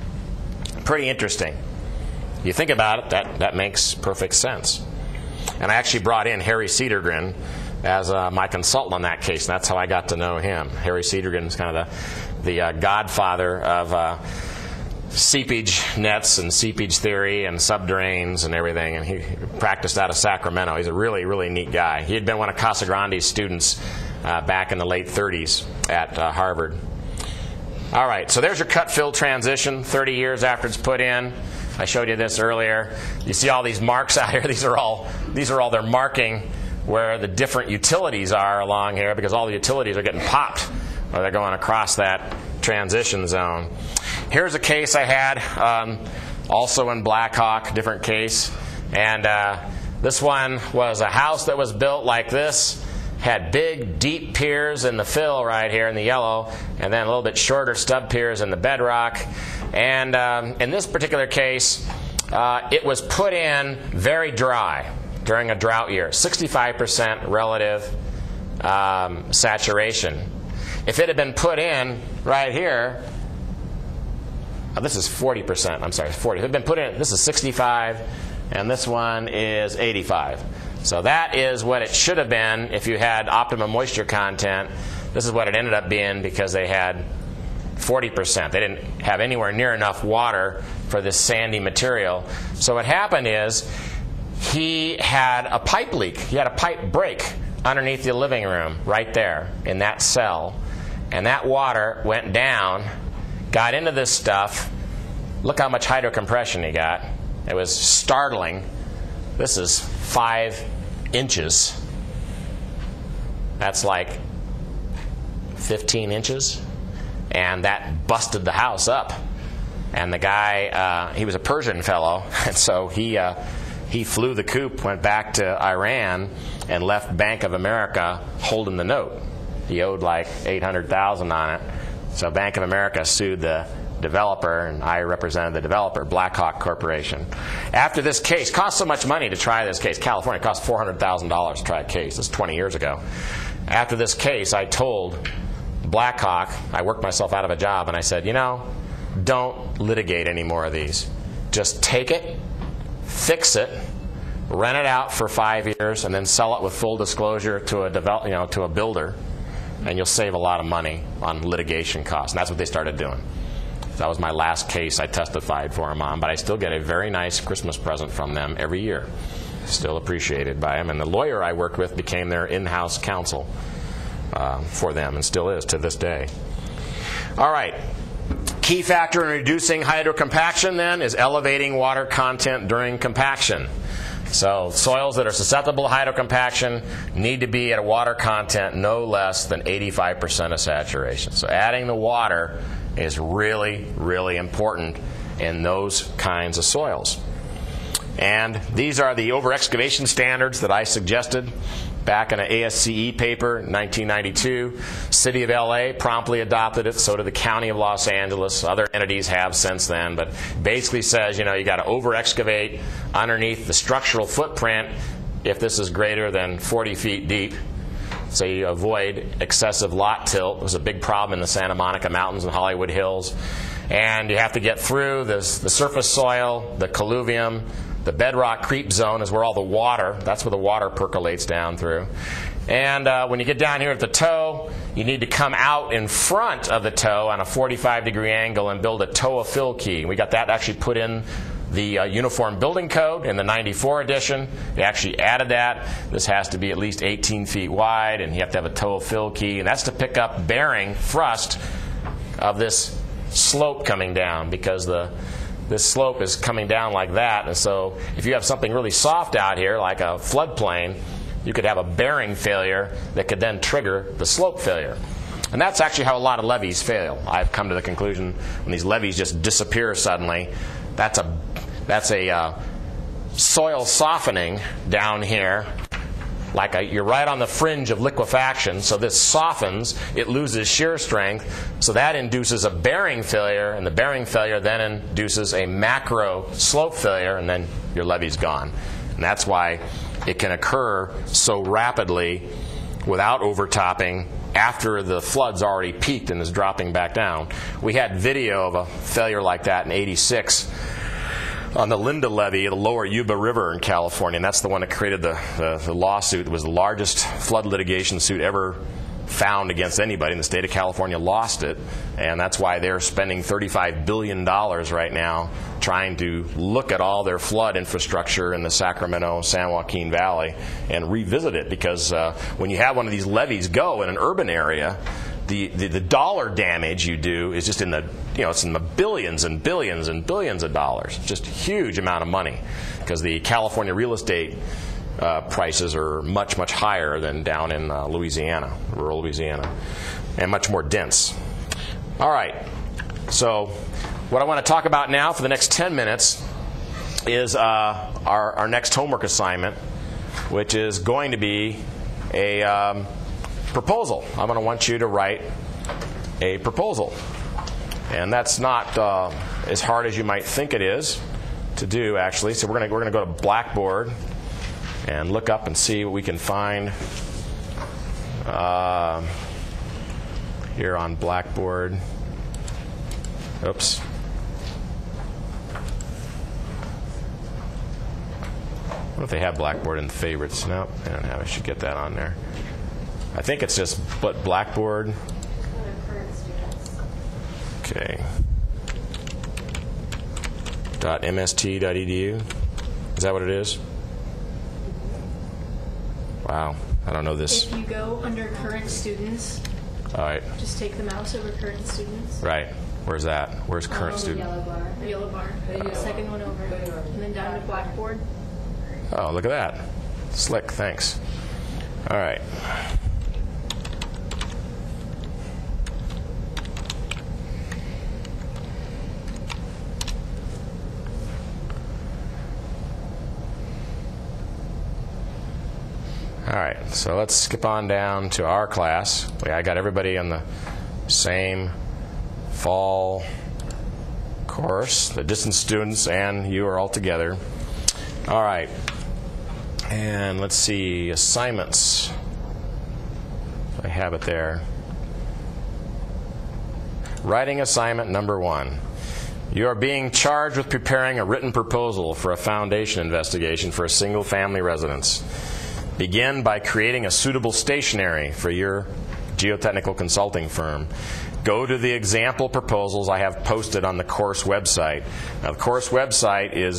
Pretty interesting. You think about it, that makes perfect sense. And I actually brought in Harry Cedergren as my consultant on that case, and that's how I got to know him. Harry Cedergren is kind of the godfather of seepage nets and seepage theory and subdrains and everything, and he practiced out of Sacramento. He's a really, really neat guy. He had been one of Casagrande's students back in the late 30s at Harvard. All right, so there's your cut-fill transition 30 years after it's put in. I showed you this earlier. You see all these marks out here. These are all their marking where the different utilities are along here, because all the utilities are getting popped or they're going across that transition zone. Here's a case I had, also in Blackhawk, different case. And this one was a house that was built like this. Had big, deep piers in the fill right here in the yellow, and then a little bit shorter stub piers in the bedrock. And in this particular case, it was put in very dry during a drought year, 65% relative saturation. If it had been put in right here, this is 40%, I'm sorry, 40. If it had been put in, this is 65, and this one is 85. So that is what it should have been if you had optimum moisture content. This is what it ended up being because they had 40%. They didn't have anywhere near enough water for this sandy material. So what happened is he had a pipe leak. He had a pipe break underneath the living room right there in that cell. And that water went down, got into this stuff. Look how much hydrocompression he got. It was startling. This is 5 inches. That's like 15 inches. And that busted the house up. And the guy, he was a Persian fellow, and so he flew the coop, went back to Iran, and left Bank of America holding the note. He owed like $800,000 on it. So Bank of America sued the developer, and I represented the developer, Blackhawk Corporation. After this case, cost so much money to try this case. California cost $400,000 to try a case. This is 20 years ago. After this case, I told Blackhawk, I worked myself out of a job, and I said, you know, don't litigate any more of these. Just take it, fix it, rent it out for 5 years, and then sell it with full disclosure to a to a builder, and you'll save a lot of money on litigation costs. And that's what they started doing. That was my last case I testified for them on, but I still get a very nice Christmas present from them every year. Still appreciated by them. And the lawyer I worked with became their in-house counsel. for them, and still is to this day. All right. Key factor in reducing hydrocompaction, then, is elevating water content during compaction. So soils that are susceptible to hydrocompaction need to be at a water content no less than 85% of saturation. So adding the water is really, really important in those kinds of soils. And these are the over-excavation standards that I suggested back in an ASCE paper in 1992. City of LA promptly adopted it, so did the County of Los Angeles. Other entities have since then, but basically says, you got to over-excavate underneath the structural footprint if this is greater than 40 feet deep. So you avoid excessive lot tilt. It was a big problem in the Santa Monica Mountains and Hollywood Hills. And you have to get through the surface soil, the colluvium. The bedrock creep zone is where all the water, that's where the water percolates down through. And when you get down here at the toe, you need to come out in front of the toe on a 45-degree angle and build a toe of fill key. We got that actually put in the Uniform Building Code in the 94 edition. They actually added that. This has to be at least 18 feet wide, and you have to have a toe of fill key. And that's to pick up bearing thrust of this slope coming down, because this slope is coming down like that. And so if you have something really soft out here, like a floodplain, you could have a bearing failure that could then trigger the slope failure. And that's actually how a lot of levees fail. I've come to the conclusion when these levees just disappear suddenly, that's a soil softening down here. You're right on the fringe of liquefaction, so this softens, it loses shear strength, so that induces a bearing failure, and the bearing failure then induces a macro slope failure, and then your levee's gone. And that's why it can occur so rapidly without overtopping after the flood's already peaked and is dropping back down. We had video of a failure like that in '86. On the Linda levee, the lower Yuba River in California, and that's the one that created the lawsuit. It was the largest flood litigation suit ever found against anybody, and the state of California lost it. And that's why they're spending $35 billion right now trying to look at all their flood infrastructure in the Sacramento, San Joaquin Valley and revisit it, because when you have one of these levees go in an urban area, the dollar damage you do is just in the, it's in the billions and billions and billions of dollars. Just a huge amount of money, because the California real estate prices are much, much higher than down in Louisiana, rural Louisiana, and much more dense. All right, so what I want to talk about now for the next 10 minutes is our next homework assignment, which is going to be a proposal. I'm going to want you to write a proposal. And that's not as hard as you might think it is to do, actually. So we're going to go to Blackboard and look up and see what we can find here on Blackboard. Oops. I wonder if they have Blackboard in the favorites. No, they don't have it. I should get that on there. I think it's just Blackboard. Okay. .mst.edu. Is that what it is? Wow, I don't know this. If you go under current students, all right. Just take the mouse over current students. Right. Where's that? Where's current student? The yellow bar. The second one over, and then down to Blackboard. Oh, look at that. Slick. Thanks. All right. All right, so let's skip on down to our class. I got everybody on the same fall course. The distance students and you are all together. All right, and let's see, assignments. I have it there. Writing assignment number 1. You are being charged with preparing a written proposal for a foundation investigation for a single-family residence. Begin by creating a suitable stationery for your geotechnical consulting firm. Go to the example proposals I have posted on the course website. Now, the course website is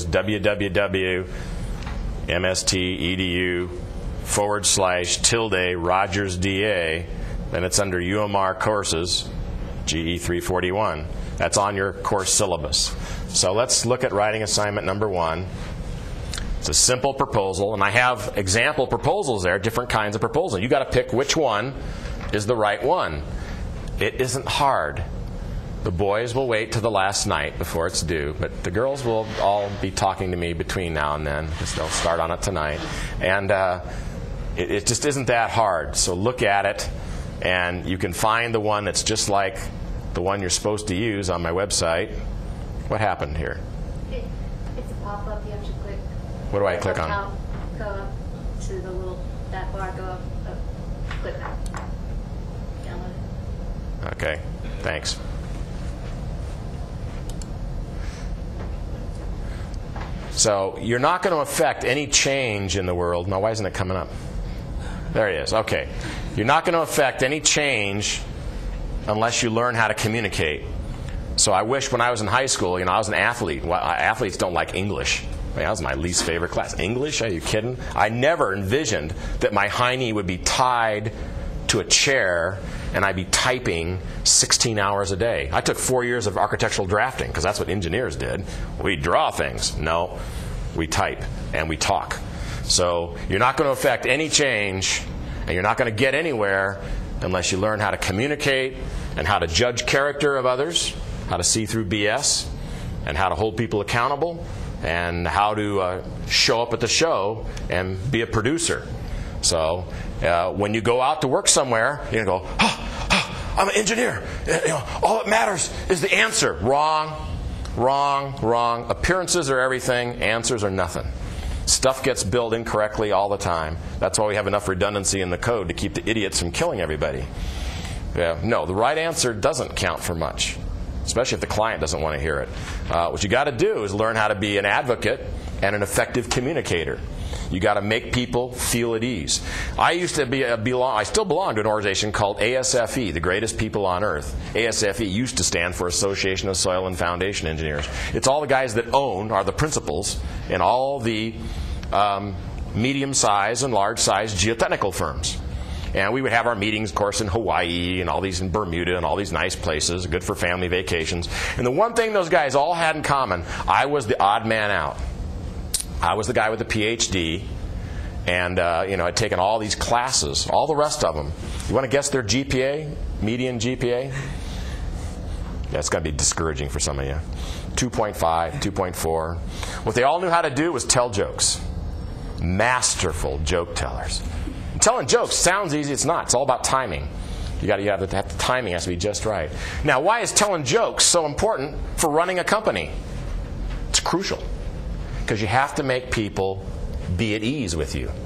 www.mst.edu/RogersDA and it's under UMR courses, GE 341. That's on your course syllabus. So let's look at writing assignment number 1. It's a simple proposal, and I have example proposals there, different kinds of proposals. You've got to pick which one is the right one. It isn't hard. The boys will wait till the last night before it's due, but the girls will all be talking to me between now and then, because they'll start on it tonight. And it just isn't that hard. So look at it, and you can find the one that's just like the one you're supposed to use on my website. What happened here? It's a pop-up. You have to click. What do I click on? Go up to the little, that bar, go up, click that. Download it. Okay, thanks. So you're not going to affect any change in the world. Now, why isn't it coming up? There it is. Okay. You're not going to affect any change unless you learn how to communicate. So I wish when I was in high school, I was an athlete. Well, athletes don't like English. That was my least favorite class. English? Are you kidding? I never envisioned that my hiney would be tied to a chair and I'd be typing 16 hours a day. I took 4 years of architectural drafting because that's what engineers did. We draw things. No, we type and we talk. So you're not going to affect any change, and you're not going to get anywhere unless you learn how to communicate and how to judge character of others, how to see through BS, and how to hold people accountable, and how to show up at the show and be a producer. So when you go out to work somewhere, you're going to go, I'm an engineer. All that matters is the answer. Wrong, wrong, wrong. Appearances are everything. Answers are nothing. Stuff gets built incorrectly all the time. That's why we have enough redundancy in the code to keep the idiots from killing everybody. No, the right answer doesn't count for much, especially if the client doesn't want to hear it. What you got to do is learn how to be an advocate and an effective communicator. You got to make people feel at ease. I used to I still belong to an organization called ASFE, the greatest people on earth. ASFE used to stand for Association of Soil and Foundation Engineers. It's all the guys that are the principals in all the medium-sized and large-sized geotechnical firms. And we would have our meetings, of course, in Hawaii and all these in Bermuda and all these nice places, good for family vacations. And the one thing those guys all had in common, I was the odd man out. I was the guy with the PhD, and I'd taken all these classes, all the rest of them. You want to guess their GPA, median GPA? Yeah, it's going to be discouraging for some of you. 2.5, 2.4. What they all knew how to do was tell jokes. Masterful joke tellers. And telling jokes sounds easy. It's not. It's all about timing. You have the timing has to be just right. Now, why is telling jokes so important for running a company? It's crucial. Because you have to make people be at ease with you.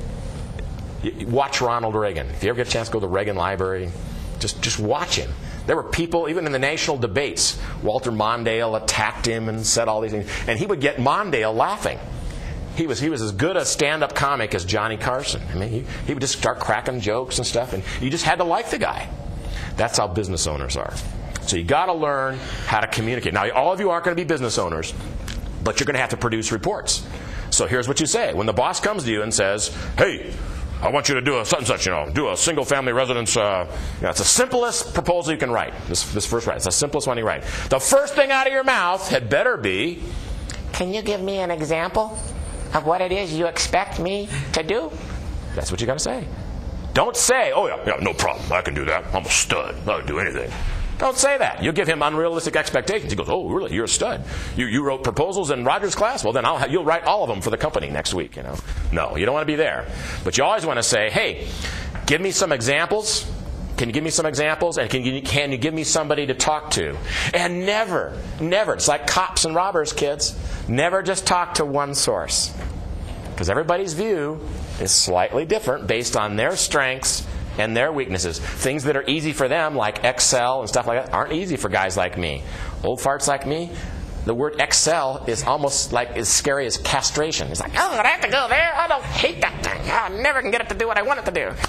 Watch Ronald Reagan. If you ever get a chance to go to the Reagan Library, just watch him. There were people, even in the national debates, Walter Mondale attacked him and said all these things. And he would get Mondale laughing. He was as good a stand-up comic as Johnny Carson. I mean, he would just start cracking jokes and stuff, and you just had to like the guy. That's how business owners are. So you got to learn how to communicate. Now, all of you aren't going to be business owners, but you're going to have to produce reports. So here's what you say. When the boss comes to you and says, hey, I want you to do a such and such, do a single-family residence. It's the simplest proposal you can write. This first write. It's the simplest one you write. The first thing out of your mouth had better be, can you give me an example of what it is you expect me to do? That's what you got to say. Don't say, oh, yeah, no problem. I can do that. I'm a stud. I can do anything. Don't say that. You'll give him unrealistic expectations. He goes, oh, really? You're a stud. You wrote proposals in Roger's class? Well, then you'll write all of them for the company next week. No, you don't want to be there. But you always want to say, hey, give me some examples. Can you give me some examples? And can you give me somebody to talk to? And never, it's like cops and robbers, kids. Never just talk to one source. Because everybody's view is slightly different based on their strengths and their weaknesses. Things that are easy for them, like Excel and stuff like that, aren't easy for guys like me. Old farts like me, the word Excel is almost like as scary as castration. It's like, oh, I have to go there. I don't hate that thing. I never can get it to do what I want it to do.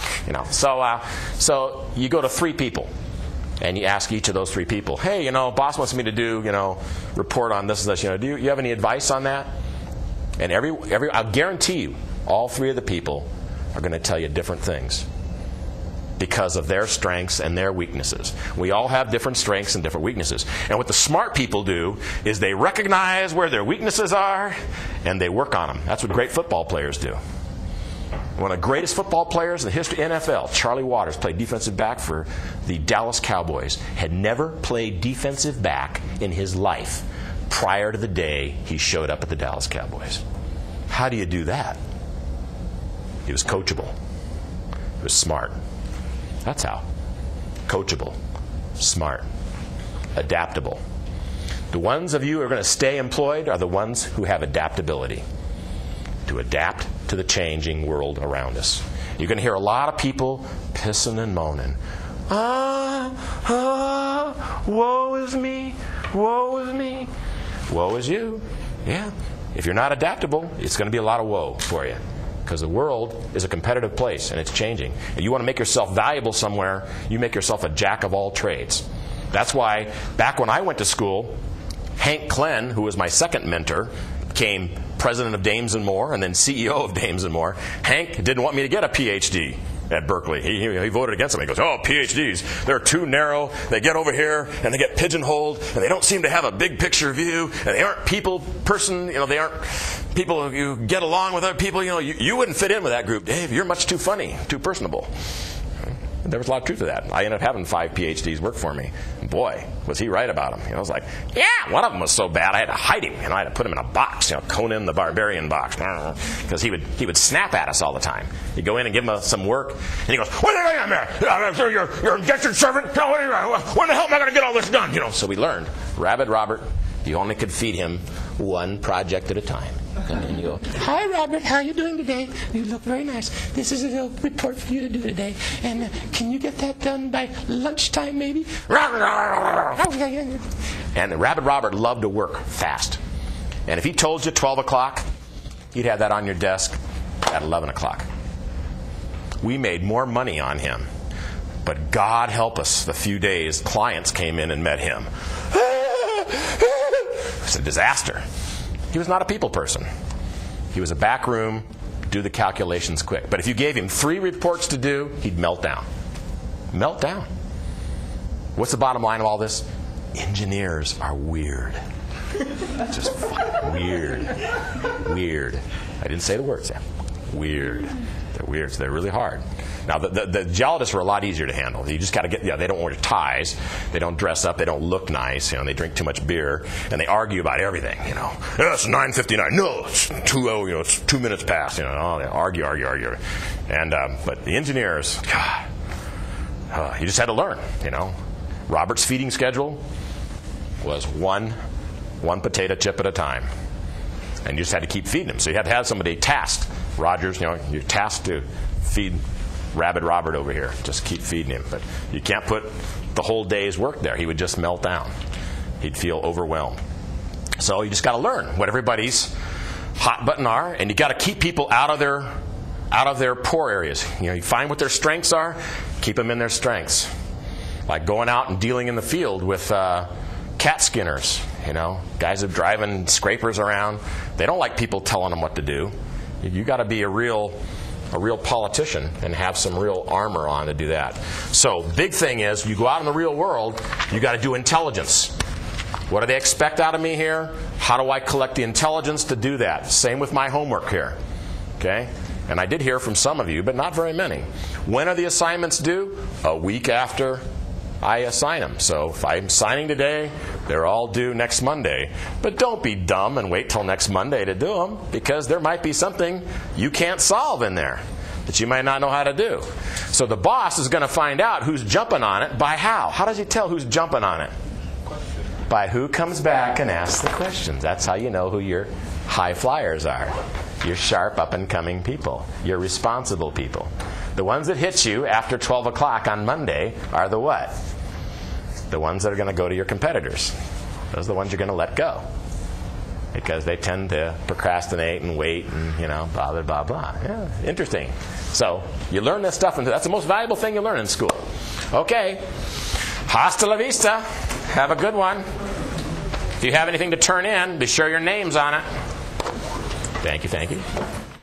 So you go to 3 people, and you ask each of those 3 people, hey, boss wants me to do, report on this and this. Do you have any advice on that? And I'll guarantee you, all 3 of the people are going to tell you different things. because of their strengths and their weaknesses. We all have different strengths and different weaknesses. And what the smart people do is they recognize where their weaknesses are and they work on them. That's what great football players do. One of the greatest football players in the history of the NFL, Charlie Waters, played defensive back for the Dallas Cowboys, had never played defensive back in his life prior to the day he showed up at the Dallas Cowboys. How do you do that? He was coachable. He was smart. That's how. Coachable, smart, adaptable. The ones of you who are going to stay employed are the ones who have adaptability, to adapt to the changing world around us. You're going to hear a lot of people pissing and moaning. Woe is me, woe is me. Woe is you. Yeah. If you're not adaptable, it's going to be a lot of woe for you. Because the world is a competitive place and it's changing. If you want to make yourself valuable somewhere, you make yourself a jack of all trades. That's why back when I went to school, Hank Klenn, who was my second mentor, became president of Dames & Moore and then CEO of Dames & Moore. Hank didn't want me to get a PhD at Berkeley. He voted against them. He goes, oh, PhDs, they're too narrow. They get over here and they get pigeonholed and they don't seem to have a big picture view and they aren't they aren't people who get along with other people. You wouldn't fit in with that group, Dave. You're much too funny, too personable. There was a lot of truth to that. I ended up having 5 PhDs work for me. Boy, was he right about them. I was like, yeah, one of them was so bad I had to hide him. I had to put him in a box, Conan the Barbarian box, because he would snap at us all the time. You'd go in and give him some work, and he goes, what are you doing there? You're an indentured servant? When the hell am I going to get all this done? So we learned. Rabid Robert, you only could feed him one project at a time. And then you go, hi, Robert, how are you doing today? You look very nice. This is a little report for you to do today. And can you get that done by lunchtime, maybe? And Rabid Robert loved to work fast. And if he told you 12 o'clock, he'd have that on your desk at 11 o'clock. We made more money on him. But God help us, the few days clients came in and met him. It's a disaster. He was not a people person. He was a back room, do the calculations quick. But if you gave him 3 reports to do, he'd melt down. Melt down. What's the bottom line of all this? Engineers are weird. Just weird. Weird. I didn't say the word, Sam. Weird. They're weird. So they're really hard. Now, the geologists are a lot easier to handle. You just got to get, they don't wear ties. They don't dress up. They don't look nice. They drink too much beer. And they argue about everything, Yeah, it's 9:59. No, it's 2:00, it's 2 minutes past. They argue. And, but the engineers, God, you just had to learn, Robert's feeding schedule was one potato chip at a time. And you just had to keep feeding them. So you had to have somebody tasked. Rogers, you're tasked to feed Rabid Robert over here. Just keep feeding him. But you can't put the whole day's work there. He would just melt down. He'd feel overwhelmed. So you just got to learn what everybody's hot button are, and you got to keep people out of their poor areas. You find what their strengths are, keep them in their strengths. Like going out and dealing in the field with cat skinners. Guys that are driving scrapers around. They don't like people telling them what to do. You got to be a real politician and have some real armor on to do that. So big thing is, you go out in the real world, you got to do intelligence. What do they expect out of me here? How do I collect the intelligence to do that? Same with my homework here. Okay? And I did hear from some of you, but not very many. When are the assignments due? A week after I assign them. So if I'm signing today, they're all due next Monday. But don't be dumb and wait till next Monday to do them, because there might be something you can't solve in there that you might not know how to do. So the boss is going to find out who's jumping on it by how. How does he tell who's jumping on it? By who comes back and asks the questions. That's how you know who your high flyers are. Your sharp, up-and-coming people. Your responsible people. The ones that hit you after 12 o'clock on Monday are the what? The ones that are going to go to your competitors. Those are the ones you're going to let go. Because they tend to procrastinate and wait and, blah, blah, blah, blah. Yeah, interesting. So, you learn this stuff, and that's the most valuable thing you learn in school. Okay. Hasta la vista. Have a good one. If you have anything to turn in, be sure your name's on it. Thank you, thank you.